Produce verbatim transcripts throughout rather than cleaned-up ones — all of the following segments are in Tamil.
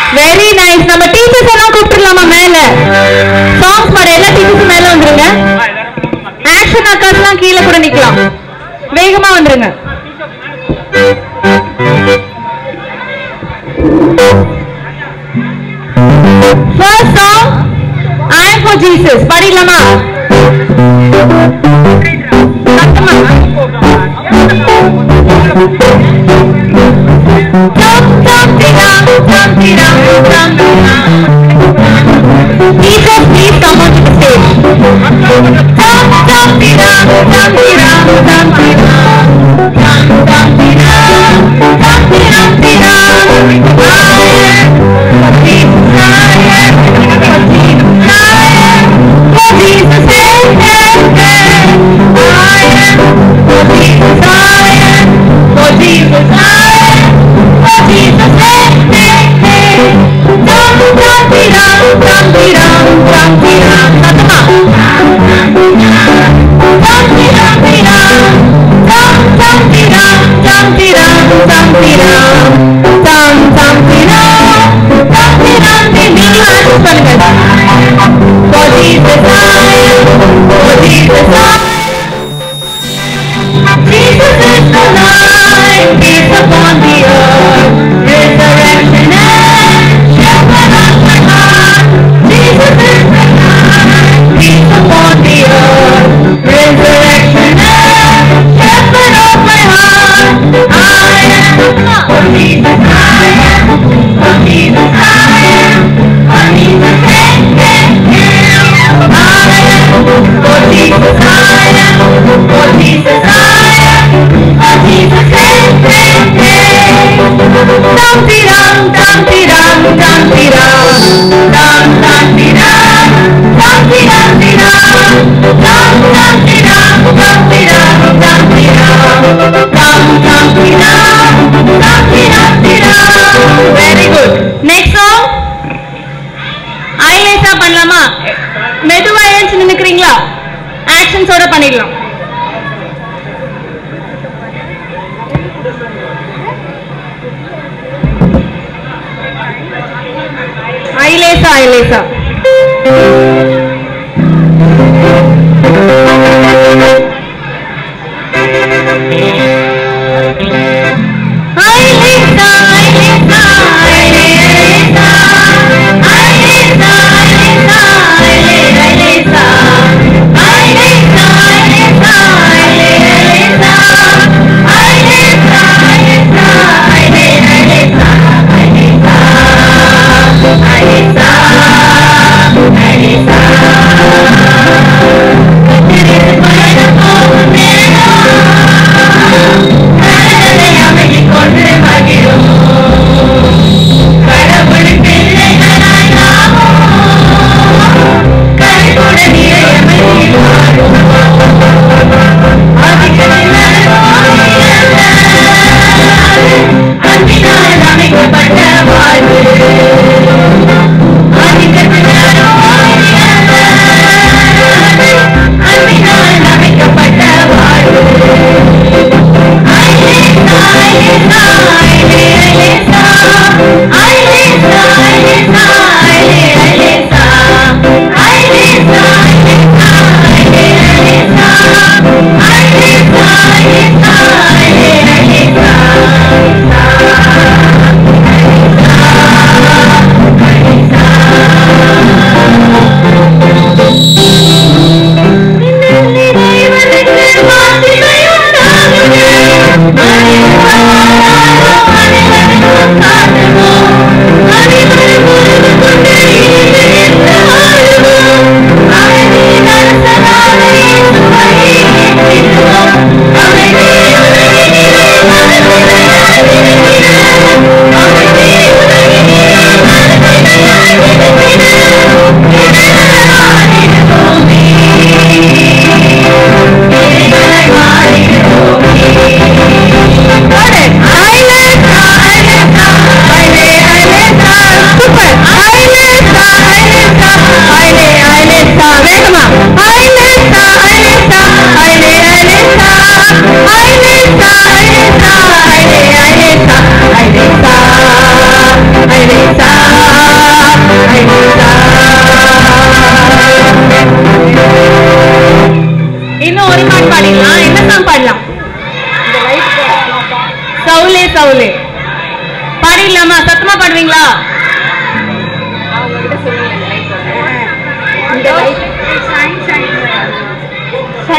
Very nice. நம்ம டீச்சர்ஸ் எல்லாம் கூப்பிட்டுலாமா மேல? சாங்ஸ் பாட எல்லா டீச்சர்ஸ் மேல வந்துருங்க. ஆக்ஷன் அக்காஸ் எல்லாம் கீழே கூட நிக்கலாம். வேகமா வந்துருங்க. First song, I am for Jesus. பாடிடலாமா? சத்தமா. Jump, jump, jump, jump, jump, jump. Jesus, please come on to the stage. Jump, jump, jump, jump, jump, jump, மெதுவா ஏஞ்சி நின்னுக்கிறீங்களா? ஆக்ஷன்ஸோட பண்ணிடலாம். ஐலேசா ஐலேசா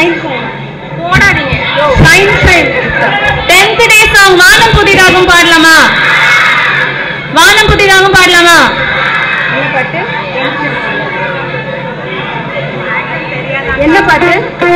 டென்த் டே சாங் வானம் புதிதாகும் பாடலாமா? வானம் புதிதாகும் பாடலாமா? என்ன பாட்டு?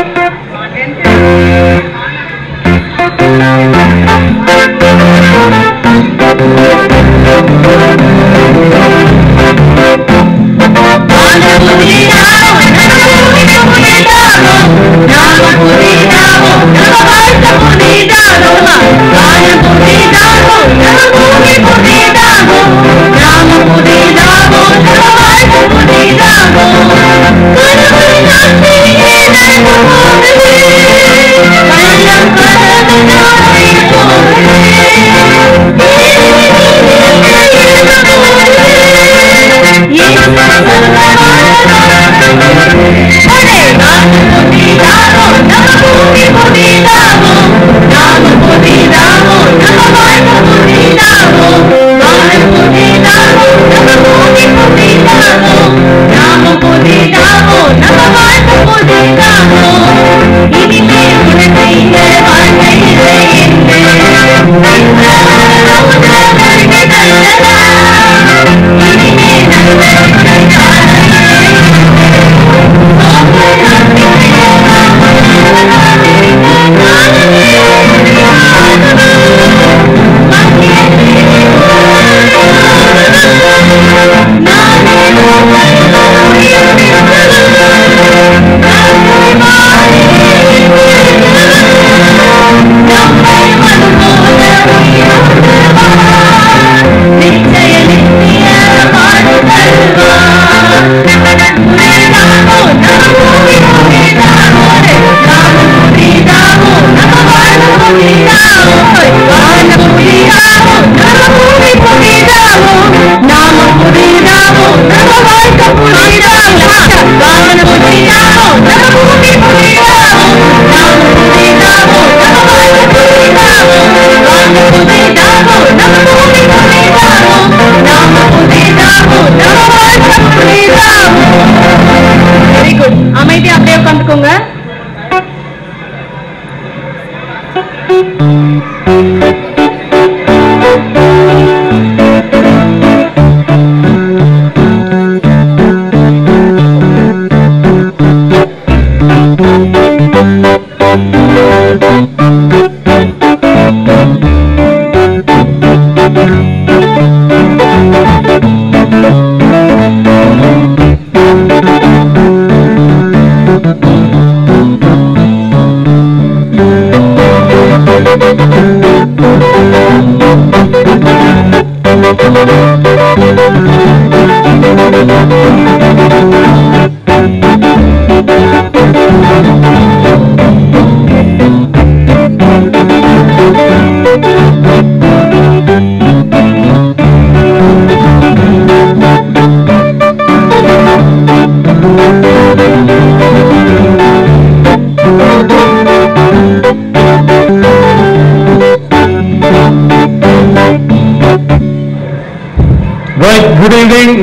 Good evening.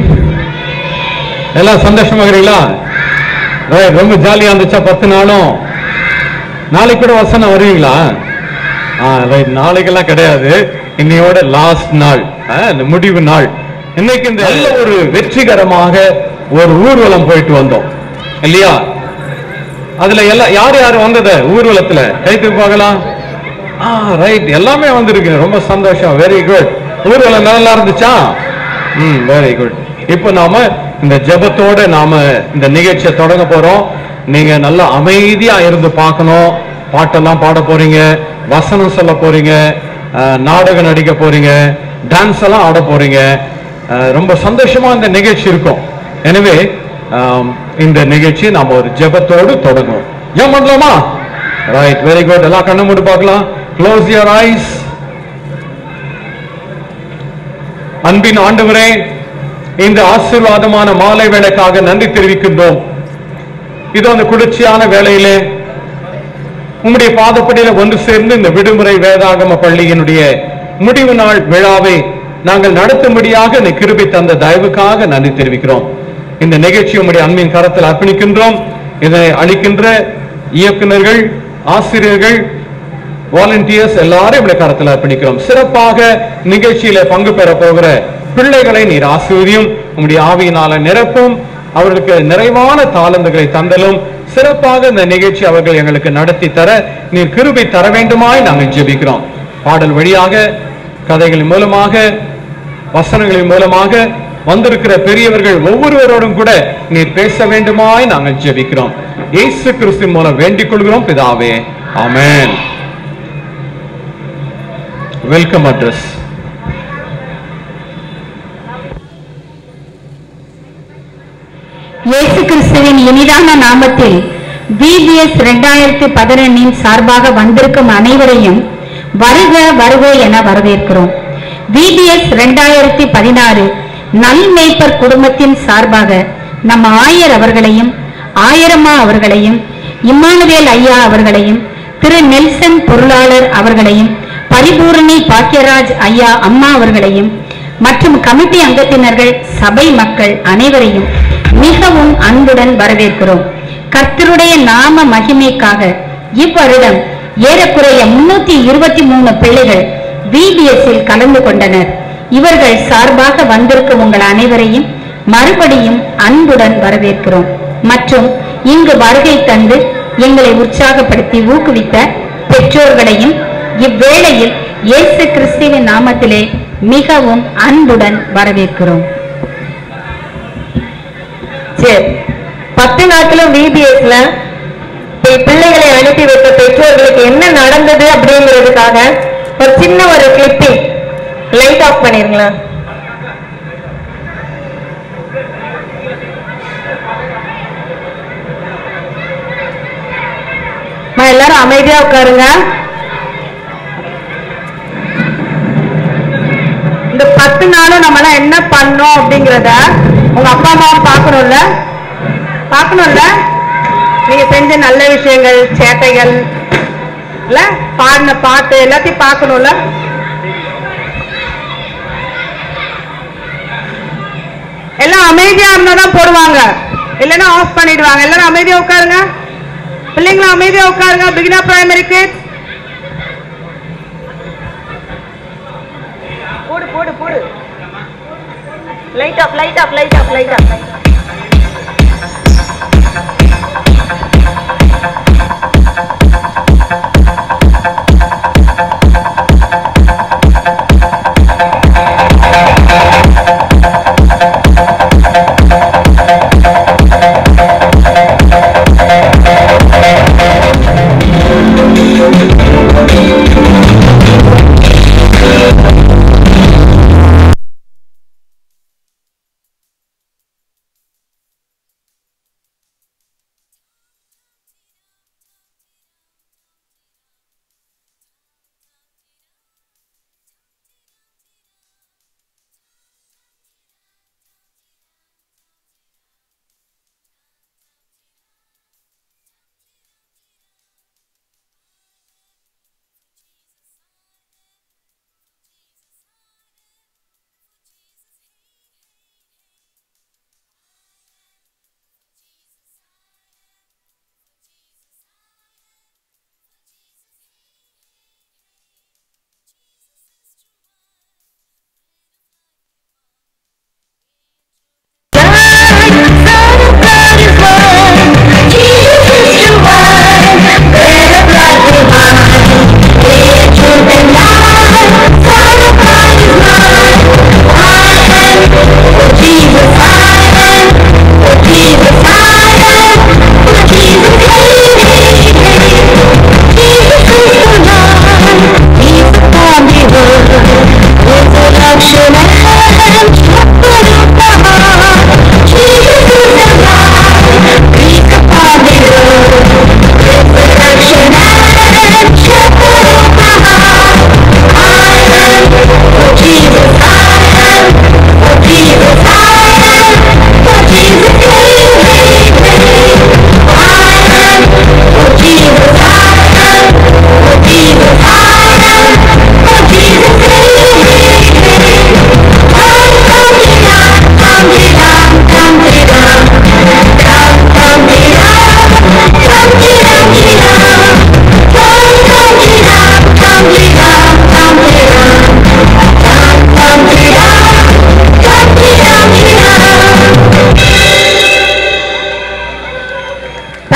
எல்லாம் சந்தோஷமா இருக்கிறீங்களா? ரொம்ப ஜாலியா இருந்துச்சா பத்து நாளும்? நாளைக்கு கூட வசனம் வருவீங்களா? நாளைக்கெல்லாம் கிடையாது, இன்னையோட லாஸ்ட் நாள், முடிவு நாள். இன்னைக்கு இந்த ஒரு வெற்றிகரமாக ஒரு ஊர்வலம் போயிட்டு வந்தோம் இல்லையா? அதுல எல்லாம் யார் யார் வந்தது ஊர்வலத்துல கை தூக்கலாம். ரைட், எல்லாமே வந்திருக்கு. ரொம்ப சந்தோஷம். Very good. ஊர்வலம் நல்லா இருந்துச்சா? ம், வெரி குட். இப்போ நாம இந்த ஜெபத்தோட நாம இந்த நிகழ்ச்சியை தொடங்க போறோம். நீங்க நல்லா அமைதியா இருந்து பார்க்கணும். பாட்டெல்லாம் பாட போறீங்க, வசனம் சொல்ல போறீங்க, நாடகம் நடிக்க போறீங்க, டான்ஸ் எல்லாம் ஆட போறீங்க. ரொம்ப சந்தோஷமா இந்த நிகழ்ச்சி இருக்கும். எனவே இந்த நிகழ்ச்சி நாம ஒரு ஜெபத்தோடு தொடங்குவோம். ஜெபம் பண்ணலாமா? Right, very good. எல்லாம் கண்ணு மூடி பார்க்கலாம். Close your eyes. அன்பின் ஆண்டவரே, இந்த ஆசீர்வாதமான மாலை வேளைக்காக நன்றி தெரிவிக்கின்றோம். இது அந்த குளிர்ச்சியான வேளையிலே உம்முடைய பாதப்படியில ஒன்று சேர்ந்து இந்த விடுமுறை வேதாகம பள்ளியினுடைய முடிவு நாள் விழாவை நாங்கள் நடத்தும்படியாக இந்த கிருபை தந்த தயவுக்காக நன்றி தெரிவிக்கிறோம். இந்த நிகழ்ச்சி உம்முடைய அன்பின் கரத்தில் அர்ப்பணிக்கின்றோம். இதை அளிக்கின்ற இயக்குனர்கள், ஆசிரியர்கள், வாலண்டியர்ஸ் எல்லாரும் இப்படி கருத்துல அர்ப்பணிக்கிறோம். சிறப்பாக நிகழ்ச்சியில பங்கு பெற போகிற பிள்ளைகளை நீர் ஆசீர்வதியும், உம்முடைய ஆவியினால நிரப்பும், அவர்களுக்கு நிறைவான தாளந்துகளை தந்தலும், சிறப்பாக இந்த நிகழ்ச்சி அவர்கள் எங்களுக்கு நடத்தி தர நீர் கிருபை தர வேண்டுமாய் நாங்கள் ஜெபிக்கிறோம். பாடல் வழியாக, கதைகளின் மூலமாக, வசனங்களின் மூலமாக வந்திருக்கிற பெரியவர்கள் ஒவ்வொருவரோடும் கூட நீர் பேச வேண்டுமாய் நாங்கள் ஜெபிக்கிறோம். இயேசு கிறிஸ்துவின் மூலம் வேண்டிக் கொள்கிறோம் பிதாவே, ஆமென். Welcome address. இயேசு கிறிஸ்துவின் இனிதான நாமத்தில் விபிஎஸ் இரண்டாயிரத்தி பதினொன்னின் சார்பாக வந்திருக்கும் அனைவரையும் வருக வருக என வரவேற்கிறோம். விபிஎஸ் இரண்டாயிரத்தி பதினாறு நல்மேய்ப்பர் குடும்பத்தின் சார்பாக நம் ஆயர் அவர்களையும், ஆயிரம்மா அவர்களையும், இம்மானுவேல் ஐயா அவர்களையும், திரு நெல்சன் பொருளாளர் அவர்களையும், பரிபூரணி பாக்கியராஜ் ஐயா அம்மா அவர்களையும் மற்றும் கமிட்டி அங்கத்தினர்கள், சபை மக்கள் அனைவரையும் மிகவும் அன்புடன் வரவேற்கிறோம். கர்த்தருடைய நாம மகிமைக்காக இவ்வருடம் ஏறக்குறைய முன்னூத்தி இருபத்தி மூணு பிள்ளைகள் விபிஎஸ்ஸில் கலந்து கொண்டனர். இவர்கள் சார்பாக வந்திருக்கும் உங்கள் அனைவரையும் மறுபடியும் அன்புடன் வரவேற்கிறோம். மற்றும் இங்கு வருகை தந்து எங்களை உற்சாகப்படுத்தி ஊக்குவித்த பெற்றோர்களையும் இவ்வேளையில் இயேசு கிறிஸ்துவின் நாமத்திலே மிகவும் அன்புடன் வரவேற்கிறோம். சரி, பத்து நாட்களும் விபிஎஸ்ல பிள்ளைகளை அனுப்பி வைத்த பெற்றோர்களுக்கு என்ன நடந்தது அப்படிங்கிறதுக்காக ஒரு சின்ன ஒரு கிளிப்பிங் லைட் ஆஃப் பண்ணிருங்களா? எல்லாரும் அமைதியா உட்காருங்க. இந்த பத்து நாளும் நம்ம எல்லாம் என்ன பண்ணோம் அப்படிங்கிறத உங்க அப்பா அம்மாவும் பார்க்கணும்ல பார்க்கணும்ல நீங்க செஞ்ச நல்ல விஷயங்கள், சேட்டைகள், இல்ல பாடின பாட்டு எல்லாத்தையும் பார்க்கணும்ல. எல்லாம் அமைதியா இருந்தாதான் போடுவாங்க, இல்லைன்னா ஆஃப் பண்ணிடுவாங்க. எல்லாரும் அமைதியா உட்காருங்க. பிள்ளைங்களும் அமைதியா உட்காருங்க. பிகினர் பிரைமரி கிட்ஸ் போடு போடு போடு. Light off light off light off light off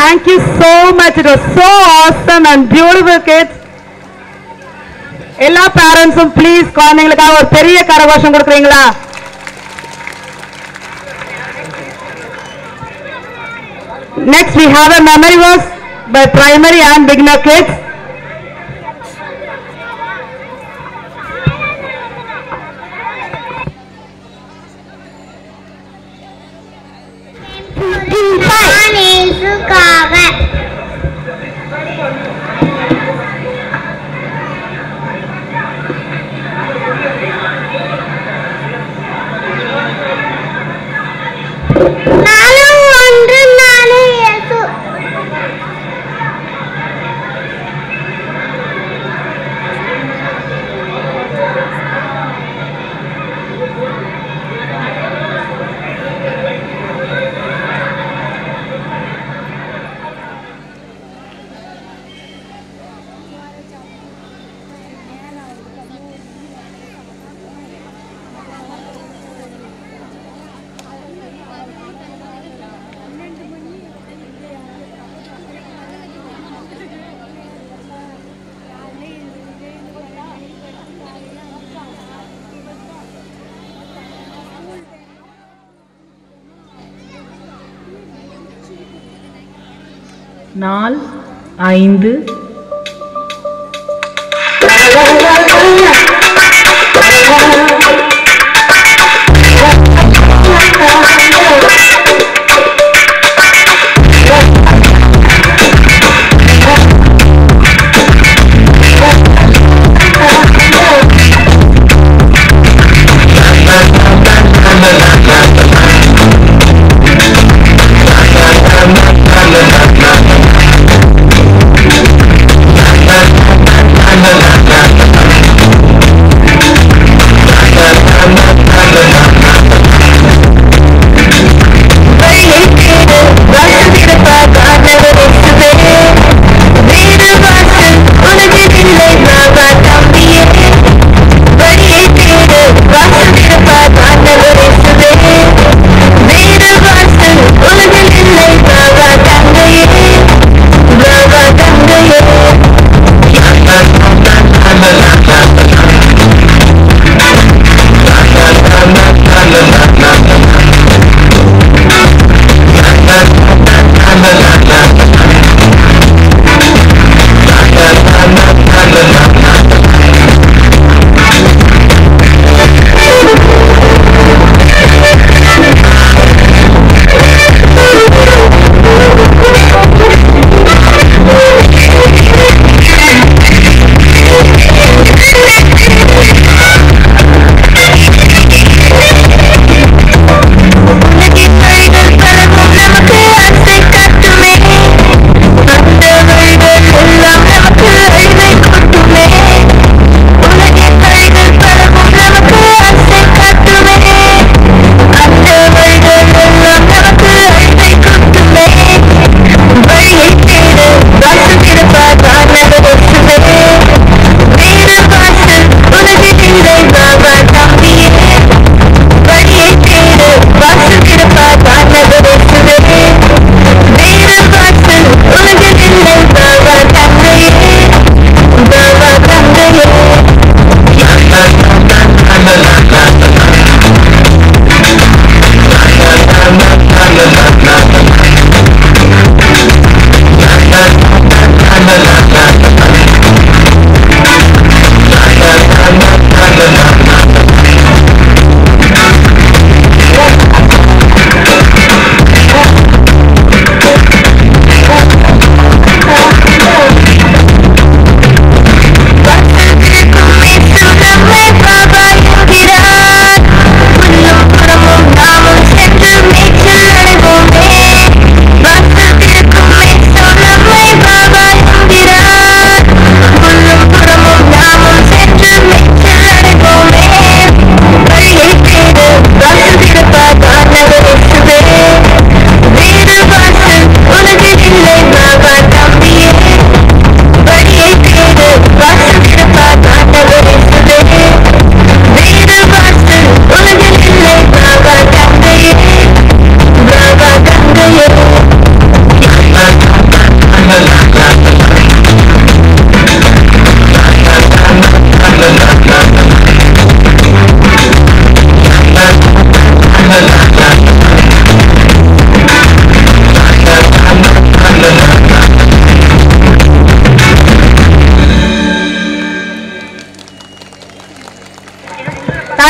Thank you so much. It was so awesome and beautiful, kids. எல்லா பேரண்ட்ஸும் ப்ளீஸ் குழந்தைங்களுக்காக ஒரு பெரிய கரகோஷம் கொடுக்குறீங்களா? Next we have a memory verse by primary and beginner kids. நாள் ஐந்து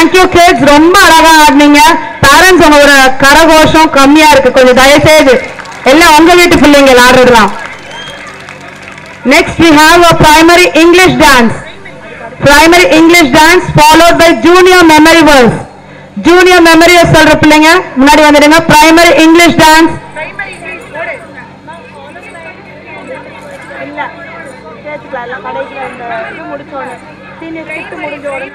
தேங்க்யூ கிட்ஸ், ரொம்ப அழகா ஆடினீங்க. பேரண்ட்ஸ் உங்களோட கரகோஷம் கம்மியா இருக்கு, கொஞ்சம் தயவுசெய்து எல்லாம் உங்க வீட்டு பிள்ளைங்க ஆடுறதுலாம். Next we have a primary English dance. Primary English dance followed by junior memory verse. Junior memory verse சொல்ற பிள்ளைங்க முன்னாடி வந்துடுங்க. Primary English dance. இல்ல கேட்கல எல்லாம் கடைசில இந்த இது முடிச்ச உடனே சீனியர் கிட் முடிஞ்ச உடனே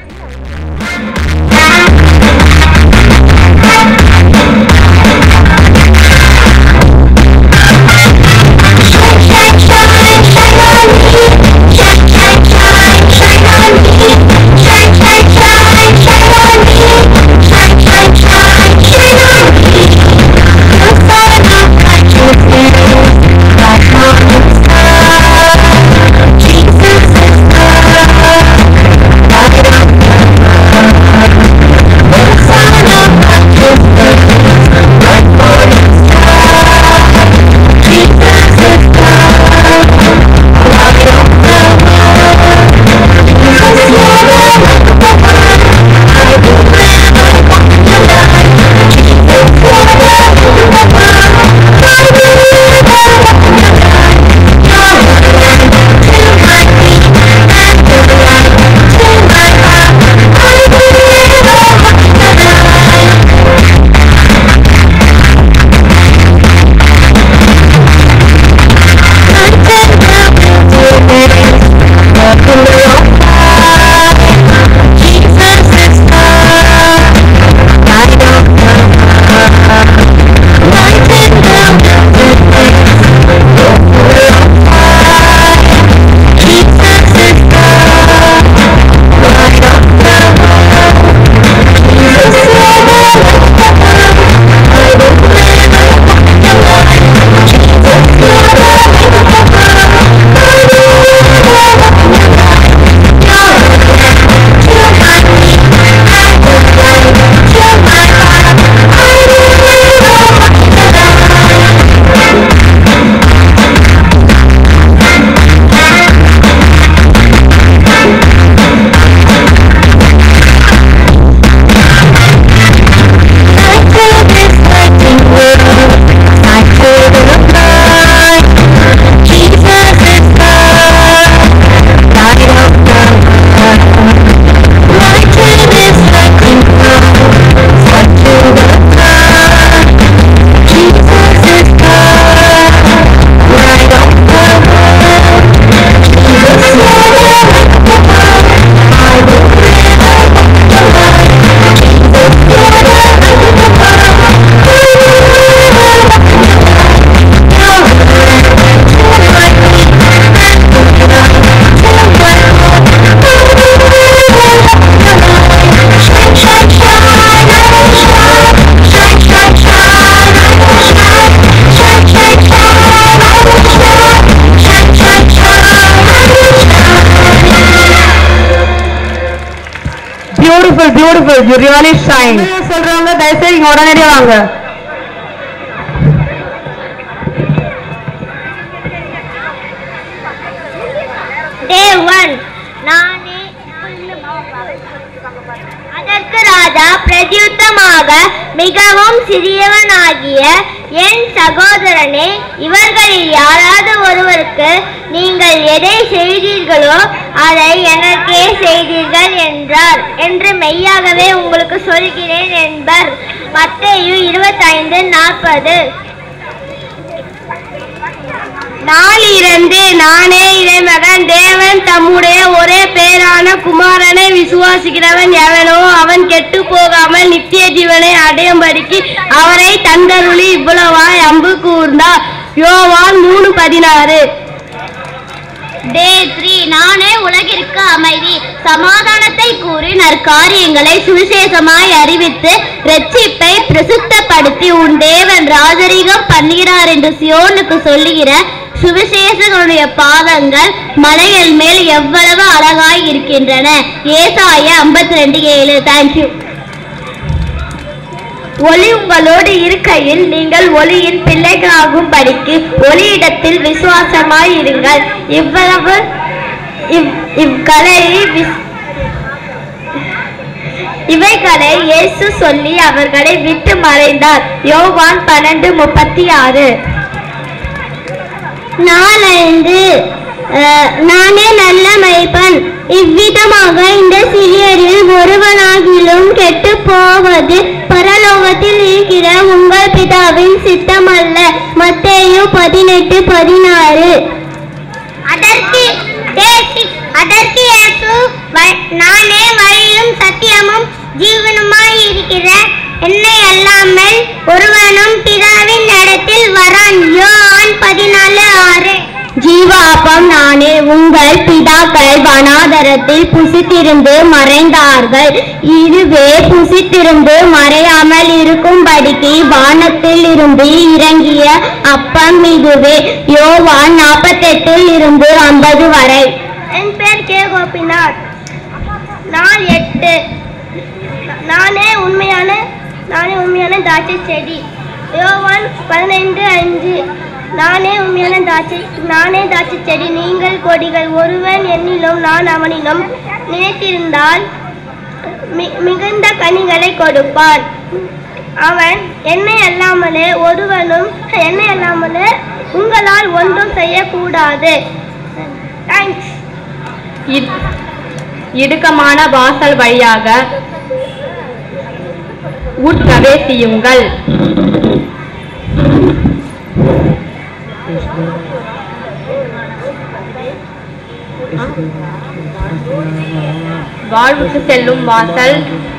beautiful beautiful you really shine சொல்றாங்க. தயவுசெய்து இங்க உடனடியா வாங்க. Day one நானே அதற்கு ராஜா பிரதியுத்தமாக, மிகவும் சிறியவனாகிய என் சகோதரனே, இவர்களில் யாராவது ஒருவருக்கு நீங்கள் எதை செய்தீர்களோ அதை எனக்கே செய்தீர்கள் என்றார் என்று மெய்யாகவே உங்களுக்கு சொல்கிறேன் என்பர். மத்தேயு இருபத்தைந்து நாற்பது. நாளிலிருந்து நானே இறைமகன், தேவன் தம்முடைய ஒரே பேரான குமாரனை விசுவாசிக்கிறவன் எவனோ அவன் கெட்டு போகாமல் நித்திய ஜீவனை அடையும்படிக்கு அவரை தந்தருளி இவ்வளவாய் அம்பு கூர்ந்தார். யோவான் மூணு பதினாறு. டே த்ரீ நானே உலகிற்கு அமைதி சமாதானத்தை கூறி நற்காரியங்களை சுவிசேஷமாய் அறிவித்து இரட்சிப்பை பிரசித்தப்படுத்தி உன் தேவன் ராஜரீகம் பண்ணுகிறார் என்று சியோனுக்கு சொல்லுகிற சுவிசேஷனுடைய பாதங்கள் மலைகள் மேல் எவ்வளவு அழகாய் இருக்கின்றன. ஏசாயா ஐம்பத்தி ரெண்டு ஏழு. தேங்க்யூ. ஒளி உங்களோடு இருக்கையில் நீங்கள் ஒளியின் பிள்ளைகளாகும் படிக்கு ஒளியிடத்தில் விசுவாசமாய் இருங்கள். இவ்வளவு இவ் இவ்கலையை இவைகளை இயேசு சொல்லி அவர்களை விட்டு மறைந்தார். யோவான் பன்னெண்டு முப்பத்தி ஆறு. நாலந்து நானே நல்ல மேய்ப்பன். இவ்விதமாக இந்த சிறியரில் ஒருவனாகிலும் கெட்டு போவது பரலோகத்தில் இருக்கிற உங்கள் பிதாவின் சித்தமல்ல. மத்தேயு பதினெட்டு பதினாறு. அதற்கு அதற்கு இயேசு, நானே வழியும் சத்தியமும் ஜீவனுமாய் இருக்கிற என்னை அல்லாமல் ஒருவனும் பிதாவின் இடத்தில் வரான். யோவான் பதினாலு ஆறு. ஜீவாப்பம் நானே. உங்கள் பிதாக்கள் வனாந்தரத்தில் புசித்திருந்து மறைந்தார்கள். இதுவே புசித்திருந்து மறையாமல் இருக்கும்படிக்கு வானத்தில் இருந்து இறங்கிய அப்பம் இதுவே. யோவான் நாற்பத்தெட்டில் இருந்து ஐம்பது வரை. என் பேர் கே கோபிநாத். நாள் எட்டு. நானே உண்மையான நானே உண்மையான திராட்சை செடி. யோவான் பதினைந்து ஐந்து. நானே உண்மையான திராட்சை நானே திராட்சை செடி, நீங்கள் கொடிகள். ஒருவன் என்னிலும் நான் அவனிலும் நினைத்திருந்தால் மிகுந்த கனிகளை கொடுப்பான். அவன் என்னை அல்லாமலே ஒருவனும் என்னை அல்லாமலே உங்களால் ஒன்றும் செய்யக்கூடாது. தேங்க்ஸ். இடுக்கமான வாசல் வழியாக உட்பிரவேசியுங்கள். வாழ்வுக்கு செல்லும் வாசல்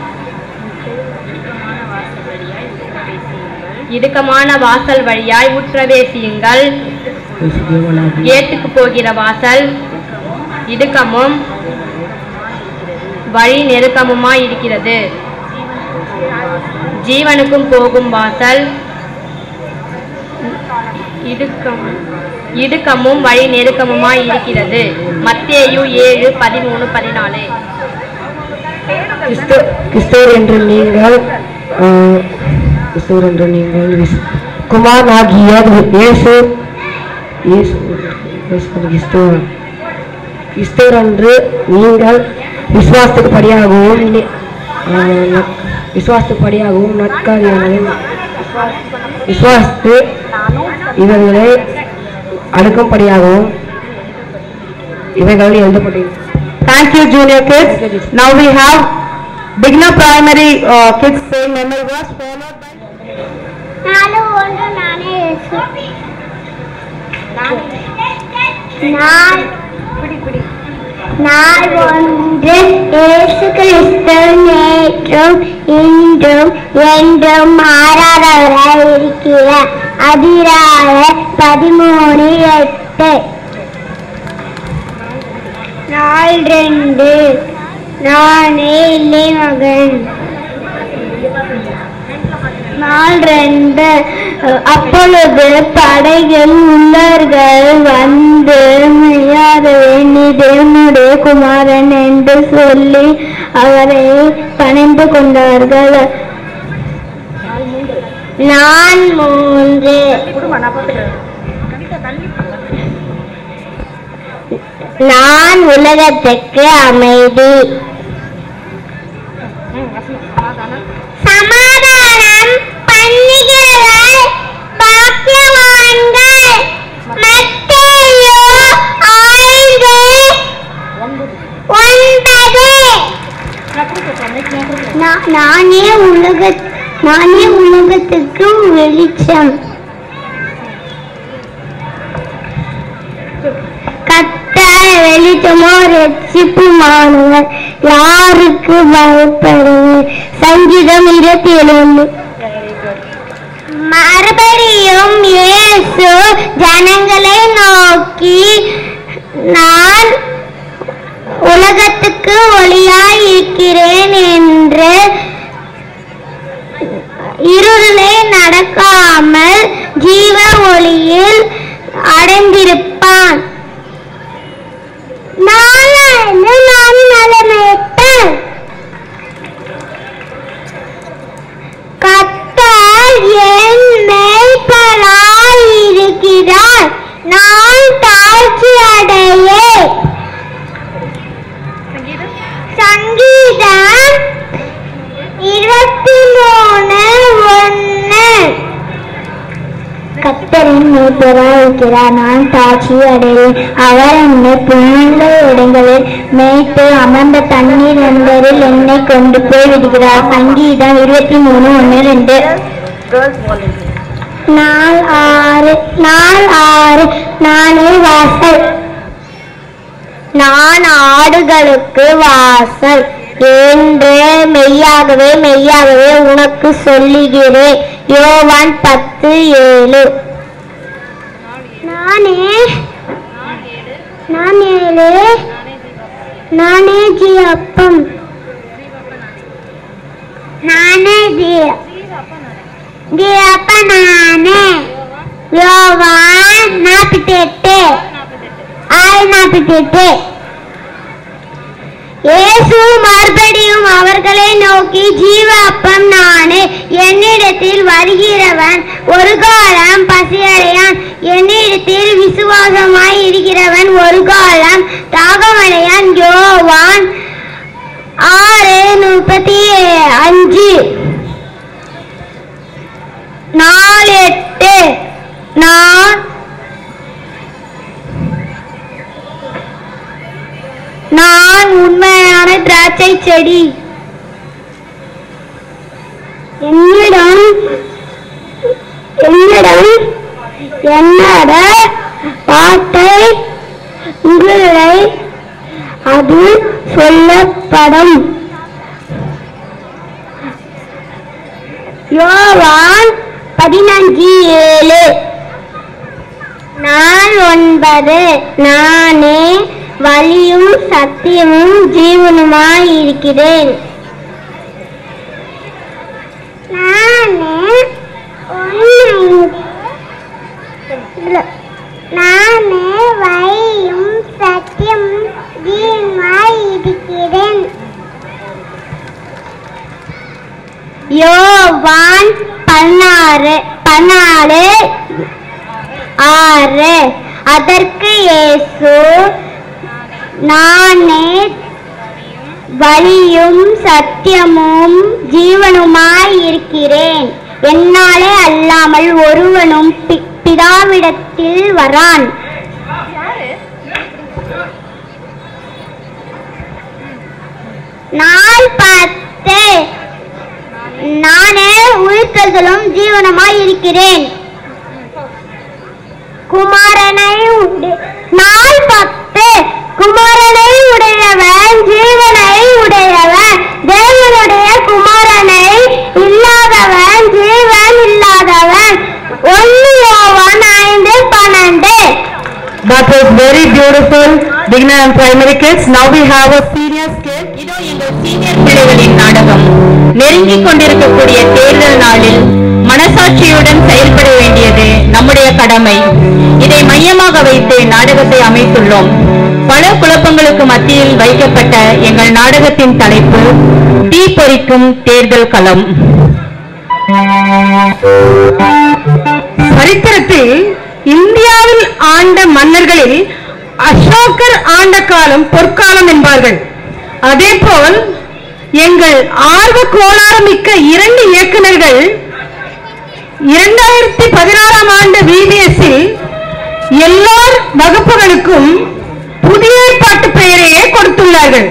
இடுக்கமான வாசல் வழியாய் உட்பிரவேசியுங்கள். ஏட்டுக்கு போகிற வாசல் இடுக்கமும் வழி நெருக்கமுமாய் இருக்கிறது. ஜீவனுக்கும் போகும் வாசல் இடுக்கம் இடுக்கமும் வழி நெருக்கமுமாய் இருக்கிறது. மத்தேயு ஏழு பதிமூணு பதினாலு. கிறிஸ்தவர் என்று நீங்கள் கிறிஸ்தவர் என்று நீங்கள் குமாரனாகிய இயேசு கிறிஸ்தவர் என்று நீங்கள் விசுவாசத்துக்கு படியாகவும் விசுவாசத்துக்கு படியாகவும் நற்காரியங்களையும் விசுவாசித்து இவர்களை அடுக்கும்படியாகவும் இவைகள் எழுதப்பட்டது. Thank you, junior kids. Now we have beginner primary uh, kids saying memory verse followed by. நாலு ஒன்று நானே இயேசு. நாள் நாள் ஒன்று இயேசு கிறிஸ்து நேற்றும் இன்றும் என்றும் மாறாதவராய் இருக்கிறார். அதிகாரம் பதிமூணு எட்டு. நாள் ரெண்டு நானே இல்லை மகன். நாள் ரெண்டு அப்பொழுது படைகள் உள்ளவர்கள் வந்து மெய்யாகவே நீ தேவனுடைய குமாரன் என்று சொல்லி அவரை பணிந்து கொண்டார்கள். நான் மூன்று நான் உலகத்துக்கு அமைதி. சமாதானம் பண்ணுகிறவர்கள் பாக்கியவான்கள். மத்தேயு ஐந்து ஒன்பது. நானே உலக நானே உலகத்துக்கு வெளிச்சம். கர்த்தர் வெளிச்சமோ ரட்சிப்புமானவர், யாருக்கு பயப்படுவர்? சங்கீதம் இருபத்தி ஏழு ஒன்று. மறுபடியும் இயேசு ஜனங்களை நோக்கி, நான் உலகத்துக்கு ஒளியாய் இருக்கிறேன் என்று இருளை நடக்காமல் ஜீவ ஒளியில் அடைந்திருப்பான். நான் நலமேற்பேன். கர்த்தர் என் மேய்ப்பராய் இருக்கிறார், நான் தாழ்ச்சி அடையேன். சங்கீதம் கர்த்தரின் மேய்ப்பராய் இருக்கிறார். நான் தாட்சி அடைவேன். அவர் என்னை புல்லுள்ள இடங்களில் மேய்த்து அமர்ந்த தண்ணீர் நண்பரில் என்னை கொண்டு போய் விடுகிறார். சங்கீதம் இருபத்தி மூணு ஒன்று ரெண்டு. நாள் ஆறு நாள் ஆறு நானே வாசல். நான் ஆடுகளுக்கு வாசல் என்று மெய்யாகவே மெய்யாகவே உனக்கு சொல்லுகிறேன். யோவான் பத்து ஏழு. நானே நான் ஏழு நானே ஜீ அப்பம். நானே ஜீ ஜீ அப்ப நானே. யோவான் நாற்பத்தி எட்டு ஆறு நாற்பத்தி எட்டு. இயேசு மறுபடியும் அவர்களை நோக்கி, ஜீவ அப்பம் நானே. என்னிடத்தில் வருகிறவன் ஒரு காலம் பசியடையான். என்னிடத்தில் விசுவாசமாய் இருக்கிறவன் ஒரு காலம் தாகமடையான். யோவான் ஆறு முப்பத்தி அஞ்சு. நாலு எட்டு. நான் நான் உண்மையான திராட்சை செடி. என்னிடம் என்னிடம் என்னோட வார்த்தை உங்களை அது சொல்லப்படும். யோவான் பதினஞ்சு ஏழு. நாள் ஒன்பது. நானே வழியும் சத்தியமும் ஜீவனுமாய் இருக்கிறேன். நானே நானே வழியும் சத்தியமும் ஜீவனுமாய் இருக்கிறேன். யோவான் பதினாறு பதினாலு ஆறு. அதற்கு இயேசு, நானே வழியும் சத்தியமும் ஜீவனுமாய் இருக்கிறேன். என்னாலே அல்லாமல் ஒருவனும் பிதாவிடத்தில் வரான். நாள் பத்து. நானே உயிர்த்தலும் ஜீவனுமாய் இருக்கிறேன். குமாரனை நாள் பத்து. குமாரனை உடையவன் ஜீவனை உடையவன். தேவனுடைய குமாரனை இல்லாதவன் ஜீவன் இல்லாதவன். ஒன்று யோவான் ஐந்து பன்னெண்டு. That was very beautiful. Beginner and primary kids. Now we have a senior kid. இதோ எங்கள் சீனியர் பிள்ளைகளின் நாடகம். நெருங்கிக் கொண்டிருக்கக்கூடிய தேர்தல் நாளில் மனசாட்சியுடன் செயல்பட வேண்டியது நம்முடைய கடமை. இதை மையமாக வைத்து நாடகத்தை அமைத்துள்ளோம். பல குழப்பங்களுக்கு மத்தியில் வைக்கப்பட்ட எங்கள் நாடகத்தின் தலைப்பு தீ பொறிக்கும் தேர்தல் களம். சரித்திரத்தில் இந்தியாவில் ஆண்ட மன்னர்களில் அசோகர் ஆண்ட காலம் பொற்காலம் என்பார்கள். அதேபோல் எங்கள் ஆர்வ கோளாறு மிக்க இரண்டு இயக்குநர்கள் இரண்டாயிரத்தி பதினாறாம் ஆண்டு விபிஎஸ்ஸில் எல்லா வகுப்புகளுக்கும் புதிய ஏற்பாட்டு பெயரையே கொடுத்துள்ளார்கள்.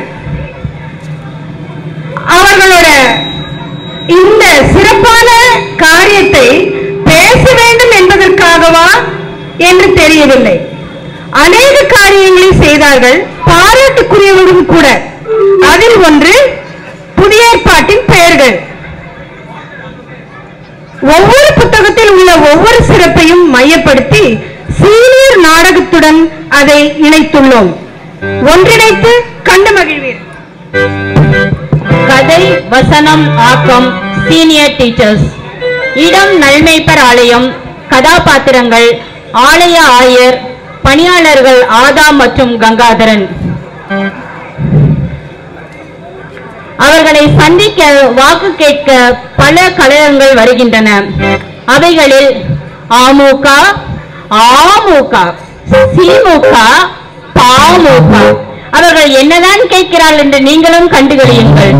அவர்களோட இந்த சிறப்பான காரியத்தை பேச வேண்டும் என்பதற்காகவா என்று தெரியவில்லை. அநேக காரியங்களை செய்தார்கள், பாராட்டுக்குரியவர்களும் கூட. அதில் ஒன்று புதிய ஏற்பாட்டின் பெயர்கள். ஒவ்வொரு புத்தகத்தில் உள்ள ஒவ்வொரு சிறப்பையும் மையப்படுத்தி சீனியர் நாடகத்துடன் அதை இணைத்துள்ளோம். ஒன்றிணைத்து கண்டு மகிழ்வீர். கதை, வசனம், ஆக்கம் சீனியர் டீச்சர்ஸ். இடம் நல்மேய்ப்பர் ஆலயம். கதாபாத்திரங்கள் ஆலய ஆயர், பணியாளர்கள் ஆதாம் மற்றும் கங்காதரன். அவர்களை சந்திக்க வாக்கு கேட்க பல கழகங்கள் வருகின்றன. அவைகளில் அமுக, அமுக, திமுக, பாமுக. அவர்கள் என்னதான் கேட்கிறார்கள் என்று நீங்களும் கண்டுகளியுங்கள்.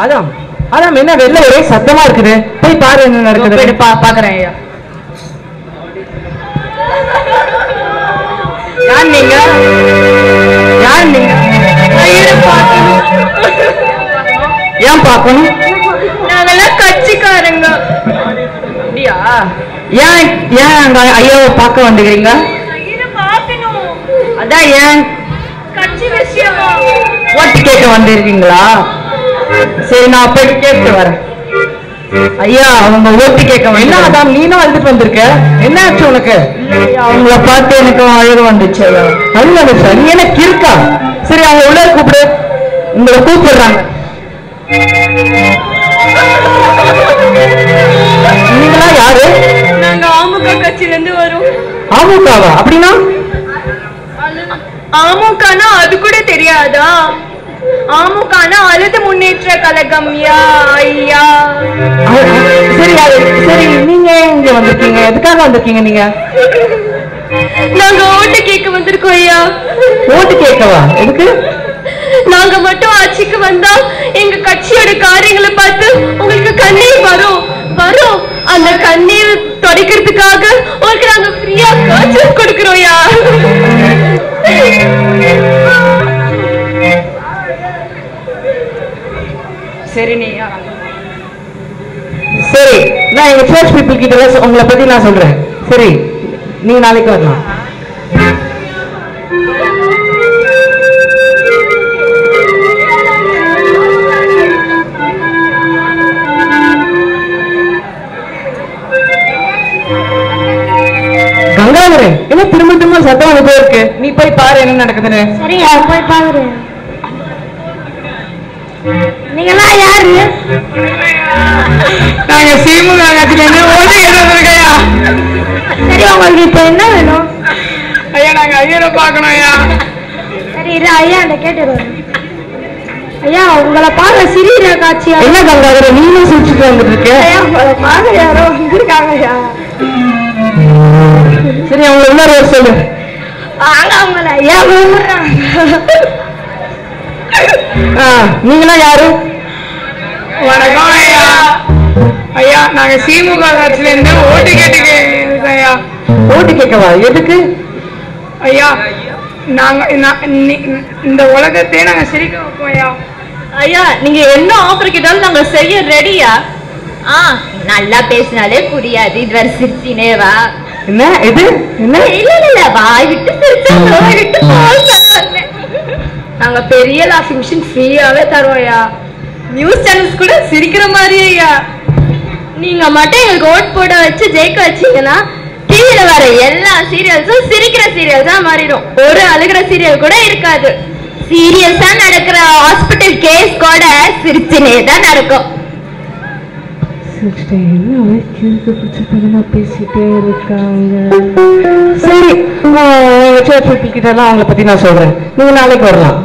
அதான் அதான் என்ன வெளில ஒரே சத்தமா இருக்குது, போய் பாரு என்ன நடக்குது. பாக்குறேன் ஐயா. யார் நீங்க? யார் நீங்க? ஏன் பார்க்கணும்? நாங்கெல்லாம் கட்சிக்காரங்க. அப்படியா? ஏன் ஏன் அங்க ஐயாவை பார்க்க வந்துக்கிறீங்க? அதான் ஏன் கட்சி விஷயமா ஓட்டு கேட்க வந்திருக்கீங்களா? சரி, நான் போயிட்டு கேட்டு வரேன். ஐயா, அவங்க ஓட்டு கேட்க என்ன அதான் நீனும் அழுதுட்டு வந்திருக்க, என்ன ஆச்சு உனக்கு? அவங்கள பார்த்து எனக்கு அழுக வந்துச்சு ஐயா. அழுக வந்துச்சா? நீ எனக்கு இருக்கா? சரி, அவங்க உள்ள கூப்பிடு, உங்களை கூப்பிடுறாங்க. நீங்களா யாரு? நாங்க அமமுக கட்சியில இருந்து வரோம். அமமுகவா? அப்படின்னா அமமுகனா அது கூட தெரியாதா? அமமுகனா அழுது முன்னேற்ற கழகம். யா ஐயா. சரி சரி, நீங்க இங்க வந்திருக்கீங்க, எதுக்காக வந்திருக்கீங்க நீங்க? நாங்க ஓட்டு கேட்க வந்திருக்கோம் ஐயா. ஓட்டு கேட்கவா? எதுக்கு? நாங்க மட்டும் ஆட்சிக்கு வந்தா எங்க கட்சியோட காரியங்களை பார்த்து உங்களுக்கு கண்ணீர் வரும் வரும் அந்த கண்ணீர் துடைக்கிறதுக்காக உங்களுக்கு நாங்க ஃப்ரீயா காய்ச்சல் கொடுக்கிறோம் யா. சரி, நீ சரி, நான் எங்க சர்ச் பீப்புள் கிட்ட உங்களை பத்தி நான் சொல்றேன். சரி, நீங்க நாளைக்கு வரலாம். கங்காதரன், என்ன திரும்ப திரும்ப சத்தம் வந்து இருக்கு? நீ போய் பாரு என்ன நடக்குதுன்னு. சரி, போய் பாரு. நீங்களாம் யாரு? நாங்க திமுக கட்சியில இருந்து ஓட்டு கேட்கறியா? சரி, உங்களுக்கு இப்ப என்ன வேணும்? ஐயா, நாங்க ஐயரை பார்க்கணும் ஐயா. சரி, இது ஐயா அந்த கேட்டு. ஐயா, உங்களை பார்க்க சிரிக்கிற காட்சியா? என்ன கங்காதரன், நீங்களும் சிரிச்சுட்டு வந்துட்டு இருக்க? ஐயா, உங்களை பார்க்க யாரோ வந்திருக்காங்க ஐயா. சரி, அவங்க என்ன ரோல் சொல்லு. வாங்க, அவங்கள ஐயா கூப்பிடுறாங்க. நீங்களா யாரு? வணக்கம் ஐயா. ஐயா, நாங்க திமுக கட்சியில இருந்து ஓட்டு கேட்டு ஐயா. ஓட்டு கேட்கவா? எதுக்கு? ஐயா, நாங்க இந்த உலகத்தையே நாங்க சிரிக்க வைப்போம் ஐயா. ஐயா, நீங்க என்ன ஆஃபர் கேட்டாலும் நாங்க செய்ய ரெடியா. ஆ, நல்லா பேசினாலே புரியாது, இது வரை சிரிச்சினேவா? என்ன இது? என்ன? இல்ல இல்ல, வாய் விட்டு சிரிச்சா வாய் விட்டு பால் தருவாங்க. நாங்க பெரிய லாஃபிங் மிஷின் ஃப்ரீயாவே தருவோம்யா. நியூஸ் சேனல்ஸ் கூட சிரிக்கிற மாதிரியா? நீங்க மட்டும் எங்களுக்கு ஓட் போட வச்சு ஜெயிக்க வச்சீங்கன்னா டிவியில வர எல்லா சீரியல்ஸும் சிரிக்கிற சீரியல்ஸா மாறிடும். ஒரு அழுகிற சீரியல் கூட இருக்காது. சீரியஸா நடக்கிற ஹாஸ்பிட்டல் கேஸ் கூட சிரிச்சுனே தான் நடக்கும். பேசிட்டே இருக்காங்க. சரி, கிட்ட எல்லாம் அவங்களை பத்தி நான் சொல்றேன். நீங்க நாளைக்கு வரலாம்.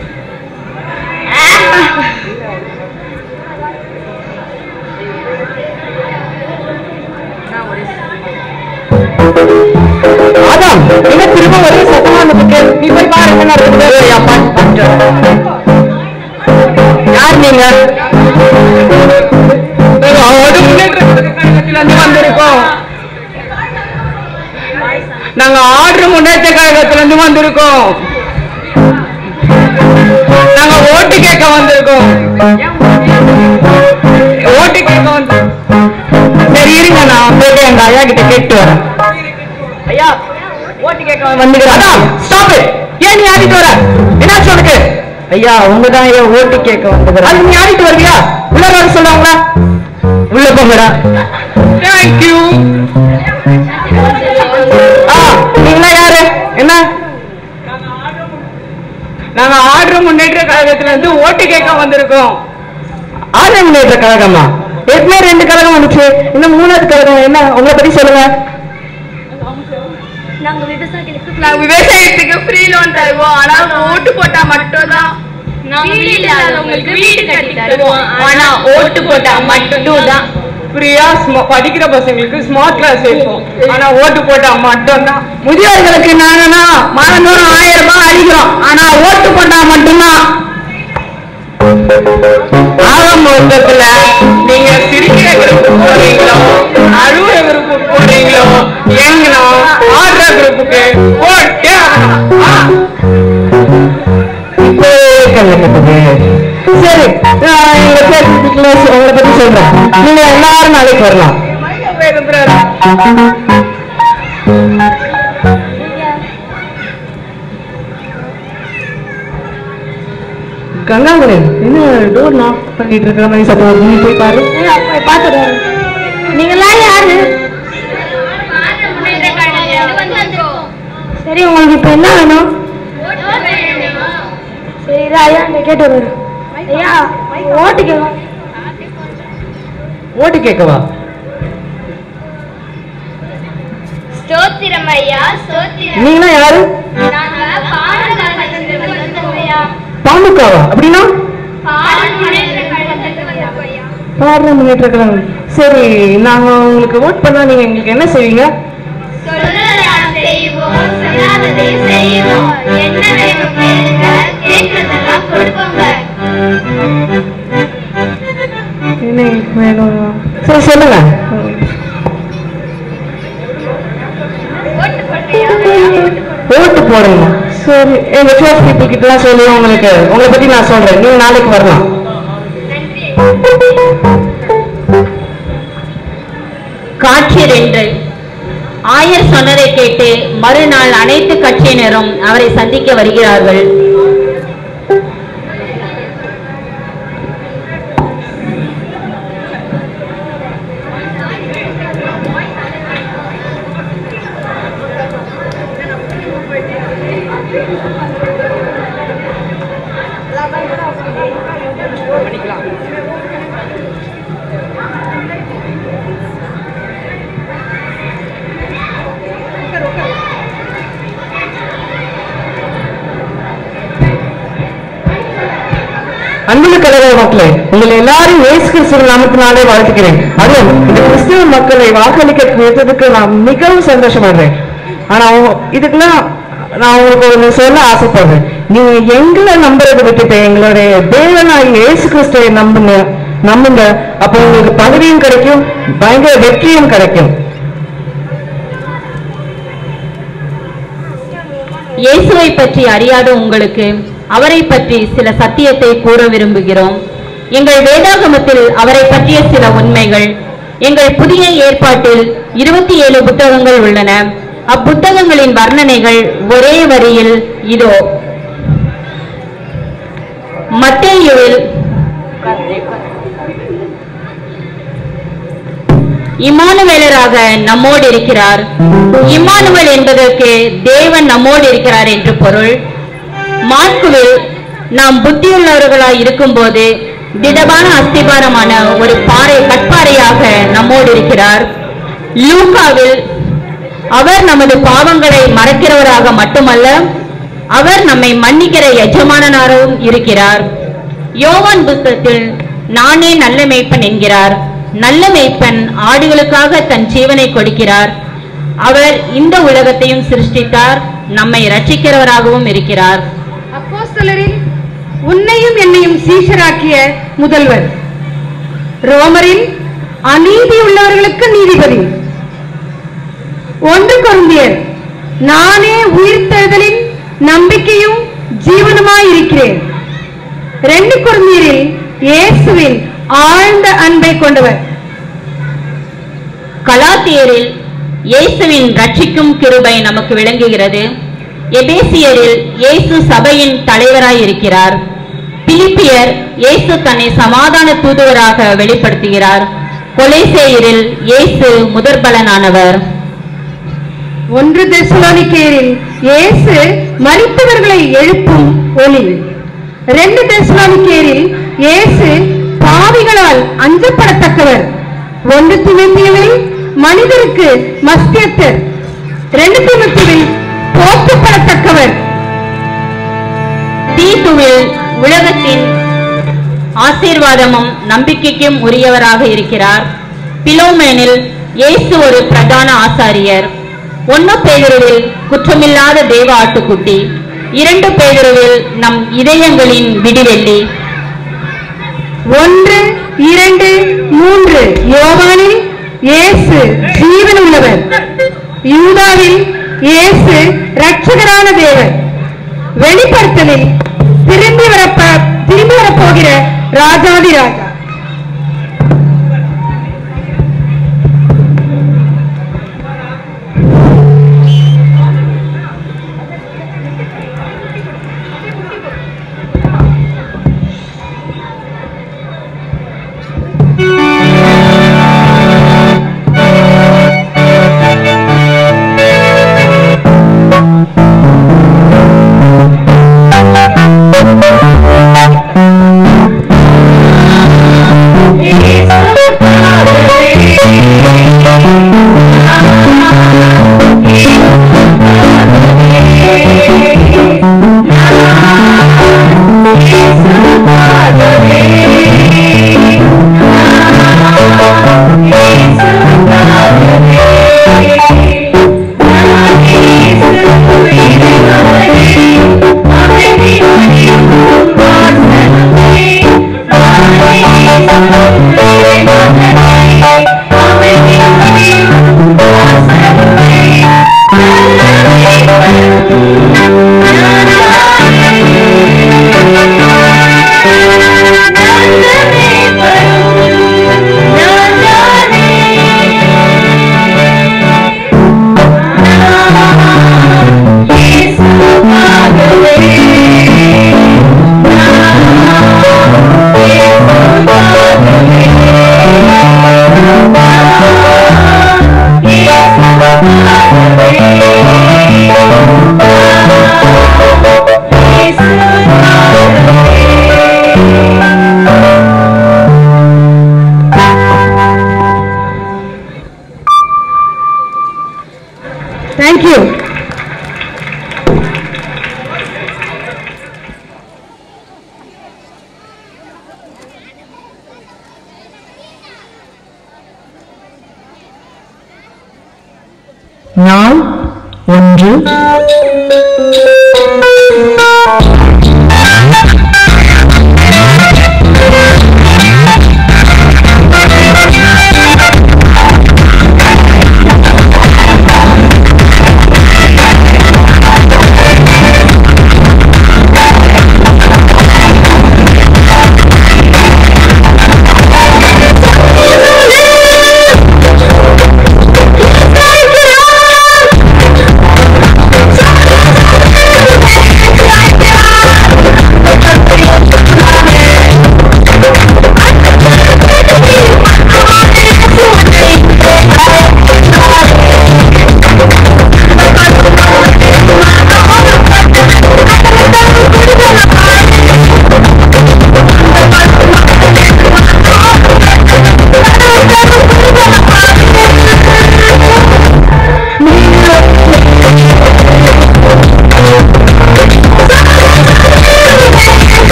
அதான் என்ன திரும்ப ஒரே சத்தமா இருந்துருக்கு. நீ போய் பாரு என்ன நடக்குது. யார் நீங்க? வந்திருக்கோம். நாங்க ஆர்டர் முன்னேற்ற கழகத்துல இருந்து வந்திருக்கோம். நாங்க ஓட்டு கேட்க வந்திருக்கோம். ஓட்டு கேட்க வந்து சரி இருங்க, நான் போயிட்டு எங்க ஐயா கிட்ட கேட்டு வரேன். ஐயா, ஓட்டு கேட்க வந்துக்கிறேன். Stop it. ஏன் நீ ஆடிட்டு வர? என்னாச்சு உனக்கு? ஐயா, உங்கதான் ஐயா ஓட்டு கேட்க வந்துக்கிறேன். அது நீ ஆடிட்டு வருவியா? உள்ள வர சொல்லுவாங்களா? உள்ள போங்கடா. தேங்க்யூ. நீங்களா யாரு? என்ன? நாங்க ஆர்டர் முன்னேற்ற கழகத்துல இருந்து ஓட்டு கேட்க வந்திருக்கோம். ஆர்டர் முன்னேற்ற கழகமா? ஏற்கனவே ரெண்டு கழகம் வந்துச்சு, இன்னும் மூணாவது கழகம் என்ன? உங்களை பத்தி சொல்லுங்க. நாங்க விவசாயிகளுக்கு நாங்க விவசாயத்துக்கு ஃப்ரீ லோன் தருவோம். ஆனா ஓட்டு போட்டா மட்டும் தான். வீடு இல்லாதவங்களுக்கு வீடு கட்டி தருவோம். ஆனா ஓட்டு போட்டா மட்டும் தான். ஃப்ரீயா படிக்கிற பசங்களுக்கு ஸ்மார்ட் கிளாஸ் வைப்போம். ஆனா ஓட்டு போட்டா மட்டும் தான். முதியோர்களுக்கு நாங்கன்னா மாதந்தோறும் ஆயிரம் ரூபாய் அளிக்கிறோம். ஆனா ஓட்டு போட்டா மட்டும்தான். ஆக மொத்தத்துல நீங்க சிரிக்கிற குரூப்புக்கு போறீங்களோ அழுவுற குரூப்புக்கு போறீங்களோ எங்களோ ஆடுற குரூப்புக்கு போட்டே ஆகணும். இப்போ கல்யாணத்துக்கு சரி, எங்க பேர் உங்களை பத்தி சொல்றேன். நீங்க எல்லாரும் நாளைக்கு வரலாம். கங்காதரன் என்ன டோர் நாக் பண்ணிட்டு இருக்கிற மாதிரி சத்தம், நீ போய் பாரு. பாத்துட்டு நீங்களாம் யாரு? சரி, உங்களுக்கு இப்ப என்ன வேணும்? சரி, இதா ஐயா கேட்டு வரும். ஐயா ஓட்டு கேட்கும். ஓட்டு கேட்கவா? ஸ்தோத்திரம் ஐயா, ஸ்தோத்திரம். நீங்களா யாரு? நாங்க பாரதாசத்திலிருந்து வந்தோம் ஐயா. பாமுகவா? அப்படின்னா பாரத முன்னேற்ற கழகத்திலிருந்து வந்தோம் ஐயா. பாரத முன்னேற்ற கழகம். சரி, நாங்க உங்களுக்கு ஓட் பண்ணா நீங்க எங்களுக்கு என்ன செய்வீங்க? சொல்றதை செய்வோம், சொல்லாததை செய்வோம். என்ன வேணும் கேளுங்க, கேட்கறதெல்லாம் கொடுப்போங்க. என்ன எங்களுக்கு வேணும்? சரி சொல்லுங்க. ஓட்டு போட்டியா? ஓட்டு போடணும். சரி, எங்க சர்ச் பீப்புள் கிட்ட எல்லாம் சொல்லி உங்களுக்கு உங்களை பத்தி நான் சொல்றேன். நீங்க நாளைக்கு வரலாம். நன்றி. காட்சி ரெண்டு. ஆயர் சொன்னதை கேட்டு மறுநாள் அனைத்து கட்சியினரும் அவரை சந்திக்க வருகிறார்கள். அன்புள்ள கலவர மக்களே, உங்களை எல்லாரும் இயேசு கிறிஸ்துவின் நாமத்தினாலே வாழ்த்துக்கிறேன். அதுவும் இந்த கிறிஸ்துவ மக்களை வாக்களிக்க வைத்ததுக்கு நான் மிகவும் சந்தோஷப்படுறேன். ஆனா இதுக்கெல்லாம் நான் உங்களுக்கு ஒண்ணு சொல்ல ஆசைப்படுறேன். நீங்க எங்களை நம்புறதை விட்டுட்டு எங்களுடைய தேவனாகிய இயேசு கிறிஸ்துவை நம்புங்க நம்புங்க அப்ப உங்களுக்கு பதவியும் கிடைக்கும், பயங்கர வெற்றியும் கிடைக்கும். இயேசுவை பற்றி அறியாத உங்களுக்கு அவரை பற்றி சில சத்தியத்தை கூற விரும்புகிறோம். எங்கள் வேதாகமத்தில் அவரை பற்றிய சில உண்மைகள். எங்கள் புதிய ஏற்பாட்டில் இருபத்தி ஏழு புத்தகங்கள் உள்ளன. அப்புத்தகங்களின் வர்ணனைகள் ஒரே வரியில் இதோ. மத்தேயுவில் இம்மானுவேலராக நம்மோடு இருக்கிறார். இம்மானுவேல் என்பதற்கு தேவன் நம்மோடு இருக்கிறார் என்று பொருள். மார்க்குவில் நாம் புத்தியுள்ளவர்களாய் இருக்கும் போது திடமான அஸ்திபாரமான ஒரு பாறை கட்பாறையாக நம்மோடு இருக்கிறார். லூக்காவில் அவர் நமது பாவங்களை மறக்கிறவராக மட்டுமல்ல, அவர் நம்மை மன்னிக்கிற எஜமானனாகவும் இருக்கிறார். யோவான் புத்தகத்தில் நானே நல்ல மேய்ப்பன் என்கிறார். நல்ல மேய்ப்பன் ஆடுகளுக்காக தன் ஜீவனை கொடுக்கிறார். அவர் இந்த உலகத்தையும் சிருஷ்டித்தார், நம்மை ரட்சிக்கிறவராகவும் இருக்கிறார். அப்போஸ்தலரில் உன்னையும் என்னையும் சீஷராக்கிய முதல்வர். ரோமரில் அநீதி உள்ளவர்களுக்கு நீதிபதி. ஒன்று கொரிந்தியர் நானே உயிர்த்தெழுதலின் நம்பிக்கையும் ஜீவனுமாயிருக்கிறேன். ரெண்டு கொரிந்தியரில் இயேசுவின் ஆழ்ந்த அன்பை கொண்டவர். கலாத்தியரில் இயேசுவின் ரட்சிக்கும் கிருபை நமக்கு விளங்குகிறது. எபேசியரில் இயேசு சபையின் தலைவராய் இருக்கிறார். பிலிப்பியர் இயேசு தன்னை சமாதான தூதுவராக வெளிப்படுத்துகிறார். கொலைசேயரில் இயேசு முதற்பலனானவர். ஒன்று தெசலோனிக்கேயரில் இயேசு மரித்தவர்களை எழுப்பும் ஒளி. ரெண்டு தெசலோனிக்கேயரில் இயேசு பாவிகளால் அஞ்சப்படத்தக்கவர். ஒன்று தீமோத்தேயுவில் மனிதருக்கு மஸ்தியத்தர். ரெண்டு தீமோத்தேயுவில் போற்றப்படத்தக்கவர். தீத்துவில் உலகத்தின் ஆசீர்வாதமும் நம்பிக்கைக்கும் உரியவராக இருக்கிறார். பிலோமேனில் இயேசு ஒரு பிரதான ஆசாரியர். ஒன்னு பேதுருவில் குற்றமில்லாத தேவ ஆட்டுக்குட்டி. இரண்டு பேதுருவில் நம் இதயங்களின் விடிவெள்ளி. ஒன்று இரண்டு மூன்று. யோவானில் இயேசு ஜீவன் உள்ளவர், யூதாவில் இயேசு இரட்சகரான தேவன், வெளிப்படுத்தலில் திரும்பி வரப்ப திரும்பி வரப்போகிற ராஜாதி ராஜா. Thank you. நாள் ஒன்று. Thank you.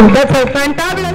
That's a fantabulous.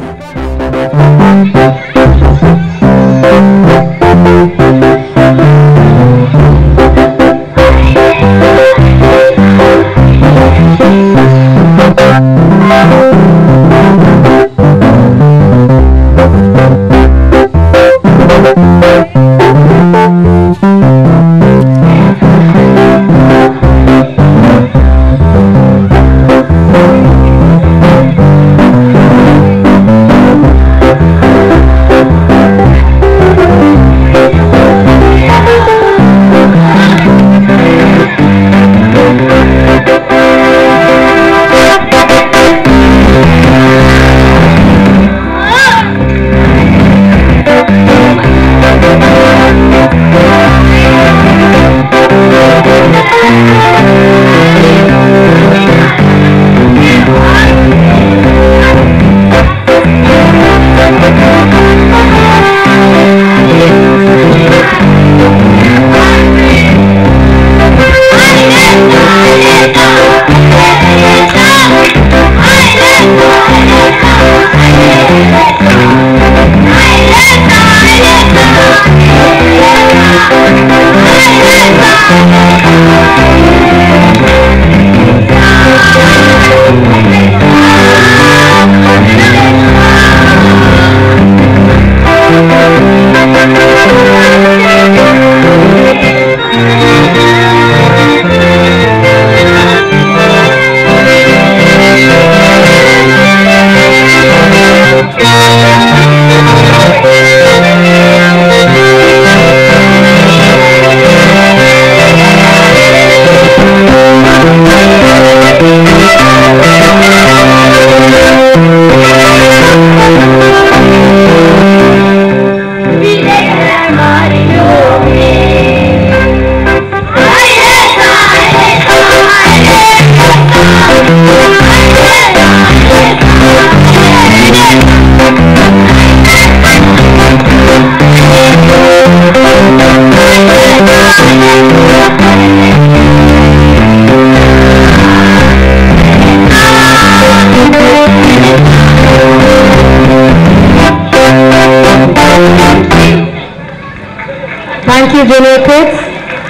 Thank you, junior kids.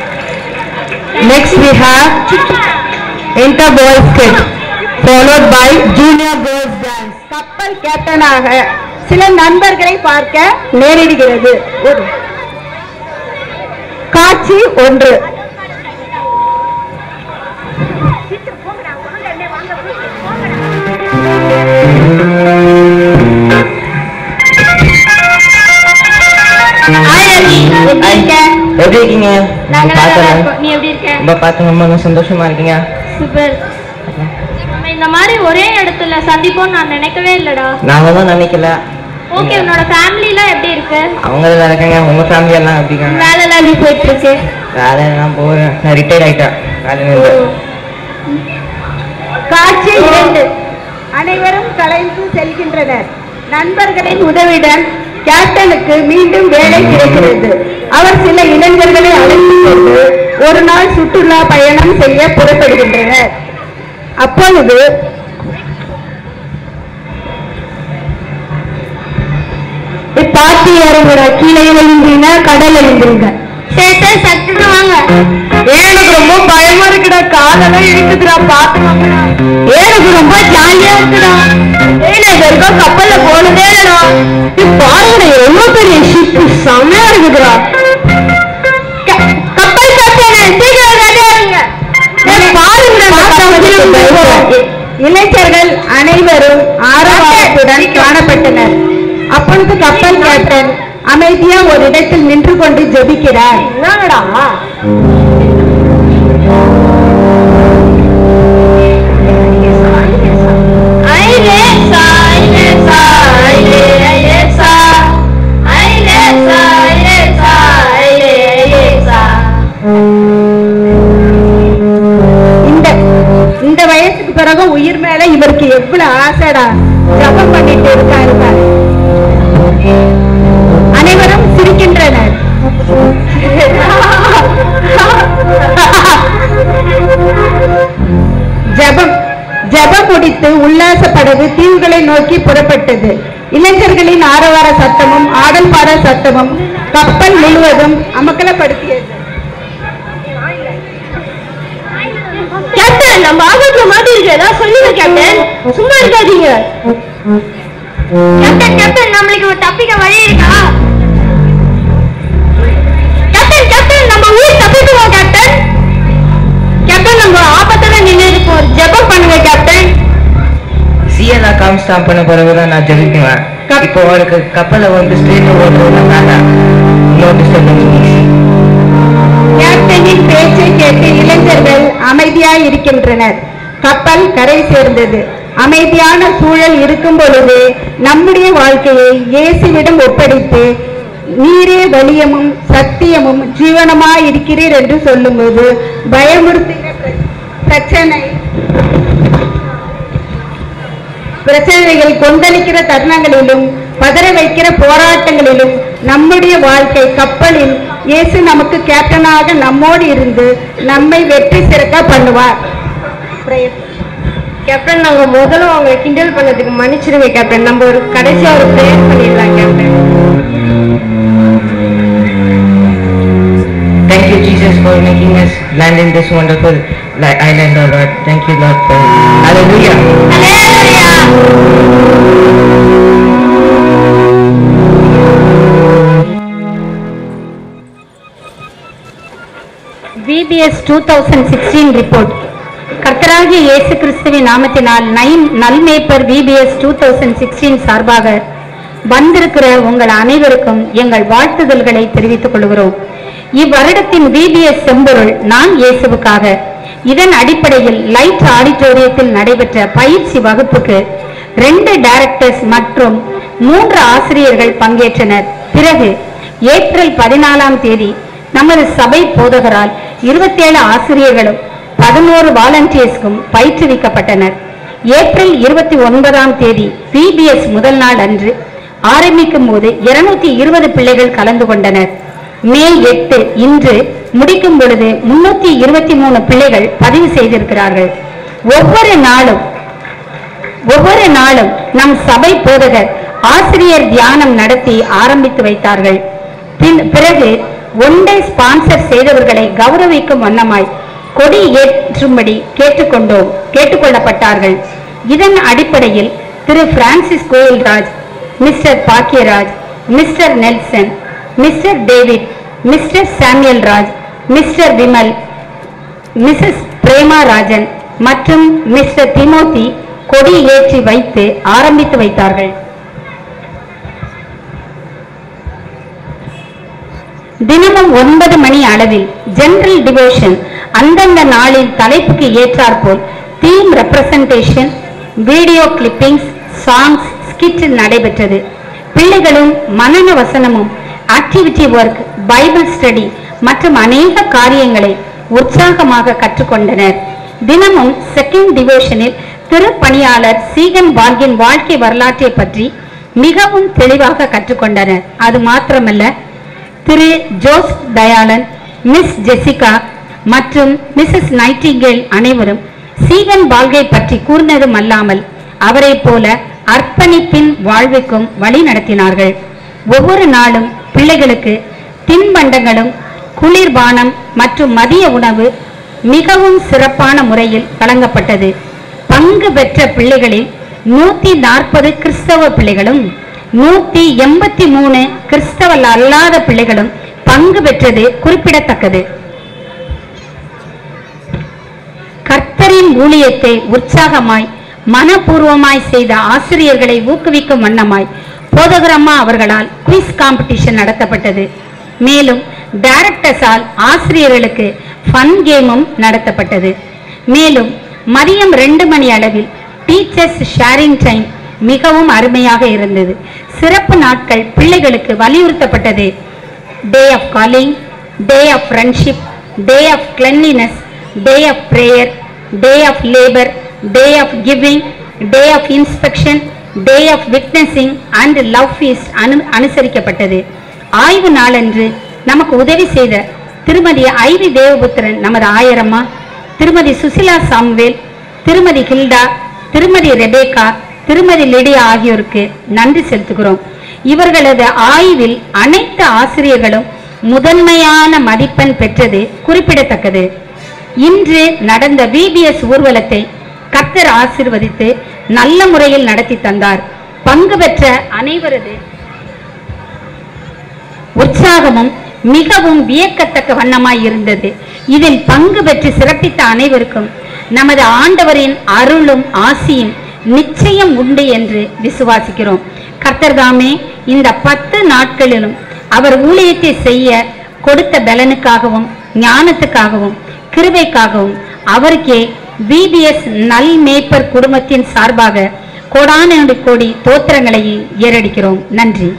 Next we have inter boys kid, followed by junior girls dance. கப்பல் கேப்டனாக சில நண்பர்களை பார்க்க நேரிடுகிறது. காட்சி ஒன்று. எப்படி இருக்கீங்க? நீ எப்படி இருக்க? ரொம்ப பார்த்து ரொம்ப சந்தோஷமா இருக்கீங்க. சூப்பர். இந்த மாதிரி ஒரே இடத்துல சந்திப்போம் நான் நினைக்கவே இல்லடா. நாங்களும் நினைக்கல. ஓகே, உன்னோட ஃபேமிலி எல்லாம் எப்படி இருக்கு? அவங்க எல்லாம் இருக்காங்க. உங்க ஃபேமிலி எல்லாம் எப்படி இருக்காங்க? வேலை எல்லாம் எப்படி போயிட்டு இருக்கு? வேலை எல்லாம் போறேன். நான் ரிட்டையர் ஆயிட்டேன் வேலையில இருந்து. காட்சி இரண்டு. அனைவரும் கலைந்து செல்கின்றனர். நண்பர்களின் உதவியுடன் கேப்டனுக்கு மீண்டும் வேலை கிடைக்கிறது. அவர் சில இளைஞர்களை அழைத்துக் கொண்டு ஒரு நாள் சுற்றுலா பயணம் செய்ய புறப்படுகின்றனர். அப்பொழுது பாத்தி இறங்குற கீழே எழுந்தின கடல் எழுந்திருங்க. சரி சட்டுன்னு வாங்க. எனக்கு ரொம்ப பயமா இருக்குடா, காலெல்லாம் இருக்குதுடா, பாத்து வாங்கடா. எனக்கு ரொம்ப ஜாலியா இருக்குடா. ஏன்னா இது வரைக்கும் கப்பல்ல போனதே இல்லடா. பாருங்கடா, எவ்வளவு பெரிய ஷிப், செமையா இருக்குதுடா. கப்பல் கப்பல் சீக்கிரம் ரெடியா இருங்க. இளைஞர்கள் அனைவரும் ஆரவாரத்துடன் காணப்பட்டனர். அப்பொழுது கப்பல் கேப்டன் அமைதியா ஒரு இடத்தில் நின்று கொண்டு ஜெபிக்கிறார். என்னடா இந்த வயசுக்கு பிறகு உயிர் மேல இவருக்கு எவ்வளவு ஆசைடா. ஜபம் பண்ணிட்டு இருக்காரு. அனைவரும் சிரிக்கின்றனர். ஜபம் ஜபம் முடித்து உல்லாச படகு தீவுகளை கடலை நோக்கி புறப்பட்டது. இளைஞர்களின் ஆரவார சத்தமும் ஆடல் பாடல் சத்தமும் கப்பல் முழுவதும் அமக்கலப்படுத்தியது. கேப்டன், நம்ம ஆபத்துல மாட்டி இருக்கு, ஏதாவது சொல்லுங்க கேப்டன், சும்மா இருக்காதீங்க. கேப்டன் கேப்டன் நம்மளுக்கு ஒரு தப்பிக்க வழி இருக்கா? கேப்டன் கேப்டன் நம்ம ஊர் தப்பிக்குவோம் கேப்டன். கேப்டன் நம்ம ஆபத்துல நின்று இருக்கோம், ஜெபம் பண்ணுங்க கேப்டன். சிஎல் அக்கௌண்ட் ஸ்டாப் பண்ண பிறகுதான் நான் ஜெபிக்குவேன். இப்போ அவருக்கு கப்பலை வந்து ஸ்ட்ரெயிட் ஓட்டுறதுனால நோ டிஸ்டர்பன்ஸ். கேப்டனின் பேச்சை கேட்டு இளைஞர்கள் அமைதியாய் இருக்கின்றனர். கப்பல் கரை சேர்ந்தது. அமைதியான சூழல் இருக்கும் பொழுது நம்முடைய வாழ்க்கையை இயேசுவிடம் ஒப்படைத்து நீரே வலியமும் சத்தியமும் ஜீவனமாய் இருக்கிறீர் என்று சொல்லும்போது பயமுறுத்துகிற பிரச்சனை பிரச்சனைகள் கொந்தளிக்கிற தருணங்களிலும் பதற வைக்கிற போராட்டங்களிலும் நம்முடைய வாழ்க்கை கப்பலில் இயேசு நமக்கு கேப்டனாக நம்மோடு இருந்து நம்மை வெற்றி சிறக்க பண்ணுவார். கேப்டன், நாங்க முதல்ல அவங்க கிண்டல் பண்ணதுக்கு மன்னிச்சிருங்க கேப்டன். நம்ம ஒரு கடைசியா ஒரு பிரேயர் பண்ணிடலாம் captain. Thank you Jesus for making us land in this wonderful island, oh Lord. Thank you Lord for Hallelujah. Hallelujah. V B S twenty sixteen report. கர்த்தராகிய இயேசு கிறிஸ்துவின் நாமத்தினால் நல்மேய்ப்பர் V B S twenty sixteen சார்பாக வந்திருக்கிற உங்கள் அனைவருக்கும் எங்கள் வாழ்த்துதல்களை தெரிவித்துக் கொள்கிறோம். இவ்வருடத்தின் V B S செம்பொருள் நான் இயேசுவுக்காக. இதன் அடிப்படையில் லைட் ஆடிட்டோரியத்தில் நடைபெற்ற பயிற்சி வகுப்புக்கு ரெண்டு டைரக்டர்ஸ் மற்றும் மூன்று ஆசிரியர்கள் பங்கேற்றனர். பிறகு ஏப்ரல் பதினாலாம் தேதி நமது சபை போதகரால் இருபத்தி ஏழு ஆசிரியர்களும் பதினோரு வாலண்டியர்ஸ்க்கும் பயிற்றுவிக்கப்பட்டனர். ஏப்ரல் இருபத்தி ஒன்பதாம் தேதி V B S முதல் நாள் அன்று ஆரம்பிக்கும் போது இருநூத்தி இருபது பிள்ளைகள் கலந்து கொண்டனர். மே எட்டு இன்று முடிக்கும் பொழுது முன்னூத்தி இருபத்தி மூணு பிள்ளைகள் பதிவு செய்திருக்கிறார்கள். ஒவ்வொரு நாளும் ஒவ்வொரு நாளும் நம் சபை போதகர் ஆசிரியர் தியானம் நடத்தி ஆரம்பித்து வைத்தார்கள். பிறகு ஒன்றை ஸ்பான்சர் செய்தவர்களை கௌரவிக்கும் வண்ணமாய் கொடி ஏற்றும்படி கேட்டுக்கொண்டோம் கேட்டுக்கொள்ளப்பட்டார்கள். இதன் அடிப்படையில் திரு Francis Koilraj, Mr Bhagyaraj, Mr Nelson, Mr David, Mr Samuel Raj, Mr Vimal, Mrs Prema Rajan மற்றும் மிஸ்டர் திமோதி கொடி ஏற்றி வைத்து ஆரம்பித்து வைத்தார்கள். தினமும் ஒன்பது மணி அளவில் ஜெனரல் டிவோஷன் அந்தந்த நாளில் தலைப்புக்கு ஏற்றாற்போல் theme representation, video clippings, songs, skit நடைபெற்றது. பிள்ளைகளும் மனன வசனமும், ஆக்டிவிட்டி ஒர்க், பைபிள் ஸ்டடி மற்றும் அநேக காரியங்களை உற்சாகமாக கற்றுக்கொண்டனர். தினமும் செகண்ட் டிவோஷனில் திருப்பணியாளர் சீகன் பால்கின் வாழ்க்கை வரலாற்றை பற்றி மிகவும் தெளிவாக கற்றுக்கொண்டனர். அது மாத்திரமல்ல, திரு ஜோஸ் தயாளன், மிஸ் ஜெசிகா மற்றும் மிஸ்ஸஸ் நைட்டிங்கேல் அனைவரும் சீகன் பால்கை பற்றி கூர்ந்ததும் அல்லாமல் அவரை போல அர்ப்பணிப்பின் வாழ்வுக்கும் வழி நடத்தினார்கள். ஒவ்வொரு நாளும் பிள்ளைகளுக்கு தின்பண்டங்களும் குளிர்பானம் மற்றும் மதிய உணவு மிகவும் சிறப்பான முறையில் வழங்கப்பட்டது. பங்கு பெற்ற பிள்ளைகளில் நூத்தி நாற்பது கிறிஸ்தவ பிள்ளைகளும் நூத்தி எண்பத்தி மூணு கிறிஸ்தவ அல்லாத பிள்ளைகளும் பங்கு பெற்றது குறிப்பிடத்தக்கது. கர்த்தரின் ஊழியத்தை உற்சாகமாய் மனப்பூர்வமாய் செய்த ஆசிரியர்களை ஊக்குவிக்கும் வண்ணமாய் போதகரம்மா அவர்களால் குவிஸ் காம்படிஷன் நடத்தப்பட்டது. மேலும் டைரக்டர்ஸால் ஆசிரியர்களுக்கு ஃபன் கேமும் நடத்தப்பட்டது. மேலும் மதியம் ரெண்டு மணி அளவில் டீச்சர்ஸ் ஷேரிங் டைம் மிகவும் அருமையாக இருந்தது. சிறப்பு நாட்கள் பிள்ளைகளுக்கு வலியுறுத்தப்பட்டது. Day of calling, day of friendship, day of cleanliness, day of prayer, day of labour, day of giving, day of inspection, day of witnessing and love feast அனு அனுசரிக்கப்பட்டது. ஆய்வு நாளன்று நமக்கு உதவி செய்த திருமதி ஐவி தேவபுத்திரன் நமது ஆயரம்மா, திருமதி சுசிலா சாம்வேல், திருமதி ஹில்டா, திருமதி ரெபேகா, திருமதி லிடியா ஆகியோருக்கு நன்றி செலுத்துகிறோம். இவர்களது ஆய்வில் அனைத்து ஆசிரியர்களும் முதன்மையான மதிப்பெண் பெற்றது குறிப்பிடத்தக்கது. இன்று நடந்த விபிஎஸ் ஊர்வலத்தை கர்த்தர் ஆசீர்வதித்து நல்ல முறையில் நடத்தி தந்தார். பங்கு பெற்ற அனைவரது உற்சாகமும் மிகவும் வியக்கத்தக்க வண்ணமாய் இருந்தது. இதில் பங்கு பெற்று சிறப்பித்த அனைவருக்கும் நமது ஆண்டவரின் அருளும் ஆசியும் நிச்சயம் உண்டு என்று விசுவாசிக்கிறோம். கர்த்தர் தாமே இந்த பத்து நாட்களிலும் அவர் ஊழியத்தை செய்ய கொடுத்த பலனுக்காகவும் ஞானத்துக்காகவும் கிருபைக்காகவும் அவருக்கே விபிஎஸ் நல் மேய்ப்பர் குடும்பத்தின் சார்பாக கோடான கோடி தோத்திரங்களை ஏறடிக்கிறோம். நன்றி.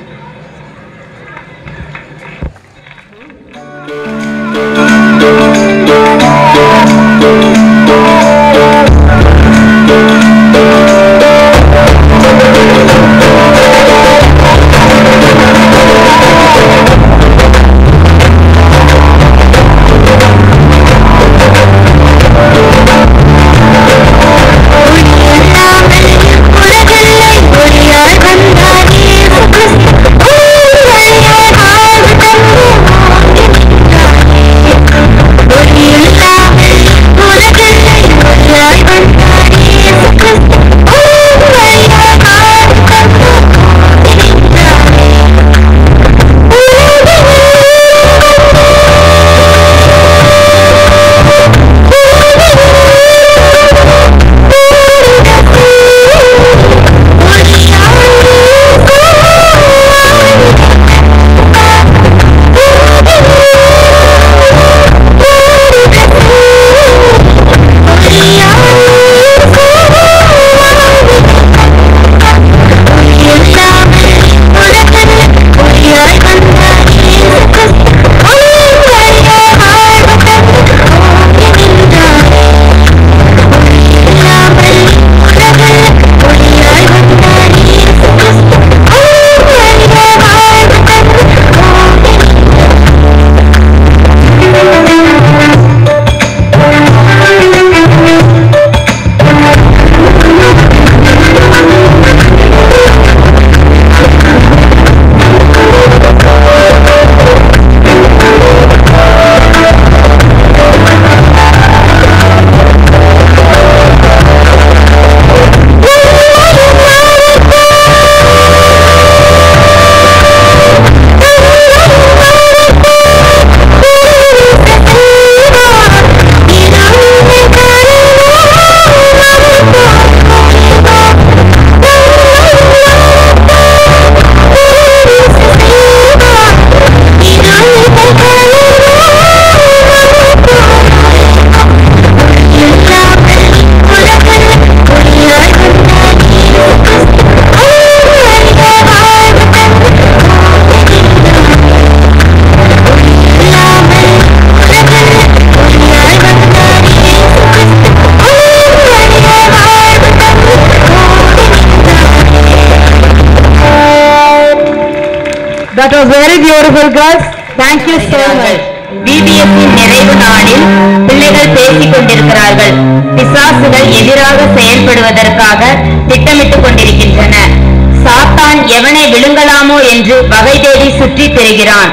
That was very beautiful, girls. Thank you so much. விபிஎஸ்ஸின் நிறைவு நாளில் பிள்ளைகள் பேசிக் கொண்டிருக்கிறார்கள். பிசாசுகள் எதிராக செயல்படுவதற்காக திட்டமிட்டுக் கொண்டிருக்கின்றன. சாத்தான் எவனை விழுங்கலாமோ என்று வகை தேடி சுற்றி திரிகிறான்.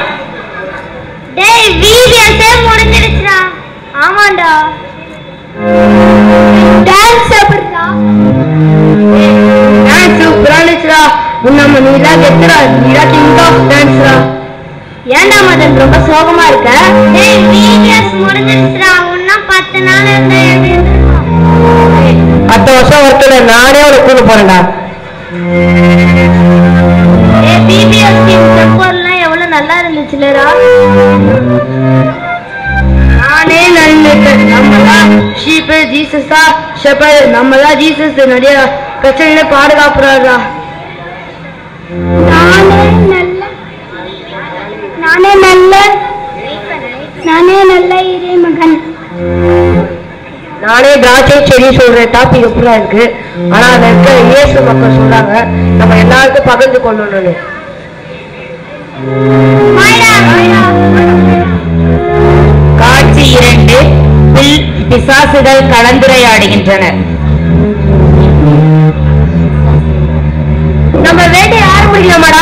டேய் விபிஎஸ்ஸே முடிஞ்சிடுச்சுடா. ஆமாண்டா. டான்ஸ் அப்படிடா. டான்ஸ் சூப்பரானுச்சுடா. நம்ம நீலா கெத்துறா. நீலா கிங் ஆஃப் டான்ஸ்டா. ஏன்டா மதன் ரொம்ப சோகமா இருக்க? டேய் விபிஎஸ் முடிஞ்சிடுச்சுடா. இன்னும் பத்து நாள் இருந்தா எழுதிடுறோம். அடுத்த வருஷம் வரத்துல நானே அவளை கூட்டு போறேன்டா. ஏய் விபிஎஸ் டீம் செப்பர்லாம் எவ்வளவு நல்லா இருந்துச்சுலடா. நானே நல்லது. நம்மளா ஷீப் ஜீசஸா ஷெப்பர்ட் நம்மளா ஜீசஸ் நிறைய பிரச்சனையில பாதுகாப்புறாரா. நானே நல்ல நானே நல்ல நானே நல்ல இறைமகன். நானே திராட்சை செடி சொல்ற டாபிக் எப்படா இருக்கு. ஆனா அதுல இருக்க இயேசு மக்கள் சொல்றாங்க நம்ம எல்லாருக்கும் பகிர்ந்து கொள்ளணும்னு. காட்சி இரண்டு. பிசாசுகள் கலந்துரையாடுகின்றனர். முடியுமாடா?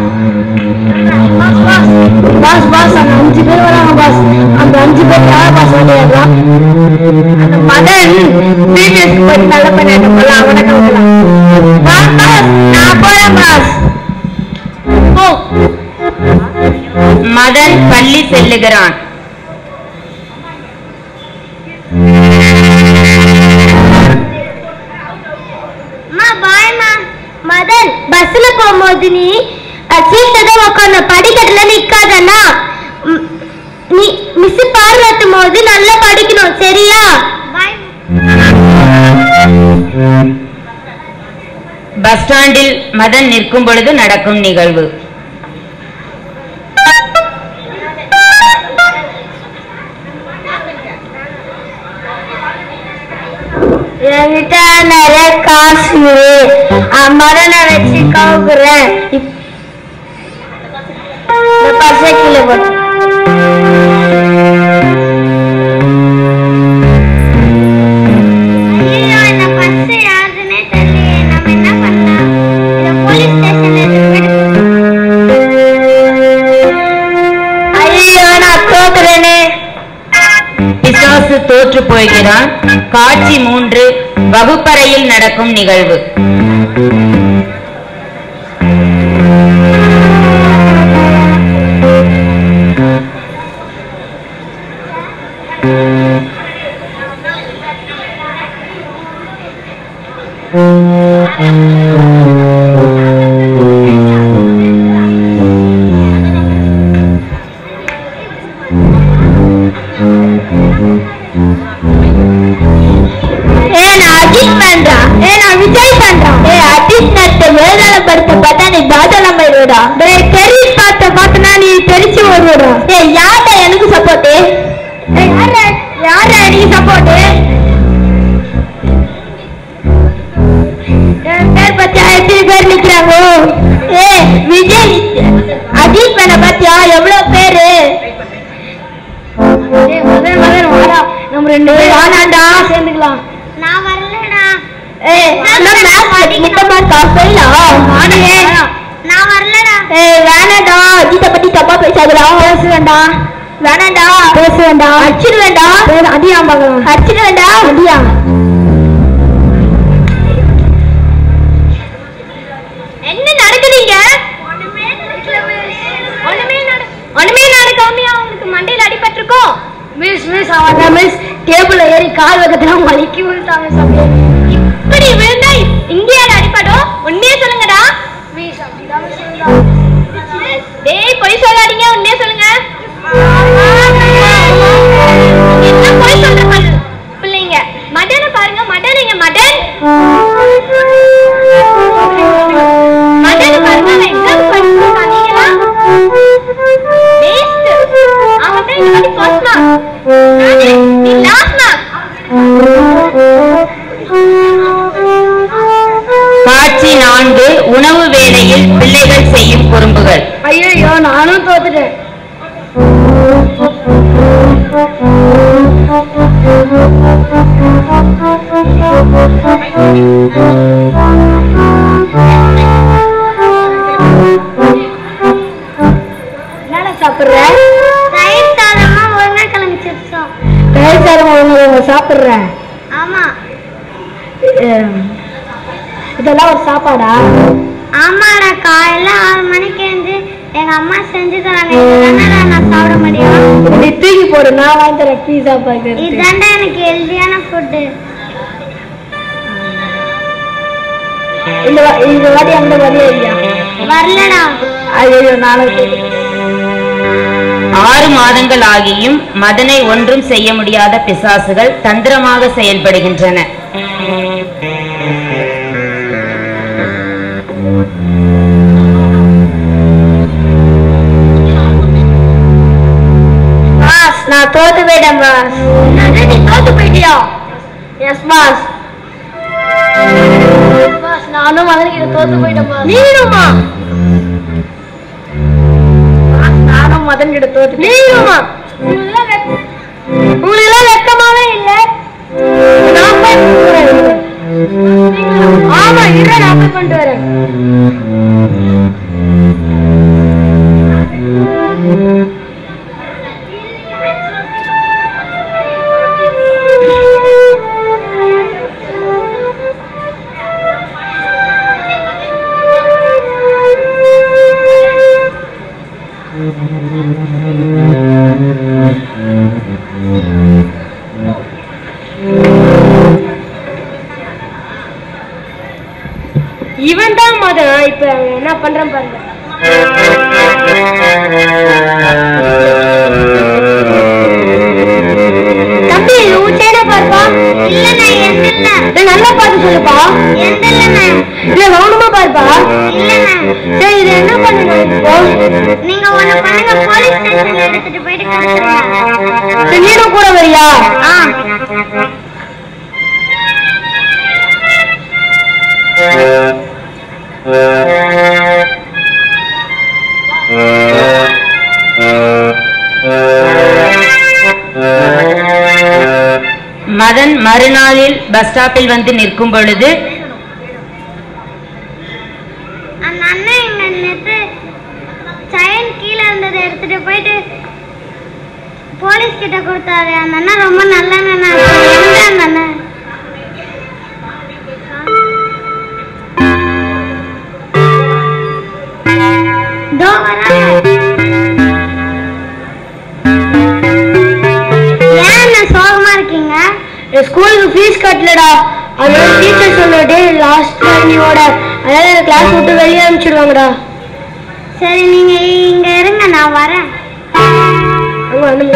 பாஸ் பாஸ் அந்த அஞ்சு பேர் வராங்க பாஸ். அந்த அஞ்சு பேர் யார் பாஸ் ஓடியாடுறா? அந்த மதன் பிபிஎஸ்க்கு போய் நல்ல பண்ணிட்டு போல அவனை கவுக்கலாம். பாஸ் பாஸ் நான் போறேன் பாஸ். போ. மதன் பள்ளி செல்லுகிறான். மதன் பஸ்ல போகும்போது நீ சீட்டதான் உட்காந்து படிக்கட்டுல நிக்காதன்னா நீ மிஸ் பாராட்டும் போது நல்லா படிக்கணும் சரியா? பஸ் ஸ்டாண்டில் மதன் நிற்கும் பொழுது நடக்கும் நிகழ்வு. என்கிட்ட நிறைய காசு மதனை வச்சு கவுக்குறேன். பர்ஸை கீழே போட்டு பிசாசு தோற்று போகிறான். காட்சி மூன்று, வகுப்பறையில் நடக்கும் நிகழ்வு. எனக்கு சப்போர்ட் யார நீ சப்போர்ட் பேர் பத்தியா எத்தனை பேர் நிக்கிறாங்க? ஏ விஜய் அஜித் மேல பத்தியா எவ்வளவு பேரு? மதன் மதன் வாடா நம்ம ரெண்டு பேரும் வாடாண்டா சேர்ந்துக்கலாம். நான் வரலடா. ஏய் நான் மேட்ச் படிக்கணுமா காசையா? நானே நான் வரலடா. ஏய் வேணடா அஜித்த பத்தி தப்பா பேசாதடா. பேசுவேண்டா வேணடா பேசுவேண்டா அடிச்சிடுவேண்டா. அடியா பார்க்கலாம் அடிச்சிடுவேண்டா அடியா. என்ன நடக்குதுங்க? ஒண்ணுமே ஒண்ணுமே ஒண்ணுமே நடக்காமையா உங்களுக்கு மண்டையில அடிபட்டிருக்கோம்? மிஸ் மிஸ் அவன மிஸ் டேபிள்ல ஏறி கால் வைக்கத்துல வலிக்கி விழுந்தாங்க சாமி. இப்படி விழுந்தா இங்கேயால அடிபடும்? உண்மையே சொல்லுங்கடா. மிஸ் அப்படிதான் சொல்லுங்க. டேய் போய் சொல்லாதீங்க உண்மையே சொல்லுங்க. என்ன போய் சொல்ற பிள்ளைங்க? மடனை பாருங்க மடனைங்க மடன் மடனை பாருங்க. அவன் எங்க படிச்சிருக்கான்? நீங்களா வேஸ்ட். அவன் தான் இந்த மாதிரி ஃபர்ஸ்ட் மார்க் நானே நீ லாஸ்ட் மார்க். காட்சி நான்கு, உணவு வேளையில் பிள்ளைகள் செய்யும் குறும்புகள். ஐயோ நானும் தோத்துட்டேன். என்னடா சாப்பிடுற? தயிர் சாதமா உருளைக்கிழங்கு சிப்ஸா? தயிர் சாதமா உருளைக்கிழங்கு சாப்பிடுறேன். ஆமா. இதெல்லாம் ஒரு சாப்பாடா? ஆமாடா காலையில ஆறு மணிக்கு எழுந்து எங்க அம்மா செஞ்சு தராங்க. இதெல்லாம் நான் சாப்பிட முடியும். நீ தூக்கி போடு நான் வாங்கி தரேன் பீஸா பர்கர். இதாண்டா எனக்கு ஹெல்தியான ஃபுட். இந்த இந்த வாட்டி அந்த வரல இல்லையா? வரலடா. ஐயோ நாளைக்கு. ஆறு மாதங்கள் ஆகியும் மதனை ஒன்றும் செய்ய முடியாத பிசாசுகள் தந்திரமாக செயல்படுகின்றன. நான் தோத்து போயிட்டேன் பாஸ். நீ தோத்து போயிட்டியா? S pass. பாஸ் நானும் மதன்கிட்ட தோத்து போயிட்டேன் பாஸ். நீனுமா? பாஸ் நானும் மதன்கிட்ட தோத்து. நீனுமா? உங்களுக்கு எல்லாம் வெக்கமாவே இல்லை. நான் போய் ஆமா இல்ல நான் போய் கொண்டு வரேன். இவன் தான் மதன். இப்ப என்ன பண்றேன் பாருங்க. தம்பி ஊச்சேன பாருப்பா. இல்லண்ணா எந்தில்ல. டேய் நல்லா பாத்து சொல்லுப்பா. எந்தில்லண்ணா. இல்ல கவனமா பாருப்பா. இல்லண்ணா. சரி இது என்ன பண்ணுங்க இப்போ? நீங்க ஒண்ணு பண்ணுங்க, போலீஸ் ஸ்டேஷன்ல எடுத்துட்டு போயிட்டு கொடுத்துருங்க. நீனும் கூட வரியா? ஆ. மதன் மறுநாளில் பஸ் ஸ்டாப்பில் வந்து நிற்கும் பொழுது அந்த அண்ணன் எங்க நேத்து செயின் கீழே இருந்ததை எடுத்துட்டு போயிட்டு போலீஸ் கிட்ட கொடுத்தாரு. அந்த அண்ணன் ரொம்ப நல்ல அண்ணன். எங்க அந்த அண்ணன்? தோ வரா. ஸ்கூலுக்கு ஃபீஸ் கட்டலடா. அதனால டீச்சர் சொன்னடே லாஸ்ட் நீயோட அதனால கிளாஸ் விட்டு வெளியே அனுப்பிச்சிடுவாங்கடா. சரி நீங்க இங்க இருங்க, நான் வரேன். அங்க வந்து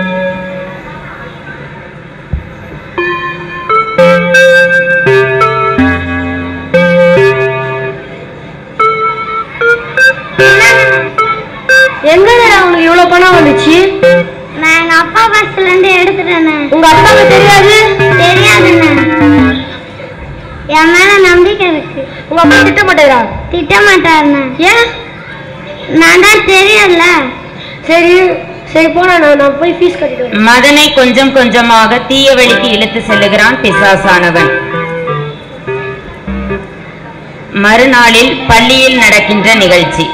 எங்கடா உனக்கு இவ்வளவு பணம் வந்துச்சு? நான் எங்க அப்பா பஸ்ல இருந்து எடுத்துட்டேன். உங்க அப்பாவுக்கு தெரியாது? தெரியாதுண்ணே. என் மேல நம்பிக்கை இருக்கு. உங்க அப்பா திட்ட மாட்டாரா? திட்ட மாட்டாருண்ணே. ஏன்? நான் தான் தெரியல. சரி சரி போனா நான் போய் ஃபீஸ் கட்டிட்டு. மதனை கொஞ்சம் கொஞ்சமாக தீய வழிக்கு இழுத்து செல்லுகிறான் பிசாசானவன். மறுநாளில் பள்ளியில் நடக்கின்ற நிகழ்ச்சி.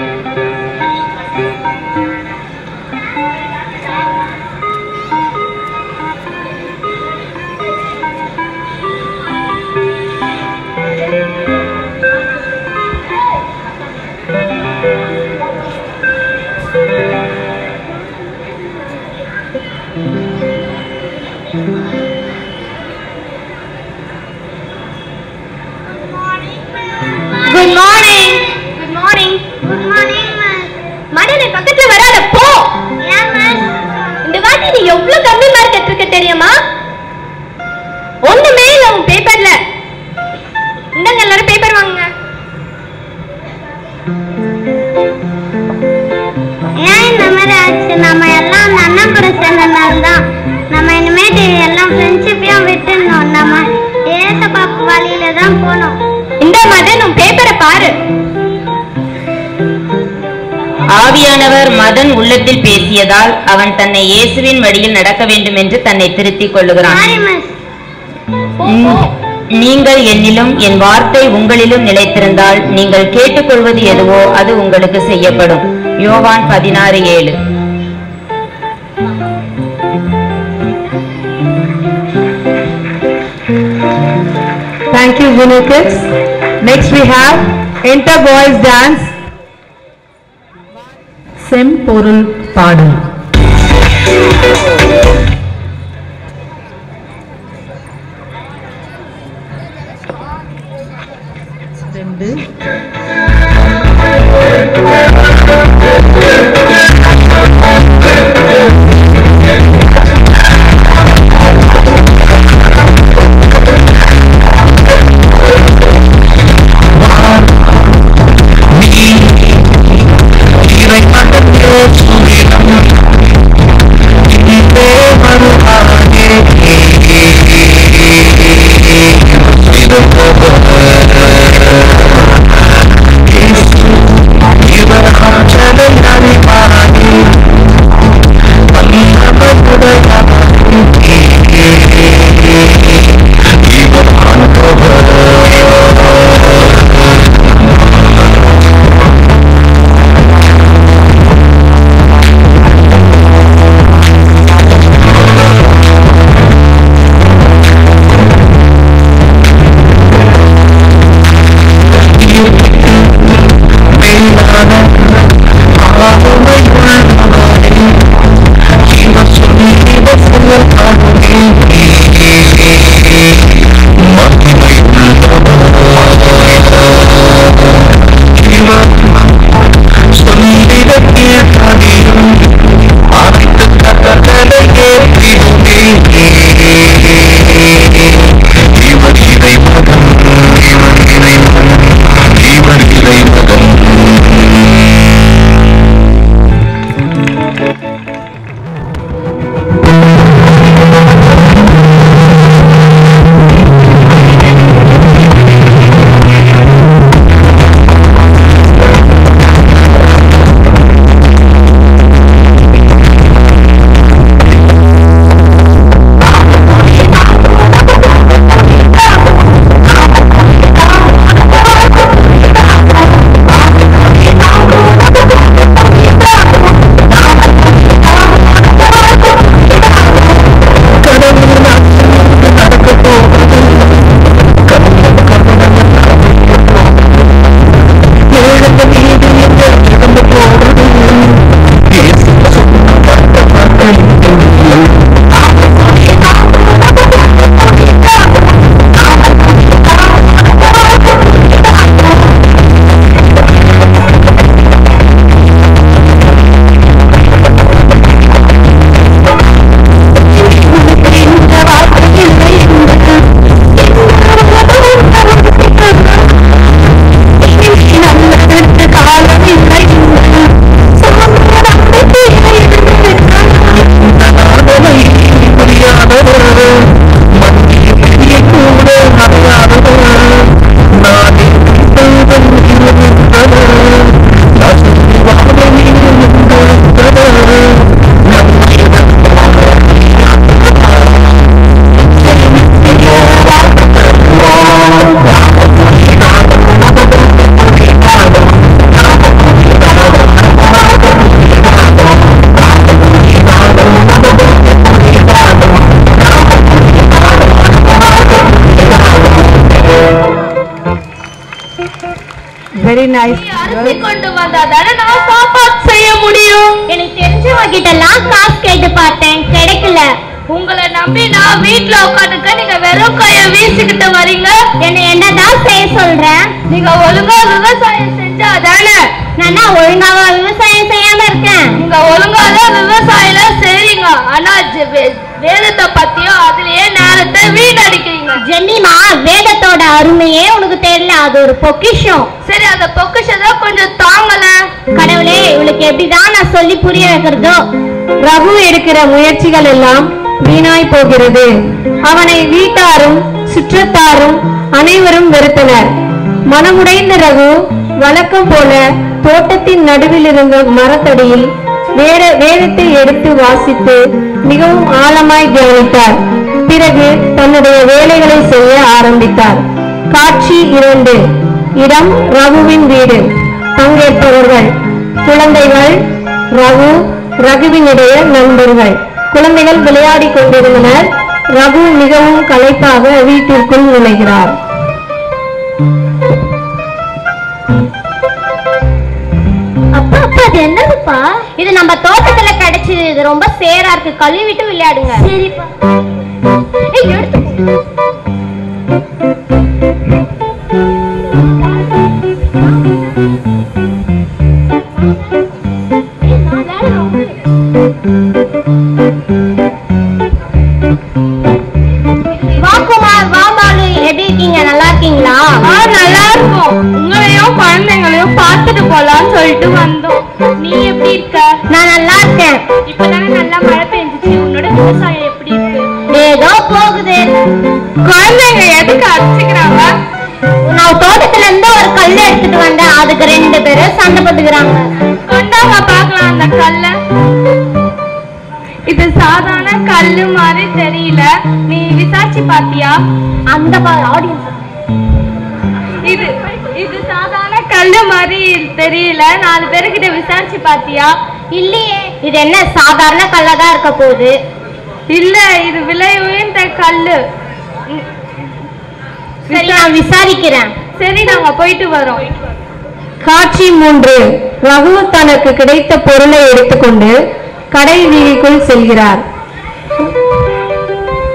Good morning. Good morning. Good morning miss. மடனே பக்கத்துல வராத போ. ஏன் மிஸ்? இந்த வாட்டி நீ எவ்வளவு கம்மி மார்க் எடுத்துக்க தெரியுமா? ஒண்ணுமே இல்ல உன் பேப்பர்ல. இந்தங்க எல்லாரும் பேப்பர் வாங்குங்க. ஏன் இந்த மாதிரி ஆச்சு? நம்ம எல்லாம் அந்த அண்ணன் கூட சேர்ந்தனால தான். நம்ம இனிமேட்டு எல்லாம் ஃப்ரெண்ட்ஷிப்பையும் விட்டுணும். நம்ம ஏசப்பா வழியில தான் போனோம். இந்த மதன் உன் பேப்பரை பாரு. ஆவியானவர் மதன் உள்ளத்தில் பேசியதால் அவன் தன்னை இயேசுவின் வழியில் நடக்க வேண்டும் என்று தன்னை திருத்திக் கொள்ளுகிறான். நீங்கள் என்னிலும் என் வார்த்தை உங்களிலும் நிலைத்திருந்தால் நீங்கள் கேட்டுக்கொள்வது எதுவோ அது உங்களுக்கு செய்யப்படும். யோவான் பதினாறு ஏழு. Thank you, Vinu kids. Next we have Inter Boys Dance. செம்பொருள் பாடல். ரெண்டு Like வெரி நைஸ். அரிசி கொண்டு வந்தாதானே நான் சாப்பாடு செய்ய முடியும். எனக்கு தெரிஞ்சவங்க கிட்ட எல்லாம் காசு கேட்டு பார்த்தேன், கிடைக்கல. உங்களை நம்பி நான் வீட்டுல உட்காந்துக்க, நீங்க வெறும் கைய வீசிக்கிட்டு வரீங்க. என்ன என்னதான் செய்ய சொல்றேன்? நீங்க ஒழுங்கா விவசாயம் செஞ்சாதானே. நான் ஒழுங்காவா விவசாயம் செய்யாம இருக்கேன்? நீங்க ஒழுங்காதான் விவசாயம் செய்றீங்க, ஆனா வேதத்தை பத்தியும் அதுலயே நேரத்தை வீணடிக்கிறீங்க. ஜென்னிமா, வேதத்தோட அருமையே உனக்கு தெரியல, அது ஒரு பொக்கிஷம். சரி, அந்த பொக்கிஷத்தை கொஞ்சம் தாங்கல. கடவுளே, இவளுக்கு எப்படிதான் நான் சொல்லி புரிய வைக்கிறதோ. ரகு எடுக்கிற முயற்சிகள் எல்லாம் வீணாய் போகிறது. அவனை வீட்டாரும் சுற்றத்தாரும் அனைவரும் வெறுத்தனர். மனமுடைந்த ரகு வழக்கம் போல தோட்டத்தின் நடுவில் இருந்த மரத்தடியில் வேற வேதத்தை எடுத்து வாசித்து மிகவும் ஆழமாய் தியானித்தார். பிறகு தன்னுடைய வேலைகளை செய்ய ஆரம்பித்தார். காட்சி இரண்டு. இடம் ரகுவின் வீடு. பங்கேற்பவர்கள் குழந்தைகள், ரகு, ரகுவினுடைய நண்பர்கள். குழந்தைகள் விளையாடி கொண்டிருந்தனர். ரகு மிகவும் களைப்பாக வீட்டிற்குள் நுழைகிறார். அப்பா அப்பா அது என்னதுப்பா? இது நம்ம தோட்டத்துல கிடைச்சது. இது ரொம்ப சேரா இருக்கு, கழுவிட்டு விளையாடுங்க. சரிப்பா. ஏய், எடுத்து வாக்குமார், வாமாலு, எப்படி இருக்கீங்க? நல்லா இருக்கீங்களா? நல்லா இருக்கும். உங்களையும் குழந்தைங்களையும் பார்த்துட்டு போலான்னு சொல்லிட்டு வந்தோம். நீ எப்படி இருக்க? நான் நல்லா இருக்கேன். இப்பதானே நல்லா மழை பெஞ்சிச்சு. உன்னோட விவசாயம் எப்படி இருக்கு? ஏதோ போகுது. குழந்தைங்க எதுக்கு அடிச்சுக்கிறாங்க? நான் தோட்டத்துல இருந்து ஒரு கல் எடுத்துட்டு வந்தேன், அதுக்கு ரெண்டு பேரும் சண்டை போட்டுக்கிறாங்க. கொண்டாங்க பாக்கலாம் அந்த கல்ல. இது சாதாரண கல்லு மாதிரி தெரியல, நீ விசாரிச்சு பாத்தியா? அந்த ஆடியன்ஸ் இது இது சாதாரண கல்லு மாதிரி தெரியல, நாலு பேருக்கிட்ட விசாரிச்சு பாத்தியா? இல்லையே. இது என்ன சாதாரண கல்லதான் இருக்க போகுது? இல்ல, இது விலை உயர்ந்த கல்லு. சரி, நான் விசாரிக்கிறேன். சரி, நாங்க போயிட்டு வரோம். காட்சி மூன்று. ரகு தனக்கு கிடைத்த பொருளை எடுத்துக்கொண்டு கடை வீதிக்குள் செல்கிறார்.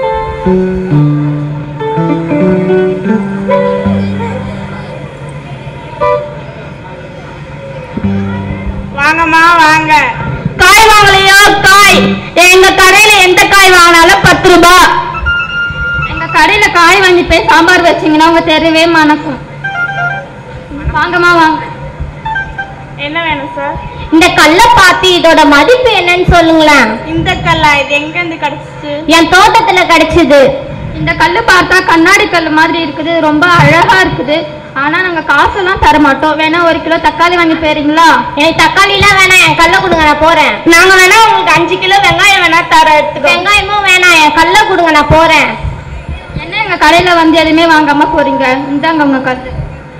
காய். எங்க கடையில எந்த காய் வாங்கினாலும் பத்து ரூபாய். எங்க கடையில காய் வாங்கி போய் சாம்பார் வச்சீங்கன்னா உங்க தெருவே மணக்கும். வாங்கம்மா வாங்க. என்ன வேணும் சார்? இந்த கல்லை பார்த்து இதோட மதிப்பு என்னன்னு சொல்லுங்களேன். இந்த கல்லா? இது எங்க இருந்து கிடைச்சிச்சு? என் தோட்டத்துல கிடைச்சது. இந்த கல்லு பார்த்தா கண்ணாடி கல் மாதிரி இருக்குது, ரொம்ப அழகா இருக்குது. ஆனா நாங்க காசெல்லாம் தர மாட்டோம். வேணா ஒரு கிலோ தக்காளி வாங்கி போறீங்களா? எனக்கு தக்காளி எல்லாம் வேணாம், என் கல்லை கொடுங்க, நான் போறேன். நாங்க வேணா உங்களுக்கு அஞ்சு கிலோ வெங்காயம் வேணா தர எடுத்துக்கோ. வெங்காயமும் வேணாம், என் கல்லை கொடுங்க, நான் போறேன். என்ன எங்க கடையில வந்து எதுவுமே வாங்காம போறீங்க? இந்தாங்க உங்க கல்லு.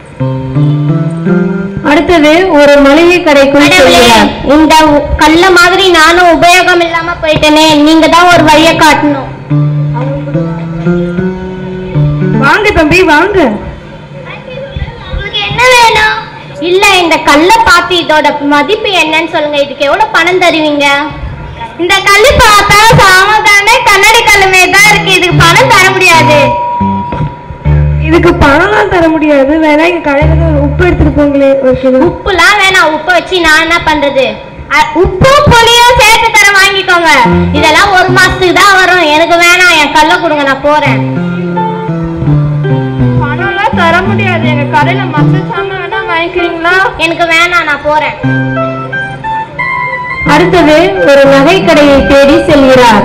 அடுத்தது ஒரு மளிகை கடைக்குள் செல்கிறார். இந்த கல்ல மாதிரி நானும் உபயோகம் இல்லாம போயிட்டேனே, நீங்க தான் ஒரு வழியை காட்டணும். வாங்க தம்பி வாங்க. உங்களுக்கு என்ன வேணும்? இல்ல இந்த கல்ல பார்த்து இதோட மதிப்பு என்னன்னு சொல்லுங்க. இதுக்கு எவ்வளவு பணம் தருவீங்க? இந்த கல்லு பார்த்தா சாமதானே கண்ணாடி கல்லுமே தான் இருக்கு. இதுக்கு பணம் தர முடியாது. இதுக்கு பணம்லாம் தர முடியாது. வேணா எங்க கடையில உப்பு எடுத்துட்டு போங்களே ஒரு கிலோ. உப்புலாம் வேணாம், உப்பு வச்சு நான் என்ன பண்றது? உப்பும் புளியும் சேர்த்து தர வாங்கிக்கோங்க. இதெல்லாம் ஒரு மாசத்துக்கு தான் வரும். எனக்கு வேணாம், என் கல்ல கொடுங்க, நான் போறேன். பணம்லாம் தர முடியாது. எங்க கடையில மத்த சாமான் வேணா வாங்கிக்கிறீங்களா? எனக்கு வேணாம், நான் போறேன். அடுத்தது ஒரு நகை கடையை தேடி செல்கிறார்.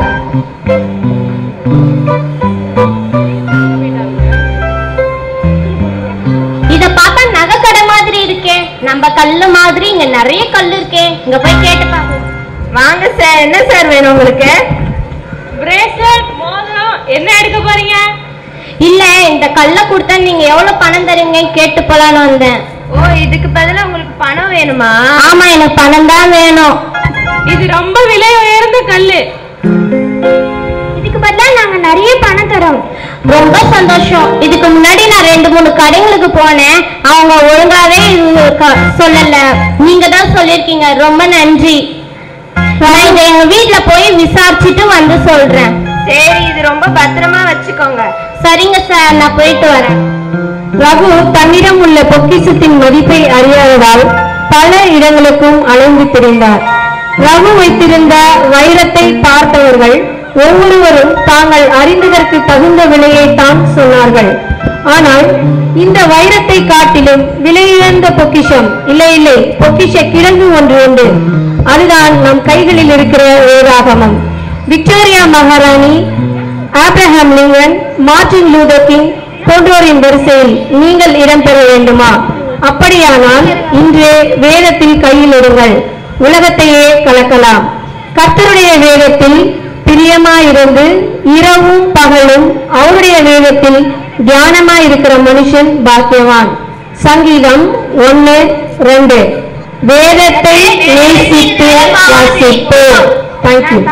இத பார்த்தா நகை கடை மாதிரி இருக்கே. நம்ம கல்லு மாதிரி இங்க நிறைய கல்லு இருக்கே. இங்க போய் கேட்டு பாருங்க. வாங்க சார். என்ன சார் வேணும் உங்களுக்கு? பிரேஸ்லெட், மோதிரம், என்ன எடுக்க போறீங்க? இல்ல இந்த கல்ல கொடுத்தா நீங்க எவ்வளவு பணம் தருவீங்க கேட்டு போலான்னு வந்தேன். ஓ, இதுக்கு பதிலா உங்களுக்கு பணம் வேணுமா? ஆமா, எனக்கு பணம் தான் வேணும். இது ரொம்ப விலை உயர்ந்த கல்லு. இதுக்கு பதிலா நாங்க நிறைய பணம் தரோம். ரொம்ப சந்தோஷம். இதுக்கு முன்னாடி நான் ரெண்டு மூணு கடைங்களுக்கு போனேன். அவங்க ஒழுங்காவே சொல்லல. நீங்க தான் சொல்லிருக்கீங்க. ரொம்ப நன்றி. நான் இங்க எங்க வீட்டுல போய் விசாரிச்சுட்டு வந்து சொல்றேன். சரி, இது ரொம்ப பத்திரமா வச்சுக்கோங்க. சரிங்க சார், நான் போயிட்டு வரேன். ரகு தன்னிடம் உள்ள பொக்கிஷத்தின் மதிப்பை அறியாததால் பல இடங்களுக்கும் அலைந்து திரிந்தார். ரகு வைத்திருந்த வைரத்தை பார்த்தவர்கள் ஒவ்வொருவரும் தாங்கள் அறிந்ததற்கு தகுந்த விலையை தான் சொன்னார்கள். ஆனால் இந்த வைரத்தை காட்டிலும் விலையுயர்ந்த பொக்கிஷம் இல்லை இல்லை பொக்கிஷ கிழங்கு ஒன்று உண்டு. அதுதான் நம் கைகளில் இருக்கிற வேதாகமம். விக்டோரியா மகாராணி, Abraham Lincoln, Martin Luther King போன்றோரின் வரிசையில் நீங்கள் இடம்பெற வேண்டுமா? அப்படியானால் இன்றே வேதத்தில் கையில் எடுங்கள். உலகத்தையே கலக்கலாம். கர்த்தருடைய வேதத்தில் பிரியமாயிருந்து இரவும் பகலும் அவருடைய வேதத்தில் தியானமாயிருக்கிற மனுஷன் பாக்கியவான். சங்கீதம் ஒன்னு ரெண்டு. வேதத்தை நேசித்து வாசிப்பு. Thank you.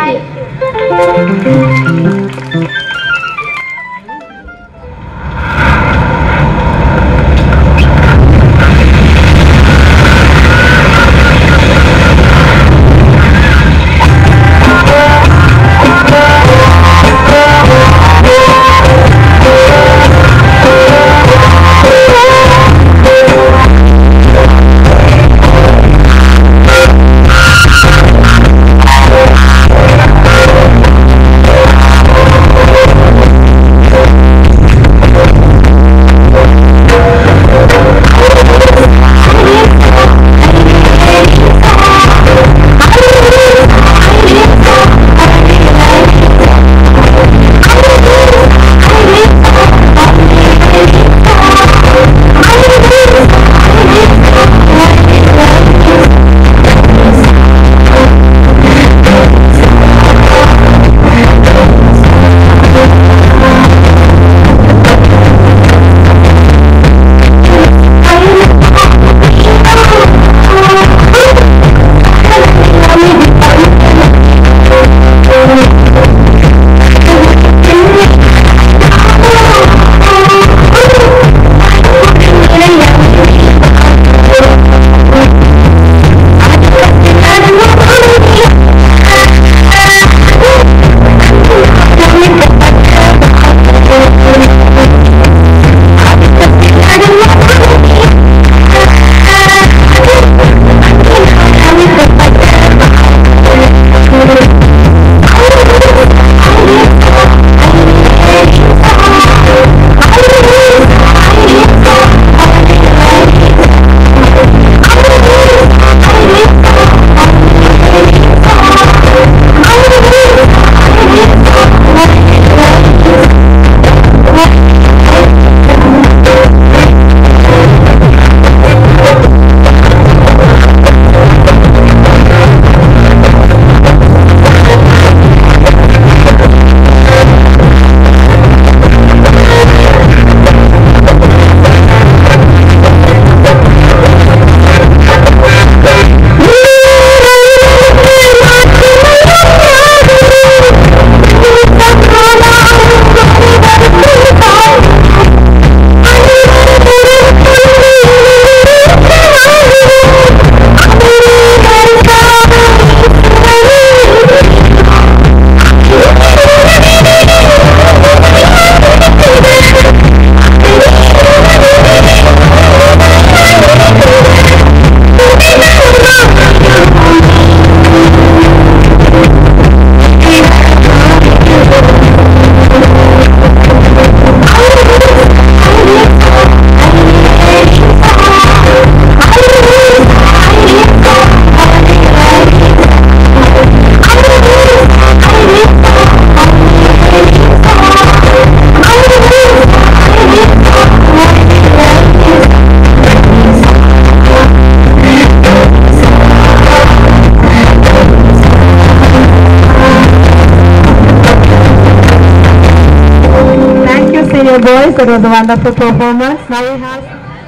It was a wonderful performance. Now we have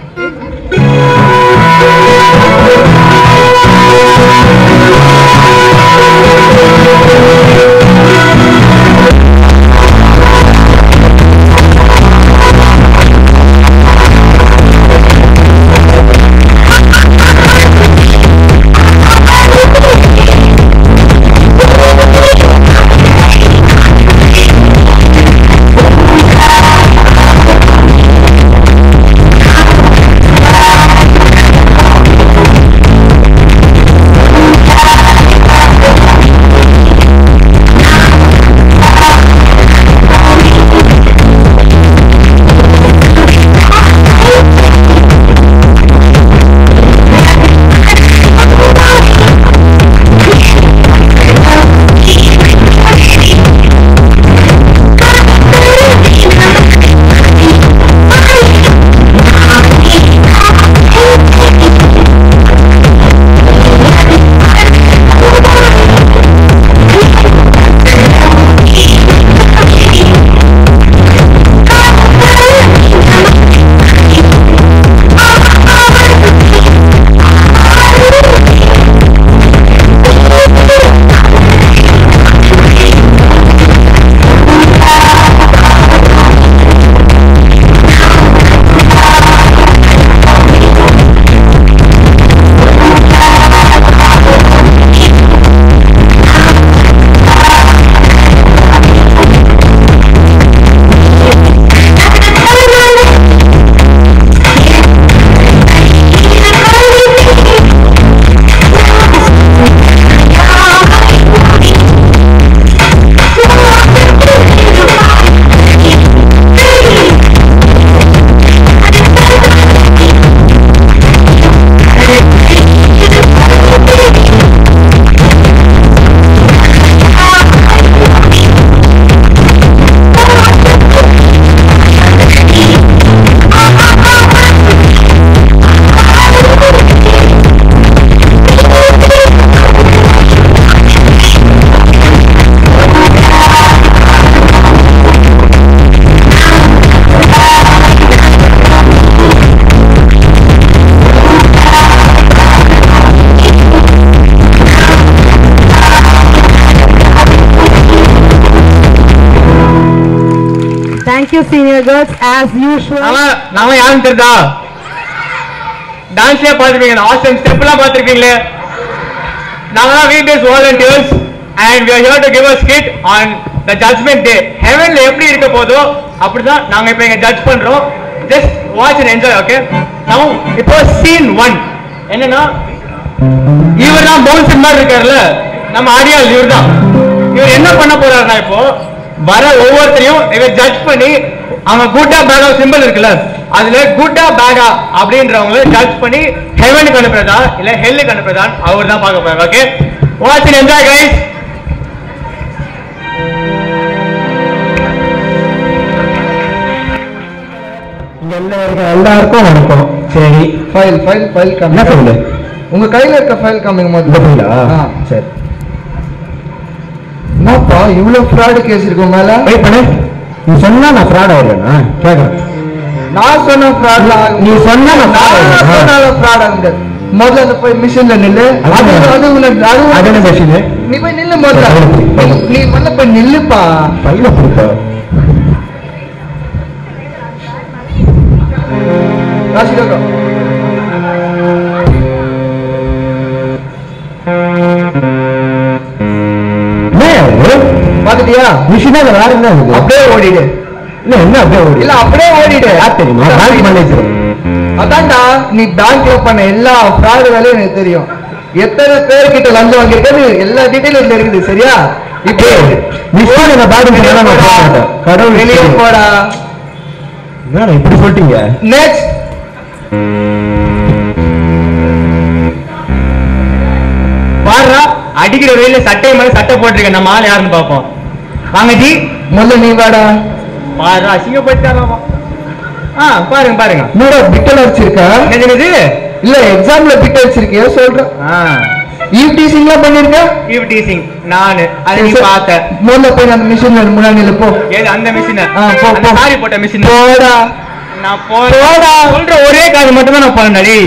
Thank you, senior girls, as usual. நாம யாரும் தெரியுதா? டான்ஸ்ல பாத்துருப்பீங்க, ஆசம் ஸ்டெப்லாம் பாத்துருப்பீங்களே. நாம videos volunteers and we are here to give a skit on the judgment day. Heavenல எப்படி இருக்க போதோ அப்படிதான் நாங்க இப்ப இங்க ஜட்ஜ் பண்றோம். Just watch and enjoy, okay? Now இப்போ scene one என்னன்னா இவர் தான் பவுன்சர் மாதிரி இருக்காருல்ல, நம்ம ஆடியால் இவர் தான். இவர் என்ன பண்ண போறாருன்னா இப்போ வர ஒவ்வொருத்தரையும் இவர் ஜட்ஜ் பண்ணி அவங்க குட்டா பேடா சிம்பிள் இருக்குல்ல, அதுல குட்டா பேடா அப்படின்றவங்கள ஜட்ஜ் பண்ணி ஹெவனுக்கு அனுப்புறதா இல்ல ஹெல்லுக்கு அனுப்புறதா அவர் தான் பார்க்க போறாரு. Okay, watch and enjoy guys. எல்லாருக்கும் வணக்கம். சரி, ஃபைல் ஃபைல் ஃபைல் என்ன சொல்லு, உங்க கையில இருக்க ஃபைல் காமிங்க முதல்ல. சரி, என்னப்பா இவ்வளவு ஃப்ராட் கேஸ் இருக்கு மேல? வெயிட் பண்ணு, நீ சொன்னா நான் ஃப்ராட் ஆயிடுறேனா கேக்குறேன். நான் சொன்ன ஃப்ராட் நீ சொன்னா நான் ஃப்ராட் ஆகுது. முதல்ல அந்த போய் மிஷின்ல நில்லு. அது அது உனக்கு அது என்ன மிஷின்? நீ போய் நில்லு முதல்ல. நீ முதல்ல போய் நில்லுப்பா. பையில கொடுப்பா ராசிகா. பாத்துட்டியா மிஷினா வேற என்ன இருக்கு? அப்படியே ஓடிடு. இல்ல என்ன அப்படியே ஓடி இல்ல அப்படியே ஓடிடு. யார் தெரியுமா? Bank manager. அதான்டா, நீ பேங்க்ல பண்ண எல்லா ஃப்ராட் வேலையும் எனக்கு தெரியும். எத்தனை பேர் கிட்ட லஞ்சம் வாங்கியிருக்கேன்னு எல்லா டீடைலும் இதுல இருக்குது. சரியா? இப்போ மிஷின் என்ன பாருங்க, கடவுள் வெளியே போடா. என்ன இப்படி சொல்லிட்டீங்க? நெக்ஸ்ட் பாருடா, அடிக்கிற வெயில சட்டை மேல சட்டை போட்டிருக்க நம்ம ஆள் யாருன்னு பாப்போம். வாங்க ஜி, முதல்ல நீ வாடா. பாரு அசிங்கப்பட்டாராமா. ஆ பாருங்க பாருங்க, என்னடா பிட்டல் அடிச்சிருக்கா? என்னது? இல்ல எக்ஸாம்ல பிட் அடிச்சிருக்கியா சொல்றேன். ஈவ் டீசிங்லாம் பண்ணிருக்க? ஈவ் டீசிங் நானு அதை நீ பார்த்த. முதல்ல போய் அந்த மிஷின்ல முன்னாடி நில்லு போ. ஏது அந்த மிஷின்? ஆ போ போ. சாரி போட்ட மிஷின். போடா. நான் போடா. சொல்ற ஒரே காது மட்டும் தான் நான் பண்ணேன் டேய்.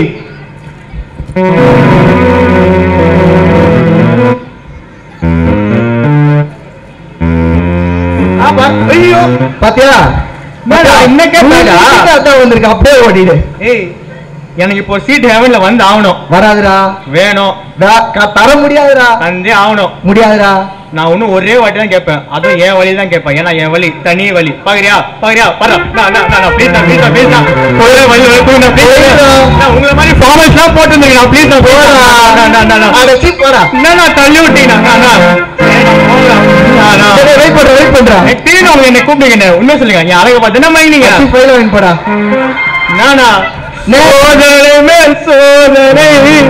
ஆபா ஐயோ பாத்தியா? மேடா என்ன கேட்டாடா? அதான் வந்திருக்கு அப்படியே ஓடிடு. ஏய் எனக்கு இப்போ சீட் ஹெவன்ல வந்து ஆவணும். வராதுடா. வேணும். தர முடியாதுடா. தந்தே ஆவணும். முடியாதுடா. நான் ஒன்னும் ஒரே வாட்டி தான் கேட்பேன். அதுவும் என் வழி தான் கேட்பேன். ஏன்னா என் வழி தனி வழி. பாக்குறியா பாக்குறியா பாரு. நான் நான் நான் ப்ளீஸ் நான் ப்ளீஸ் ப்ளீஸ் நான் ஒரே வழி வந்து ப்ளீஸ். நான் உங்கள மாதிரி ஃபார்மல்ஸ்லாம் போட்டுருந்தேன். நான் ப்ளீஸ் நான் போறேன். நான் நான் நான் அட சீ போடா. என்ன நான் தள்ளி விட்டீனா? நான் நான் நான் வெயிட் பண்ற வெயிட் பண்ற. நெக்ஸ்ட் அவங்க என்ன கூப்பிடுங்க. உண்மை சொல்லுங்க. நீங்க அழகா பார்த்து என்ன மைனிங்க? ஃபைல் வாங்கி போடா. நானா சோதனை மேல் சோதனை.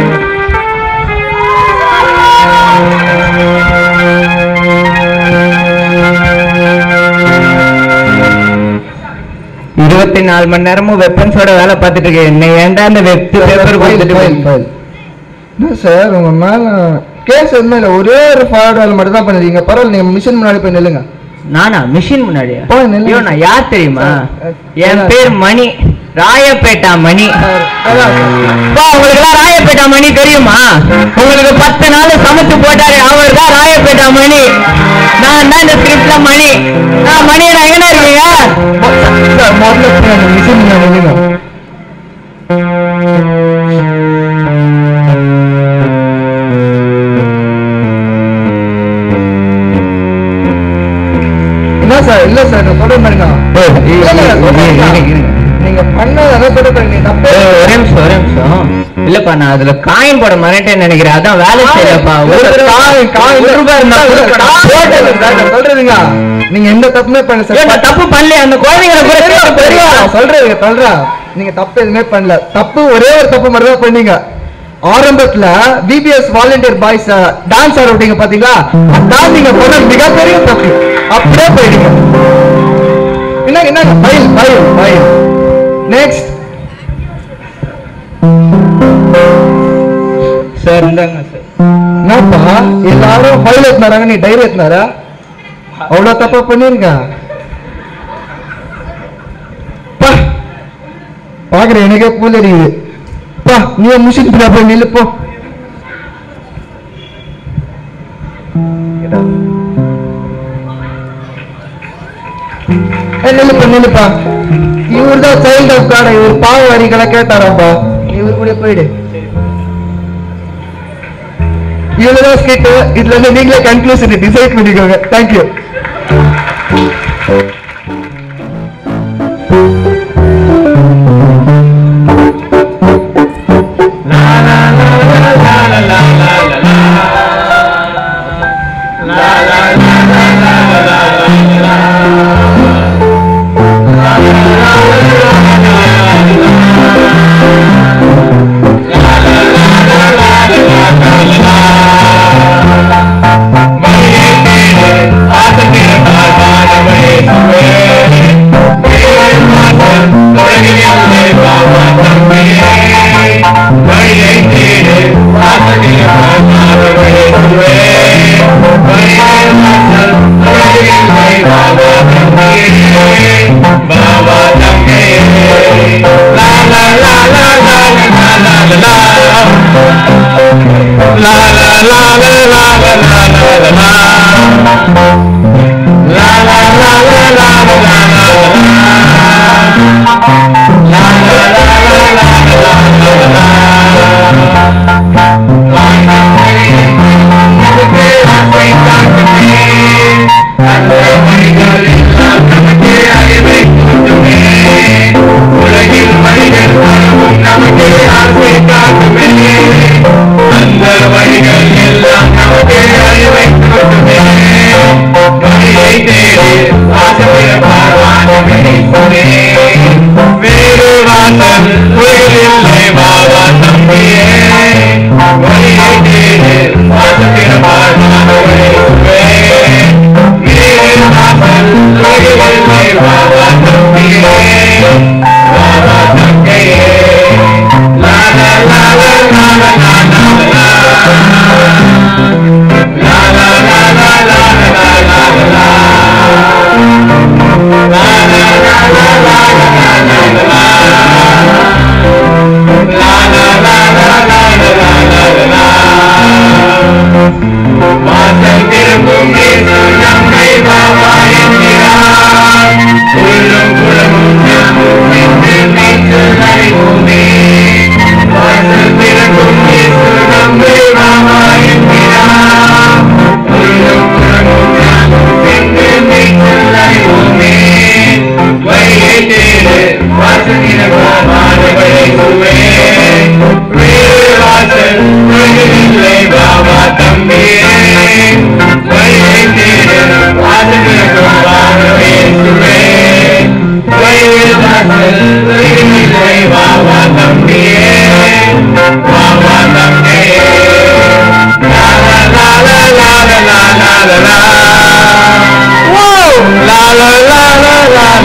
இருபத்தி நாலு மணி நேரமும் வெப்பன்ஸோட வேலை பார்த்துட்டு இருக்கேன். என்ன ஏன்டா இந்த வெப் பேப்பர் கொடுத்துட்டு சார் உங்க மேல கேஸ் எதுவுமே இல்லை. ஒரே ஒரு ஃபார்வர்ட் வேலை மட்டும் தான் பண்ணுறீங்க. பரவாயில்ல, நீங்க மிஷின் முன்னாடி போய் நில்லுங்க. நானா மிஷின் முன்னாடியா? போய் நில்லுங்க. ஐயோ நான் யார் தெரியுமா? என் பேர் மணி, ராயப்பேட்டா மணி. உங்களுக்கு எல்லாம் ராயப்பேட்டா மணி தெரியுமா? உங்களுக்கு பத்து நாள் சமைச்சு போட்டாரு அவர் தான் ராயப்பேட்டா மணி. நான் தான் இந்த ஸ்கிரிப்ட்ல மணி. நான் மணி நான் எங்க இருக்கீங்க? முதல்ல மிஷின் முன்னாடி நில்லுங்க. இல்ல சார் இல்ல சார் நான் சொல்ற பாருங்க. நீங்க பண்ணதை சொல்ற பாருங்க. தப்பு. ஒரே நிமிஷம் ஒரே நிமிஷம். இல்லப்பா நான் அதுல காயின் போட மறந்துட்டேன்னு நினைக்கிறேன். அதான் வேலை செய்யலப்பா. ஒரு ரூபாய் இருந்தா சொல்றதுங்க. நீங்க எந்த தப்புமே பண்ணல சார். தப்பு பண்ணல. அந்த குழந்தைங்களை சொல்றதுங்க சொல்றா. நீங்க தப்பு எதுவுமே பண்ணல. தப்பு ஒரே ஒரு தப்பு மட்டும் தான் பண்ணீங்க. ஆரம்பத்துல விபிஎஸ் வாலண்டியர் பாய்ஸ் டான்ஸ் ஆட விட்டீங்க பாத்தீங்களா? அதான் நீங்க பண்ண மிகப்பெரிய தப்பு. அப்படியே போயிடுங்க. என்ன என்ன file file file. Next sir இந்தாங்க சார். என்னப்பா எல்லாரும் ஃபைல் ஏத்துனாராங்க, நீ டைரி ஏத்துனாரா? அவ்வளவு தப்பா பண்ணிருக்க. பாக்குற எனக்கே பூல் எரியுது. பா நீ மிஷின் போய் நில்லு போ. நில்லுப்பா நில்லுப்பா. இவர் தான் சைல்ட் ஆஃப் கார்டு. இவர் பாவ வரிகளை கேட்டாராப்பா. இவர் கூட போயிடு. இவ்வளவுதான் ஸ்கிரிப்ட். இதுல இருந்து நீங்களே கன்க்ளூஷன் டிசைட் பண்ணிக்கோங்க. தேங்க்யூ. Hey,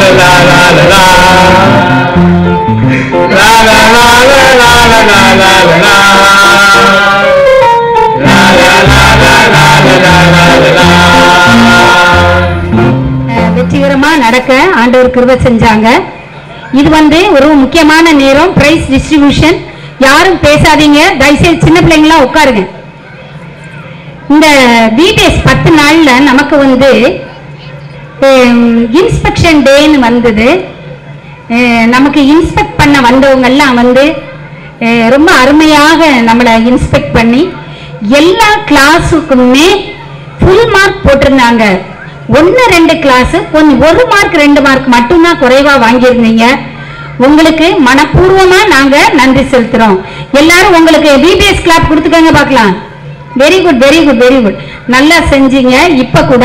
வெற்றிகரமா நடக்க ஆண்டவர் கிருபை செஞ்சாங்க. இது வந்து ஒரு முக்கியமான நேரம், பிரைஸ் டிஸ்ட்ரிபியூஷன். யாரும் பேசாதீங்க, தயவுசெய்து சின்ன பிள்ளைங்களாம் உட்காருங்க. இந்த பிபிஎஸ் பத்து நாள்ல நமக்கு வந்து இன்ஸ்பெக்ஷன் டேன்னு வந்தது. நமக்கு இன்ஸ்பெக்ட் பண்ண வந்தவங்க எல்லாம் வந்து ரொம்ப அருமையாக நம்மளை இன்ஸ்பெக்ட் பண்ணி எல்லா கிளாஸுக்குமே ஃபுல் மார்க் போட்டிருந்தாங்க. ஒன்று ரெண்டு கிளாஸ் கொஞ்சம் ஒரு மார்க் ரெண்டு மார்க் மட்டும்தான் குறைவா வாங்கியிருந்தீங்க. உங்களுக்கு மனப்பூர்வமா நாங்க நன்றி செலுத்துறோம். எல்லாரும் உங்களுக்கு பிபிஎஸ் கிளாப் கொடுத்துக்கங்க பார்க்கலாம். Very good very good very good, நல்லா செஞ்சீங்க. இப்ப கூட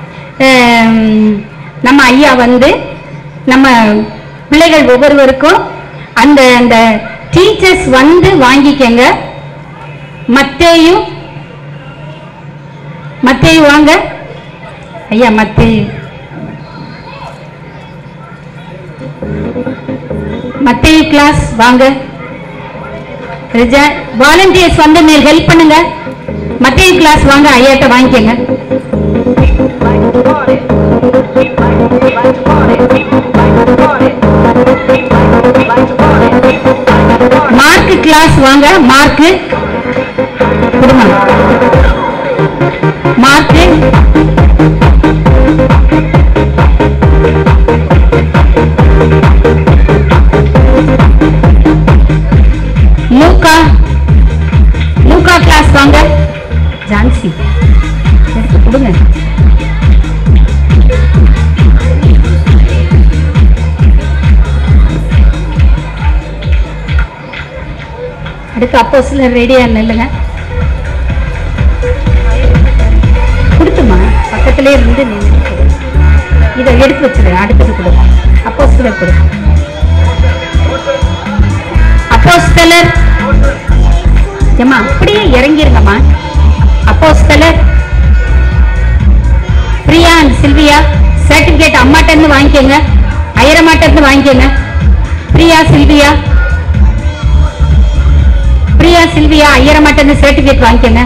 நம்ம ஐயா வந்து நம்ம பிள்ளைகள் ஒவ்வொருவருக்கும் அந்த அந்த டீச்சர்ஸ் வந்து வாங்கிக்கங்க. மத்தேயு மத்தேயு வாங்க ஐயா, மத்தேயு மத்தேயு கிளாஸ் வாங்க. வாலண்டியர்ஸ் வந்து மேல் ஹெல்ப் பண்ணுங்க. மத்தேயு கிளாஸ் வாங்க, ஐயாட்ட வாங்கிக்கங்க. மார்க் கிளாஸ் வாங்க, மார்க் கொடுங்க. மார்க் லூக்கா லூக்கா கிளாஸ் வாங்க. ஜான்சி கொடுங்க. அடுத்து அப்போ சில ரெடியா நில்லுங்க. கொடுத்துமா பக்கத்திலே இருந்து இதை எடுத்து வச்சிரு. அடுத்தது கொடுங்க. அப்போ சிலர் கொடுங்க. அப்போஸ்தலர் ஏமா அப்படியே இறங்கிருங்கம்மா. அப்போஸ்தலர் பிரியா அண்ட் சில்வியா சர்டிபிகேட் அம்மாட்ட இருந்து வாங்கிக்கோங்க, ஐயரமாட்ட இருந்து வாங்கிக்கோங்க. பிரியா சில்வியா பிரியா சில்வியா ஐயரமாட்ட இருந்து சர்டிபிகேட் வாங்கிக்கோங்க.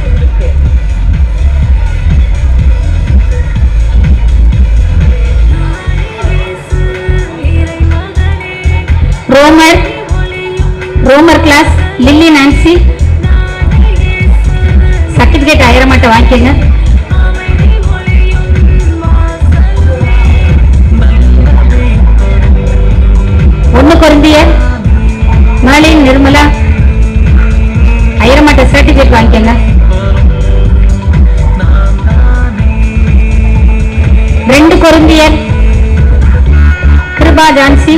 Romar Romar class Lily Nancy certificate ஐயரமாட்ட வாங்கிக்கோங்க. ஒன்னு குருந்திய மாலின் நிர்மலா ஐயரமாட்ட சர்டிபிகேட் வாங்கிக்கோங்க. ரெண்டு குருந்தியர் கிருபா ஜான்சி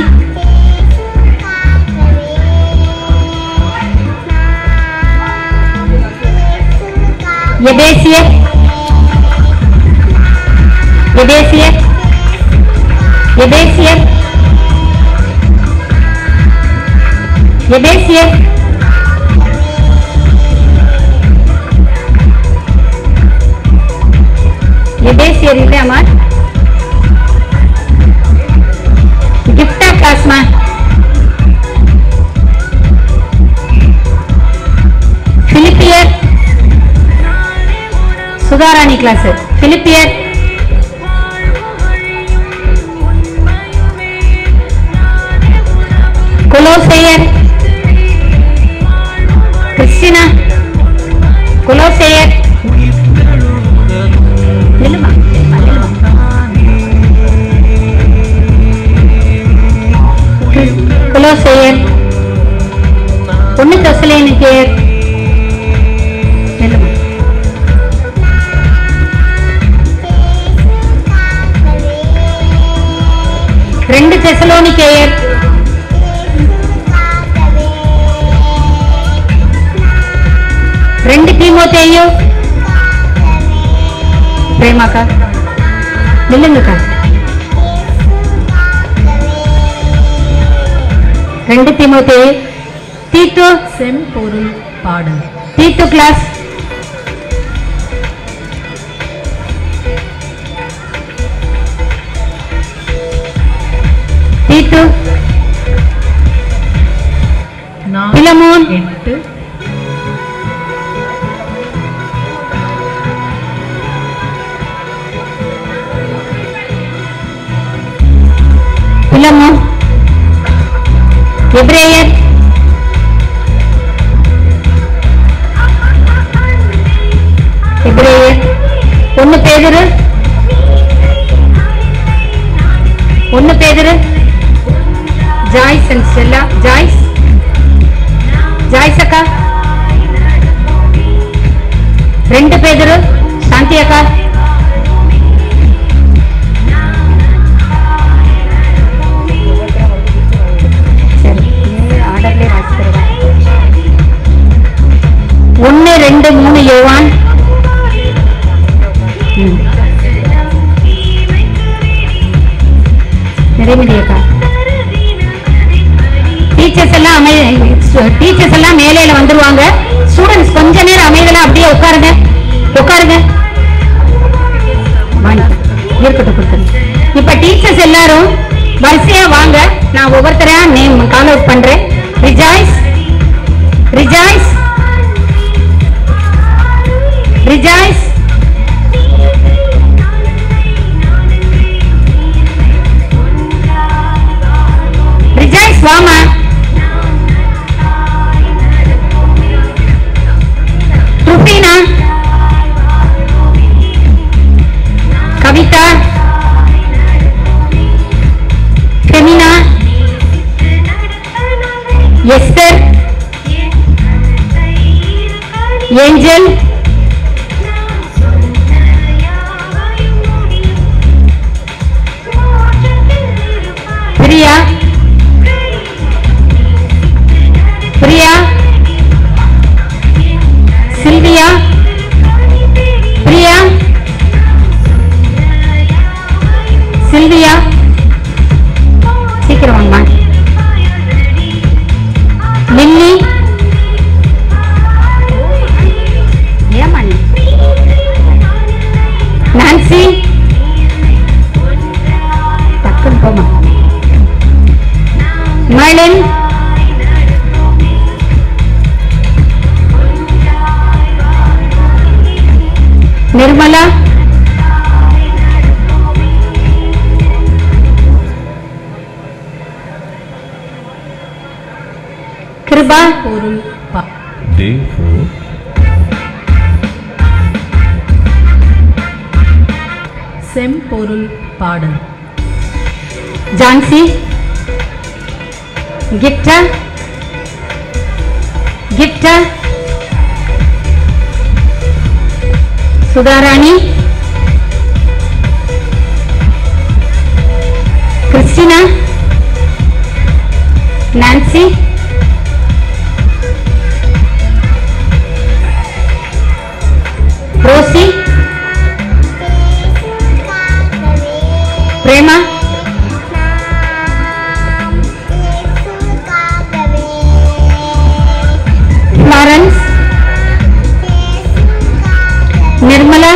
எபேசியர் எபேசியர் எபேசியர் எபேசியர் எபேசியர் இல்லையாமா? கிஃப்டா கிளாஸ்மா? பிலிப்பியர் சுதாராணி கிளாஸ். பிலிப்பியர் கொலோசையர் கிறிஸ்டினா கொலோசையர் நில்லுமா கொலோசையர் ஒன்னு தெசலோனிக்கேயர் நில்லுமா ரெண்டு தெசலோனிக்கேயர் ரெண்டு தீமோத்தேயு பிரேமாக்கா நில்லுங்கக்கா. ரெண்டு தீமோத்தேயு தீத்து செம்பொருள் பாடல் தீத்து கிளாஸ் ஜீத்து, நான் பிலமோன், எட்டு பிலமோன், எபிரேயர், எபிரேயர் ஒன்னு பேதுரு, ஒன்னு Pethuru, Joyce and Stella, Joyce, Joyce அக்கா, ரெண்டு பேதுரு, சாந்தி அக்கா, ஒன்னு ரெண்டு மூணு யோவான், நிறைமதியக்கா. டீச்சர்ஸ் எல்லாம் அமை டீச்சர்ஸ் எல்லாம் மேலையில வந்துருவாங்க. ஸ்டூடெண்ட்ஸ் கொஞ்ச நேரம் அமைதலா அப்படியே உட்காருங்க, உட்காருங்க. இருக்கட்டும் கொடுத்துருங்க. இப்ப டீச்சர்ஸ் எல்லாரும் வரிசையா வாங்க. நான் ஒவ்வொருத்தரையா நேம் கால் அவுட் பண்றேன். ரிஜாய்ஸ், ரிஜாய்ஸ், ரிஜாய்ஸ், ரிஜாய்ஸ் வாமா. Rubina, Kavitha, Femina, Esther, Angel, Priya, Priya, Sylvia, Priya, Sylvia, சீக்கிரம் வாங்கம்மா. லில்லி, ஏமா நீ? நான்சி, டக்குன்னு போமா. மலின், நிர்மலா, கிருபா, பொருள் பா செம்பொருள் பாடல் Jansi, Gifta, Gifta, Sudharani, Christina, Nancy, Rosy, Prema, Florence, Nirmala,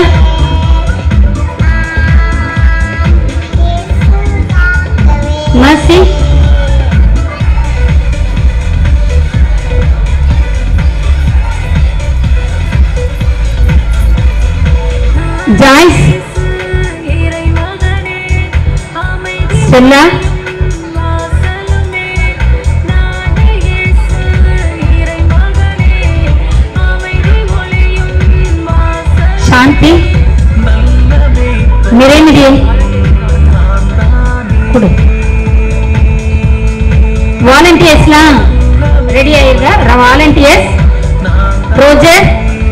Mercy, Joyce, Stella, Shanthi, Niraimathi கொடு. வாலண்டியர்ஸ்லாம் ரெடி ஆயிருங்க. Volunteers Roger,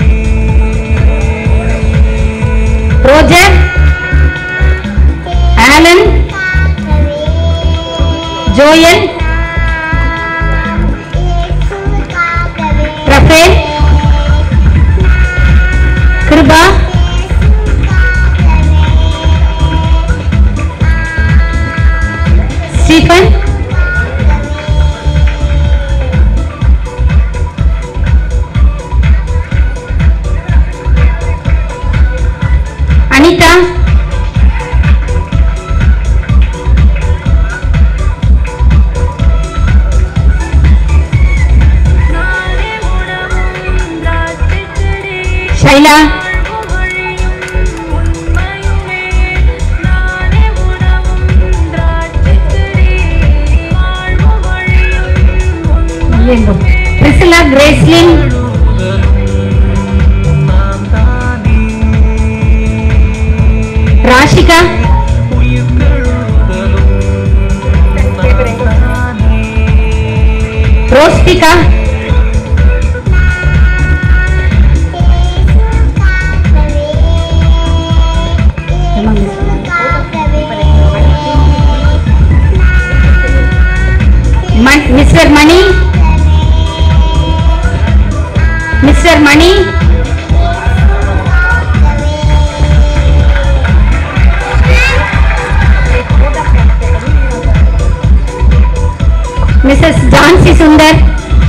Roger, Allen, Joel, Raphael, Kiruba, Stephen, Anitha, Raja, Priscilla Gracelin, Rashika, Rostika, Mr Mani, Mr Mani, Mrs Jansi Sundar,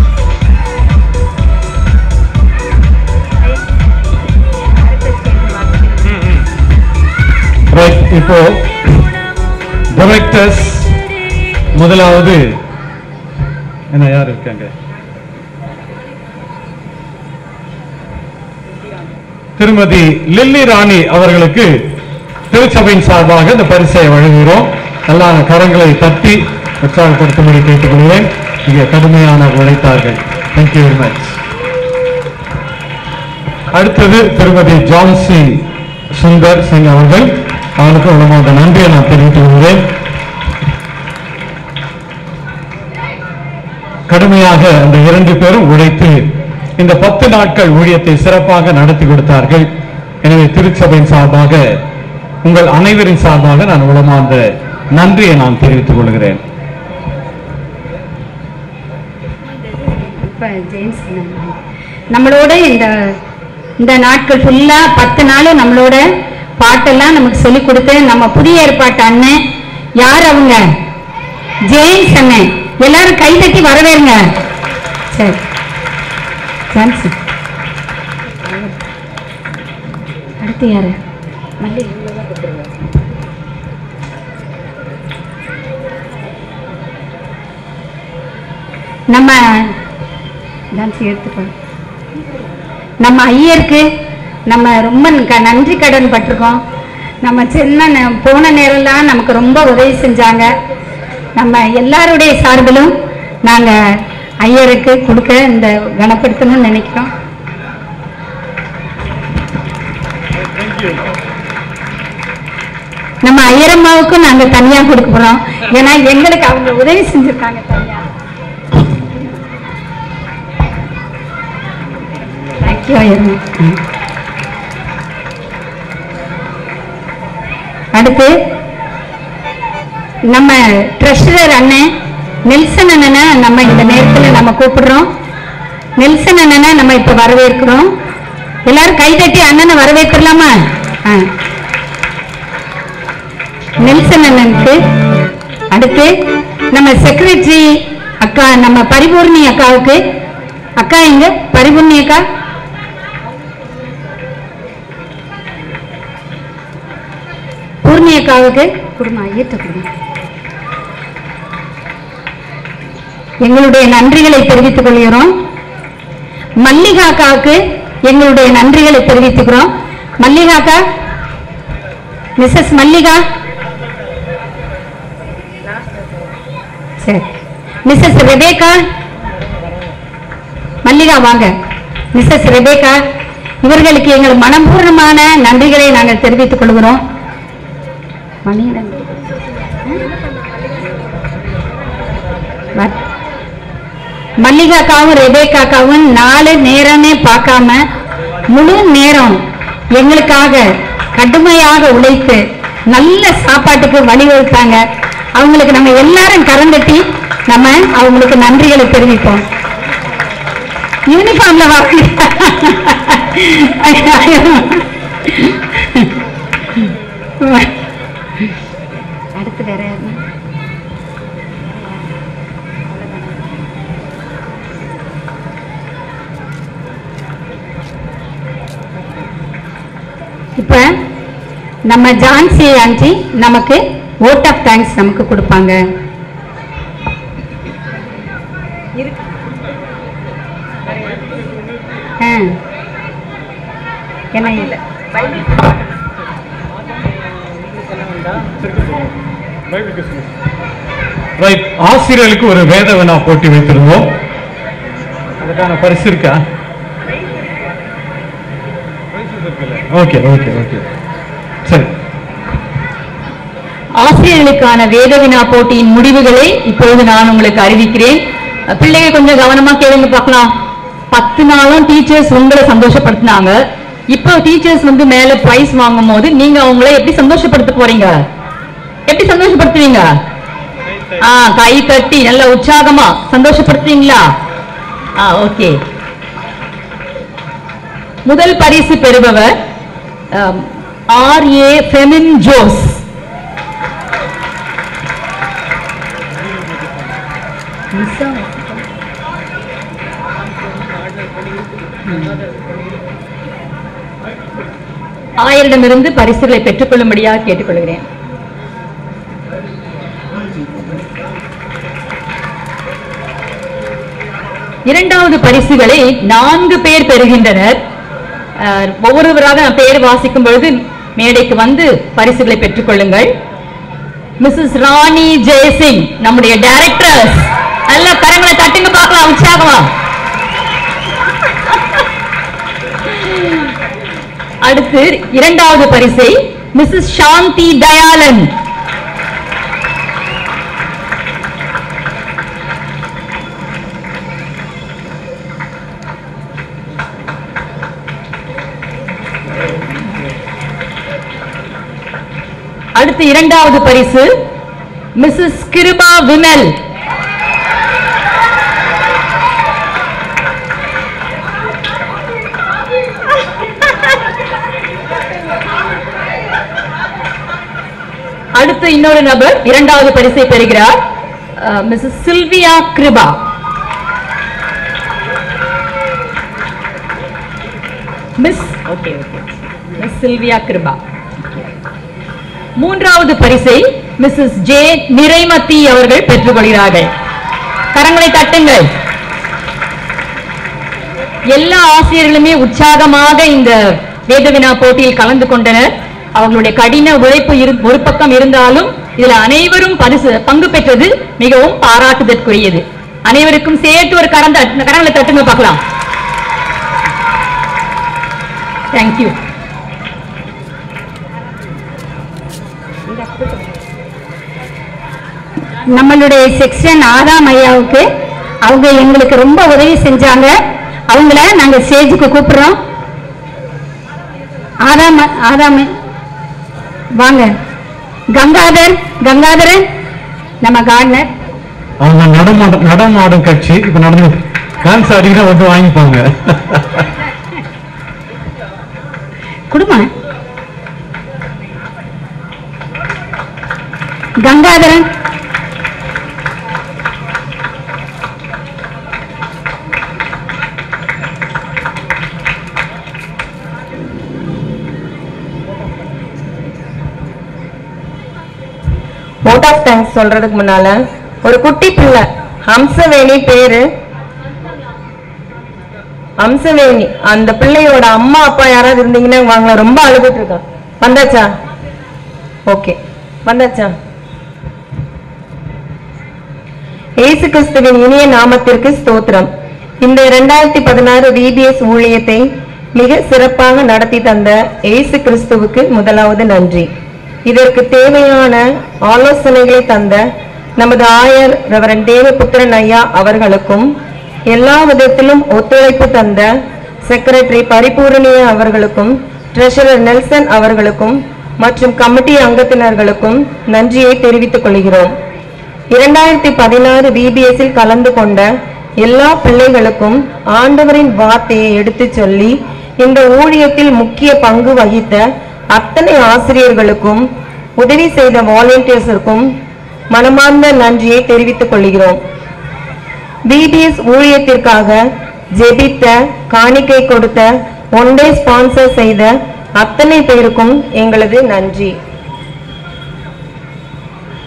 right. இப்போ டைரக்டர்ஸ் முதலாவது என்ன யார் இருக்காங்க? திருமதி லில்லி ராணி அவர்களுக்கு திருச்சபையின் சார்பாக இந்த பரிசை வழங்குகிறோம். எல்லா கரங்களை தட்டி உற்சாகப்படுத்தும்படி கேட்டுக்கொள்வேன். இங்கே கடுமையான உழைத்தார்கள். Thank you very much. அடுத்தது திருமதி ஜான்சி சுந்தர் சிங் அவர்கள். அவருக்கு உலகமான நன்றியை நான் தெரிவித்துக் கொள்கிறேன். கடுமையாக அந்த இரண்டு பேரும் உழைத்து இந்த பத்து நாட்கள் ஊழியத்தை சிறப்பாக நடத்தி கொடுத்தார்கள். எனவே திருச்சபையின் சார்பாக உங்கள் அனைவரின் சார்பாக நான் உளமார்ந்த நன்றியை நான் தெரிவித்துக் கொள்கிறேன். நம்மளோட இந்த இந்த நாட்கள் ஃபுல்லா பத்து நாளும் நம்மளோட பாட்டெல்லாம் நமக்கு சொல்லி கொடுத்து நம்ம புதிய ஏற்பாட்டு அண்ணன் யார் அவங்க? ஜேம்ஸ் அண்ணன். எல்லாரும் கை தட்டி வரவேறுங்க. சரி, அடுத்து யாரு? நம்ம எடுத்துக்கோ. நம்ம ஐயருக்கு நம்ம ரொம்ப நன்றி கடன் பட்டிருக்கோம். நம்ம சின்ன போன நேரம்லாம் நமக்கு ரொம்ப உதவி செஞ்சாங்க. நம்ம எல்லாருடைய சார்பிலும் நாங்க ஐயருக்கு கொடுக்க இந்த கனப்படுத்தணும்னு நினைக்கிறோம். நம்ம ஐயரம்மாவுக்கும் நாங்க தனியா கொடுக்க போறோம். ஏன்னா எங்களுக்கு அவங்க உதவி செஞ்சிருக்காங்க தனியா. தேங்க்யூ ஐயரம்மா. அடுத்து நம்ம ட்ரெஷரர் அண்ணன் நெல்சன் அண்ணனை நம்ம இந்த நேரத்தில் நம்ம கூப்பிடுறோம். நெல்சன் அண்ணனை நம்ம இப்ப வரவேற்கிறோம். எல்லாரும் கைதட்டி அண்ணனை வரவேற்கலாமா? நெல்சன் அண்ணனுக்கு அடுத்து நம்ம செக்ரட்டரி அக்கா, நம்ம பரிபூர்ணி அக்காவுக்கு. அக்கா எங்க பரிபூர்ணி அக்கா? பூர்ணி அக்காவுக்கு குடும்பம் ஐயத்தை குடும்பம் எங்களுடைய நன்றிகளை தெரிவித்துக் கொள்கிறோம். மல்லிகா அக்காவுக்கு எங்களுடைய நன்றிகளை தெரிவித்துக்கிறோம். மல்லிகா அக்கா, மிஸ்ஸஸ் மல்லிகா, சரி, மிஸ்ஸஸ் ரெபேக்கா, மல்லிகா வாங்க. மிஸ்ஸஸ் ரெபேக்கா, இவர்களுக்கு எங்கள் மனப்பூர்வமான நன்றிகளை நாங்கள் தெரிவித்துக் கொள்கிறோம். மல்லிகாக்காவும் ரெபேக்காவும் நாலு நேரமே பார்க்காம முழு நேரம் எங்களுக்காக கடுமையாக உழைத்து நல்ல சாப்பாட்டுக்கு வழிவகுத்தாங்க. அவங்களுக்கு நம்ம எல்லாரும் கரந்தட்டி நம்ம அவங்களுக்கு நன்றிகளை தெரிவிப்போம். யூனிஃபார்ம்ல அடுத்து வேற இப்ப நம்ம ஜான்சி ஆண்டி நமக்கு ஓட் ஆஃப் தேங்க்ஸ் நமக்கு கொடுப்பாங்க. என்ன இல்ல ரைட், ஆசிரியர்களுக்கு ஒரு வேத வினா போட்டி வைத்திருந்தோம். அதுக்கான பரிசு இருக்கா? ஓகே ஓகே ஓகே சரி. ஆசிரியர்களுக்கான வேத வினா போட்டியின் முடிவுகளை இப்போது நான் உங்களுக்கு அறிவிக்கிறேன். பிள்ளைங்க கொஞ்சம் கவனமா கேளுங்க பார்க்கலாம். பத்து நாளும் டீச்சர்ஸ் உங்களை சந்தோஷப்படுத்தினாங்க. இப்போ டீச்சர்ஸ் வந்து மேல பிரைஸ் வாங்கும் போது நீங்க அவங்களை எப்படி சந்தோஷப்படுத்த போறீங்க? எப்படி சந்தோஷப்படுத்துவீங்க? ஆ, கை தட்டி நல்ல உற்சாகமா சந்தோஷப்படுத்துவீங்களா? ஆ, ஓகே. முதல் பரிசு பெறுபவர் ஆர் ஏ ஃபெமின் ஜோஸ். ஆயரிடமிருந்து பரிசுகளை பெற்றுக் கொள்ளும்படியாக கேட்டுக்கொள்கிறேன். இரண்டாவது பரிசுகளை நான்கு பேர் பெறுகின்றனர். ஒவ்வொருவராக நான் பெயர் வாசிக்கும் பொழுது மேடைக்கு வந்து பரிசுகளை பெற்றுக் கொள்ளுங்கள். மிஸ்ஸஸ் ராணி ஜெயசிங், நம்முடைய டைரக்டர்ஸ். நல்ல கரங்களை தட்டுங்க பார்க்கலாம் உற்சாகமா. அடுத்து இரண்டாவது பரிசை மிஸ்ஸஸ் சாந்தி தயாளன். அடுத்து இரண்டாவது பரிசு மிஸ்ஸஸ் கிருபா விமல். அடுத்து இன்னொரு நபர் இரண்டாவது பரிசை பெறுகிறார், Mrs Sylvia Kiruba. Miss okay okay miss Sylvia Kiruba. மூன்றாவது பரிசை மிஸ்ஸஸ் ஜே நிறைமதி அவர்கள் பெற்றுக் கொள்கிறார்கள். கரங்களை தட்டுங்கள். எல்லா ஆசிரியர்களுமே உற்சாகமாக இந்த வேத வினா போட்டியில் கலந்து கொண்டனர். அவர்களுடைய கடின உழைப்பு ஒரு பக்கம் இருந்தாலும் இதில் அனைவரும் பரிசு பங்கு பெற்றது மிகவும் பாராட்டுதற்குரியது. அனைவருக்கும் சேர்த்து ஒரு கரந்த கரங்களை தட்டுங்க பார்க்கலாம். தேங்க்யூ. நம்மளுடைய செக்ஷன் ஆறாம் ஐயாவுக்கு அவங்க எங்களுக்கு ரொம்ப உதவி செஞ்சாங்க. அவங்கள நாங்க ஸ்டேஜுக்கு கூப்பிடுறோம். ஆறாம் ஆறாம் வாங்க. கங்காதர் கங்காதரன் நம்ம கார்னர். அவங்க நடமாடும் நடமாடும் கட்சி இப்ப நடந்து டான்ஸ் ஆடினா வந்து வாங்கிப்பாங்க. குடும்பம் கங்காதரன். vote of thanks சொல்றதுக்கு முன்னால ஒரு குட்டி பிள்ளை ஹம்சவேணி பேரு ஹம்சவேணி, அந்த பிள்ளையோட அம்மா அப்பா யாராவது இருந்தீங்கன்னா வாங்க. ரொம்ப அழுதுட்டு இருக்கான். வந்தாச்சா? ஓகே வந்தாச்சா? இயேசு கிறிஸ்துவின் இனிய நாமத்திற்கு ஸ்தோத்திரம். இந்த இரண்டாயிரத்தி பதினாறு விபிஎஸ் ஊழியத்தை மிக சிறப்பாக நடத்தி தந்த இயேசு கிறிஸ்துவுக்கு முதலாவது நன்றி. இதற்கு தேவையான ஆலோசனைகளை தந்த நமது ஆயர் ரெவரண்ட் தேவபுத்திரன் ஐயா அவர்களுக்கும், எல்லா விதத்திலும் ஒத்துழைப்பு தந்த செக்ரட்டரி பரிபூர்ணியா அவர்களுக்கும், ட்ரெஷரர் நெல்சன் அவர்களுக்கும் மற்றும் கமிட்டி அங்கத்தினர்களுக்கும் நன்றியை தெரிவித்துக் கொள்கிறோம். இரண்டாயிரத்தி பதினாறு விபிஎஸ்ஸில் கலந்து கொண்ட எல்லா பிள்ளைகளுக்கும் ஆண்டவரின் வார்த்தையை எடுத்து சொல்லி இந்த ஊழியத்தில் முக்கிய பங்கு வகித்த அத்தனை ஆசிரியர்களுக்கும் உதவி செய்த வாலண்டியர்ஸிற்கும் மனமார்ந்த நன்றியை தெரிவித்துக் கொள்கிறோம். விபிஎஸ் ஊழியத்திற்காக ஜெபித்த, காணிக்கை கொடுத்த, ஒன் டே ஸ்பான்சர் செய்த அத்தனை பேருக்கும் எங்களது நன்றி.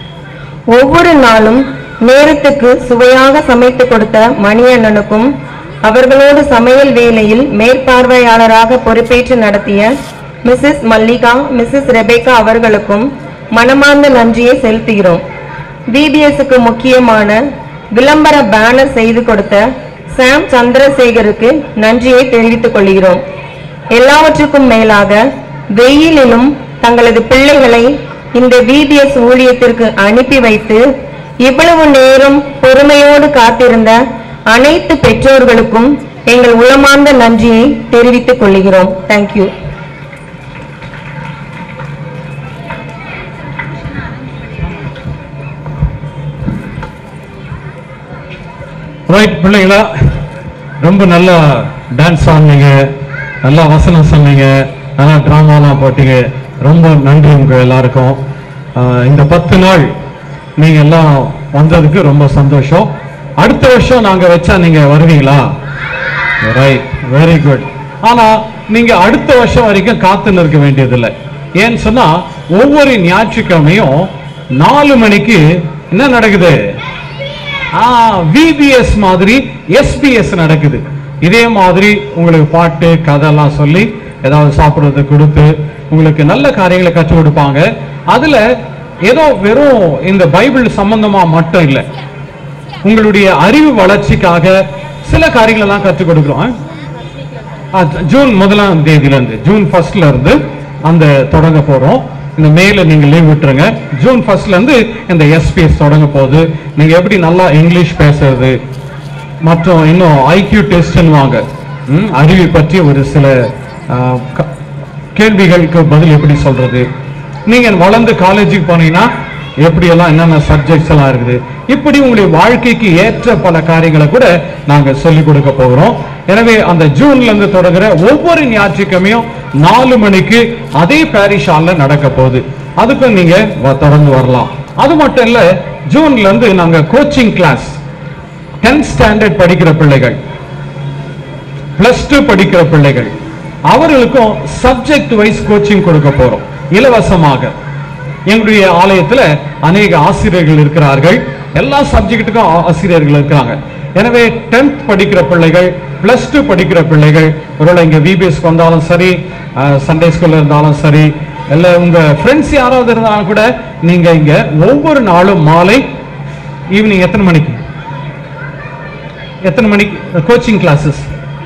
ஒவ்வொரு நாளும் நேரத்துக்கு சுவையாக சமைத்து கொடுத்த மணியண்ணனுக்கும் அவர்களோடு சமையல் வேலையில் மேற்பார்வையாளராக பொறுப்பேற்று நடத்திய மிஸ்ஸஸ் மல்லிகா, மிஸ்ஸஸ் ரெபேக்கா அவர்களுக்கும் மனமார்ந்த நன்றியை செலுத்துகிறோம். விபிஎஸ்க்கு முக்கியமான விளம்பர பேனர் செய்து கொடுத்த சாம் சந்திரசேகருக்கு நன்றியை தெரிவித்துக் கொள்கிறோம். எல்லாவற்றுக்கும் மேலாக வெயிலிலும் தங்களது பிள்ளைகளை இந்த விபிஎஸ் ஊழியத்திற்கு அனுப்பி வைத்து இவ்வளவு நேரம் பொறுமையோடு காத்திருந்த அனைத்து பெற்றோர்களுக்கும் எங்கள் உளமார்ந்த நன்றியை தெரிவித்துக் கொள்கிறோம். தேங்க்யூ. ரைட் பிள்ளைங்களா, ரொம்ப நல்லா டான்ஸ் ஆடினீங்க, நல்லா வசனம் சொன்னீங்க, நல்லா ட்ராமாலாம் போட்டீங்க. ரொம்ப நன்றி உங்க எல்லாருக்கும். இந்த பத்து நாள் நீங்க எல்லாம் வந்ததுக்கு ரொம்ப சந்தோஷம். அடுத்த வருஷம் நாங்க வச்சா நீங்க வருவீங்களா? Right, very good. ஆனா நீங்க அடுத்த வருஷம் வரைக்கும் காத்து நிற்க வேண்டியதில்லை. ஏன்னு சொன்னா ஒவ்வொரு ஞாயிற்றுக்கிழமையும் நாலு மணிக்கு என்ன நடக்குது? விபிஎஸ் மாதிரி எஸ்பிஎஸ் நடக்குது. இதே மாதிரி உங்களுக்கு பாட்டு கதைலாம் சொல்லி ஏதாவது சாப்பிட்றது கொடுத்து உங்களுக்கு நல்ல காரியங்களை கற்றுக் கொடுப்பாங்க. அதுல ஏதோ வெறும் இந்த பைபிள் சம்பந்தமா மட்டும் இல்லை, உங்களுடைய அறிவு வளர்ச்சிக்காக சில காரியங்கள் எல்லாம் கற்றுக் கொடுக்குறோம். ஜூன் முதலாம் தேதியில இருந்து, ஜூன் ஃபர்ஸ்ட்ல இருந்து அந்த தொடங்க போறோம். இந்த மேல நீங்க லீவ் விட்டுருங்க. ஜூன் ஃபர்ஸ்ட்ல இருந்து இந்த எஸ்பிஎஸ் தொடங்க போகுது. நீங்க எப்படி நல்லா இங்கிலீஷ் பேசுறது மற்றும் இன்னும் ஐக்யூ டெஸ்ட் வாங்க, அறிவை பற்றி ஒரு சில கேள்விகளுக்கு பதில் எப்படி சொல்றது, நீங்க வளர்ந்து காலேஜுக்கு போனீங்கன்னா எப்படி எல்லாம் என்னென்ன சப்ஜெக்ட்ஸ் எல்லாம் இருக்குது, இப்படி உங்களுடைய வாழ்க்கைக்கு ஏற்ற பல காரியங்களை கூட நாங்க சொல்லிக் கொடுக்க போகிறோம். எனவே அந்த ஜூன்ல இருந்து தொடங்குற ஒவ்வொரு ஞாயிற்றுக்கிழமையும் நாலு மணிக்கு அதே பாரிஷ் ஹால்ல நடக்க போகுது. அதுக்கும் நீங்க தொடர்ந்து வரலாம். அது மட்டும் இல்ல, ஜூன்ல இருந்து நாங்க கோச்சிங் கிளாஸ், டென்த் ஸ்டாண்டர்ட் படிக்கிற பிள்ளைகள், பிளஸ் டூ படிக்கிற பிள்ளைகள், அவர்களுக்கும் சப்ஜெக்ட் வைஸ் கோச்சிங் கொடுக்க போறோம் இலவசமாக. எங்களுடைய ஆலயத்துல அநேக ஆசிரியர்கள் இருக்கிறார்கள், எல்லா சப்ஜெக்டுக்கும் ஆசிரியர்கள் இருக்கிறாங்க. எனவே டென்த் படிக்கிற பிள்ளைகள், பிளஸ் டூ படிக்கிற பிள்ளைகள், ஒருவேளை இங்க விபிஎஸ் வந்தாலும் சரி, சண்டே ஸ்கூல்ல இருந்தாலும் சரி, இல்ல உங்க ஃப்ரெண்ட்ஸ் யாராவது இருந்தாலும் கூட நீங்க இங்க ஒவ்வொரு நாளும் மாலை ஈவினிங் எத்தனை மணிக்கு எத்தனை மணிக்கு கோச்சிங் கிளாஸஸ்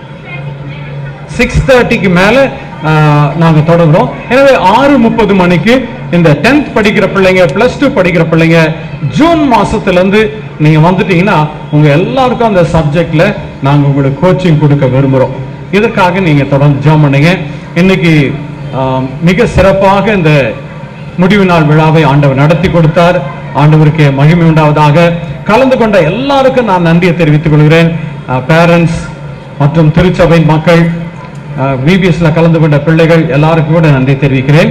சிக்ஸ் தேர்ட்டிக்கு மேல நாங்க தொடங்குறோம். எனவே ஆறு முப்பது மணிக்கு இந்த டென்த் படிக்கிற பிள்ளைங்க, பிளஸ் டூ படிக்கிற பிள்ளைங்க ஜூன் மாசத்துல இருந்து நீங்க வந்துட்டீங்கன்னா உங்க எல்லாருக்கும் அந்த சப்ஜெக்ட்ல நாங்க உங்களுக்கு கோச்சிங் கொடுக்க விரும்புறோம். இதற்காக நீங்க தொடர்ந்து ஜெபம் பண்ணுங்க. இன்னைக்கு மிக சிறப்பாக இந்த முடிவு நாள் விழாவை ஆண்டவர் நடத்தி கொடுத்தார். ஆண்டவருக்கு மகிமை உண்டாவதாக. கலந்து கொண்ட எல்லாருக்கும் நான் நன்றியை தெரிவித்துக் கொள்கிறேன். பேரண்ட்ஸ் மற்றும் திருச்சபை மக்கள், விபிஎஸ்ல கலந்து கொண்ட பிள்ளைகள் எல்லாருக்கும் கூட நன்றி தெரிவிக்கிறேன்.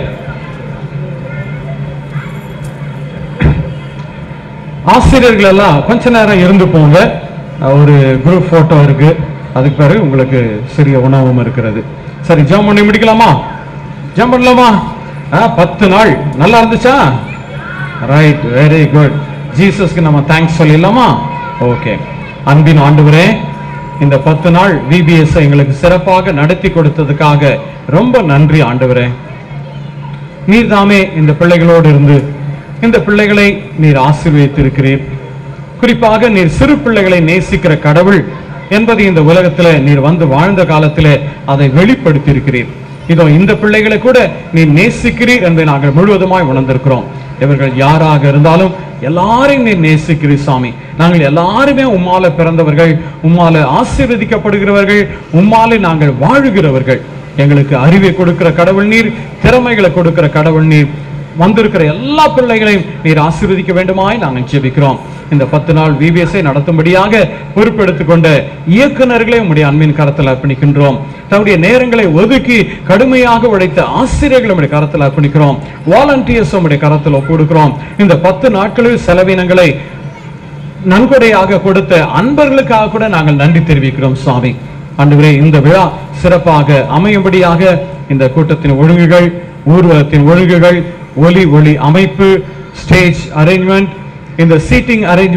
ஆசிரியர்கள் எல்லாம் கொஞ்ச நேரம் இருந்து போங்க. ஒரு குரூப் போட்டோ இருக்கு, அதுக்கு பிறகு உங்களுக்கு சிறிய உணவும் இருக்கிறது. சரி, ஜெபம் பண்ணி முடிக்கலாமா? ஜெபம் பண்ணலாமா? பத்து நாள் நல்லா இருந்துச்சா? Right, very good. ஜீசஸ்க்கு நம்ம தேங்க்ஸ் சொல்லிடலாமா? ஓகே. அன்பின் ஆண்டவரே, இந்த பத்து நாள் விபிஎஸ் எங்களுக்கு சிறப்பாக நடத்தி கொடுத்ததுக்காக ரொம்ப நன்றி ஆண்டவரே. நீர் தாமே இந்த பிள்ளைகளோடு இருந்து இந்த பிள்ளைகளை நீர் ஆசீர்வதித்திருக்கிறீர். குறிப்பாக நீர் சிறு பிள்ளைகளை நேசிக்கிற கடவுள் என்பதை இந்த உலகத்துல நீர் வந்து வாழ்ந்த காலத்திலே அதை வெளிப்படுத்தி இருக்கிறீர். இதோ இந்த பிள்ளைகளை கூட நீர் நேசிக்கிறீர் என்பதை நாங்கள் முழுவதுமாய் உணர்ந்திருக்கிறோம். இவர்கள் யாராக இருந்தாலும் எல்லாரையும் நீர் நேசிக்கிறீர் சாமி. நாங்கள் எல்லாருமே உம்மால பிறந்தவர்கள், உம்மால ஆசீர்வதிக்கப்படுகிறவர்கள், உம்மாலே நாங்கள் வாழுகிறவர்கள். எங்களுக்கு அறிவை கொடுக்கிற கடவுள் நீர், திறமைகளை கொடுக்கிற கடவுள் நீர். வந்திருக்கிற எல்லா பிள்ளைகளையும் நீர் ஆசீர்வதிக்க வேண்டுமாய் நாங்கள் ஜெபிக்கிறோம். இந்த பத்து நாள் விபிஎஸ்ஐ நடத்தும்படியாக பொறுப்பெடுத்துக் கொண்ட இயக்குநர்களை உம்முடைய அன்பின் கரத்தில் அர்ப்பணிக்கின்றோம். தன்னுடைய நேரங்களை ஒதுக்கி கடுமையாக உழைத்த ஆசிரியர்கள் உம்முடைய கரத்தில் அர்ப்பணிக்கிறோம். வாலண்டியர்ஸ் உம்முடைய கரத்தில் ஒப்புக்கொடுக்கிறோம். இந்த பத்து நாட்களில் செலவினங்களை நன்கொடையாக கொடுத்த அன்பர்களுக்காக கூட நாங்கள் நன்றி தெரிவிக்கிறோம் சுவாமி. ஆண்டவரே, இந்த விழா சிறப்பாக அமையும்படியாக இந்த கூட்டத்தின் ஒழுங்குகள், ஊர்வலத்தின் ஒழுங்குகள், ஒலி ஒளி அமைப்பு, ஸ்டேஜ் அரேஞ்ச்மெண்ட், இந்த சீட்டிங் அரேஞ்ச்மெண்ட்ஸ்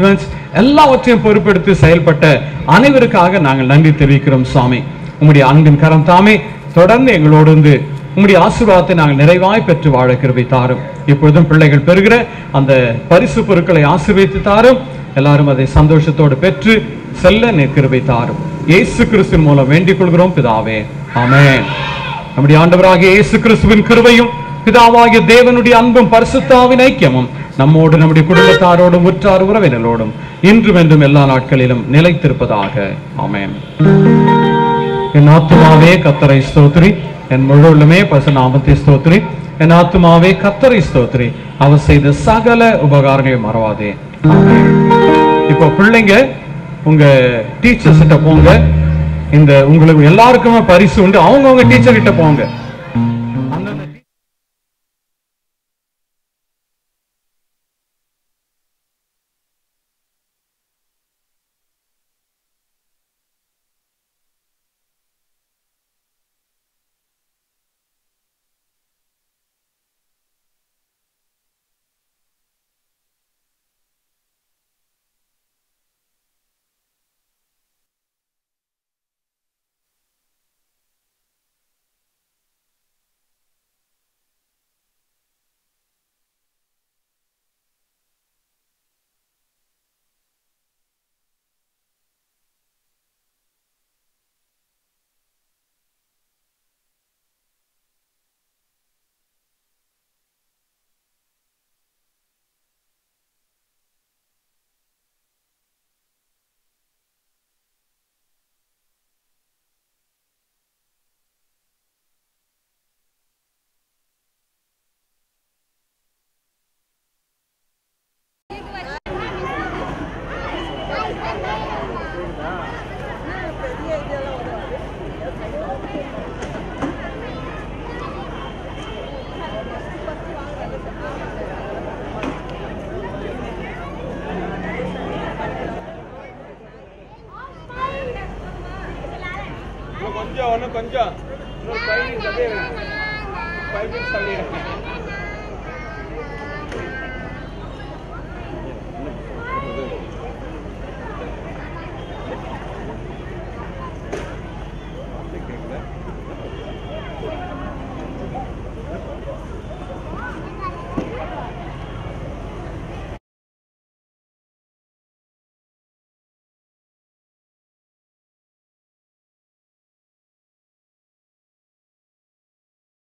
எல்லாவற்றையும் பொறுப்பெடுத்து செயல்பட்ட அனைவருக்காக நாங்கள் நன்றி தெரிவிக்கிறோம் சுவாமி. உம்முடைய அன்பின் கரம் தாமே தொடர்ந்து எங்களோடு இருந்து உம்முடைய ஆசீர்வாதத்தை நாங்கள் நிறைவாய் பெற்று வாழ கிருபை தாரும். இப்பொழுதும் பிள்ளைகள் பெறுகிற அந்த பரிசு பொருட்களை ஆசீர்வதித்து தாரும். எல்லாரும் அதை சந்தோஷத்தோடு பெற்று செல்ல நீர் கிருபை தாரும். இயேசு கிறிஸ்துவின் மூலம் வேண்டிக் கொள்கிறோம் பிதாவே, ஆமென். நம்முடைய ஆண்டவராகிய இயேசு கிறிஸ்துவின் கிருபையும் பிதாவாகிய தேவனுடைய அன்பும் பரிசுத்தாவின் ஐக்கியமும் நம்மோடு நம்முடைய குடும்பத்தாரோடும் உற்றார் உறவினரோடும் இன்றும் என்றும் எல்லா நாட்களிலும் நிலைத்திருப்பதாக, ஆமென். என் ஆத்துமாவே கர்த்தரை ஸ்தோத்திரி, என் முழு உள்ளமே பரிசுத்த நாமத்தை ஸ்தோத்திரி. என் ஆத்துமாவே கர்த்தரை ஸ்தோத்திரி, அவர் செய்த சகல உபகாரங்களை மறவாதே. இப்போ பிள்ளைங்க உங்க டீச்சர்ஸ் கிட்ட போங்க. இந்த உங்களுக்கு எல்லாருக்குமே பரிசு உண்டு. அவங்கவுங்க டீச்சர் கிட்ட போங்க. கொஞ்சம் ஒன்னும் கொஞ்சம் ஃபைவ் மினிட்ஸ் அப்படியே ஃபைவ் மினிட்ஸ் அப்படியே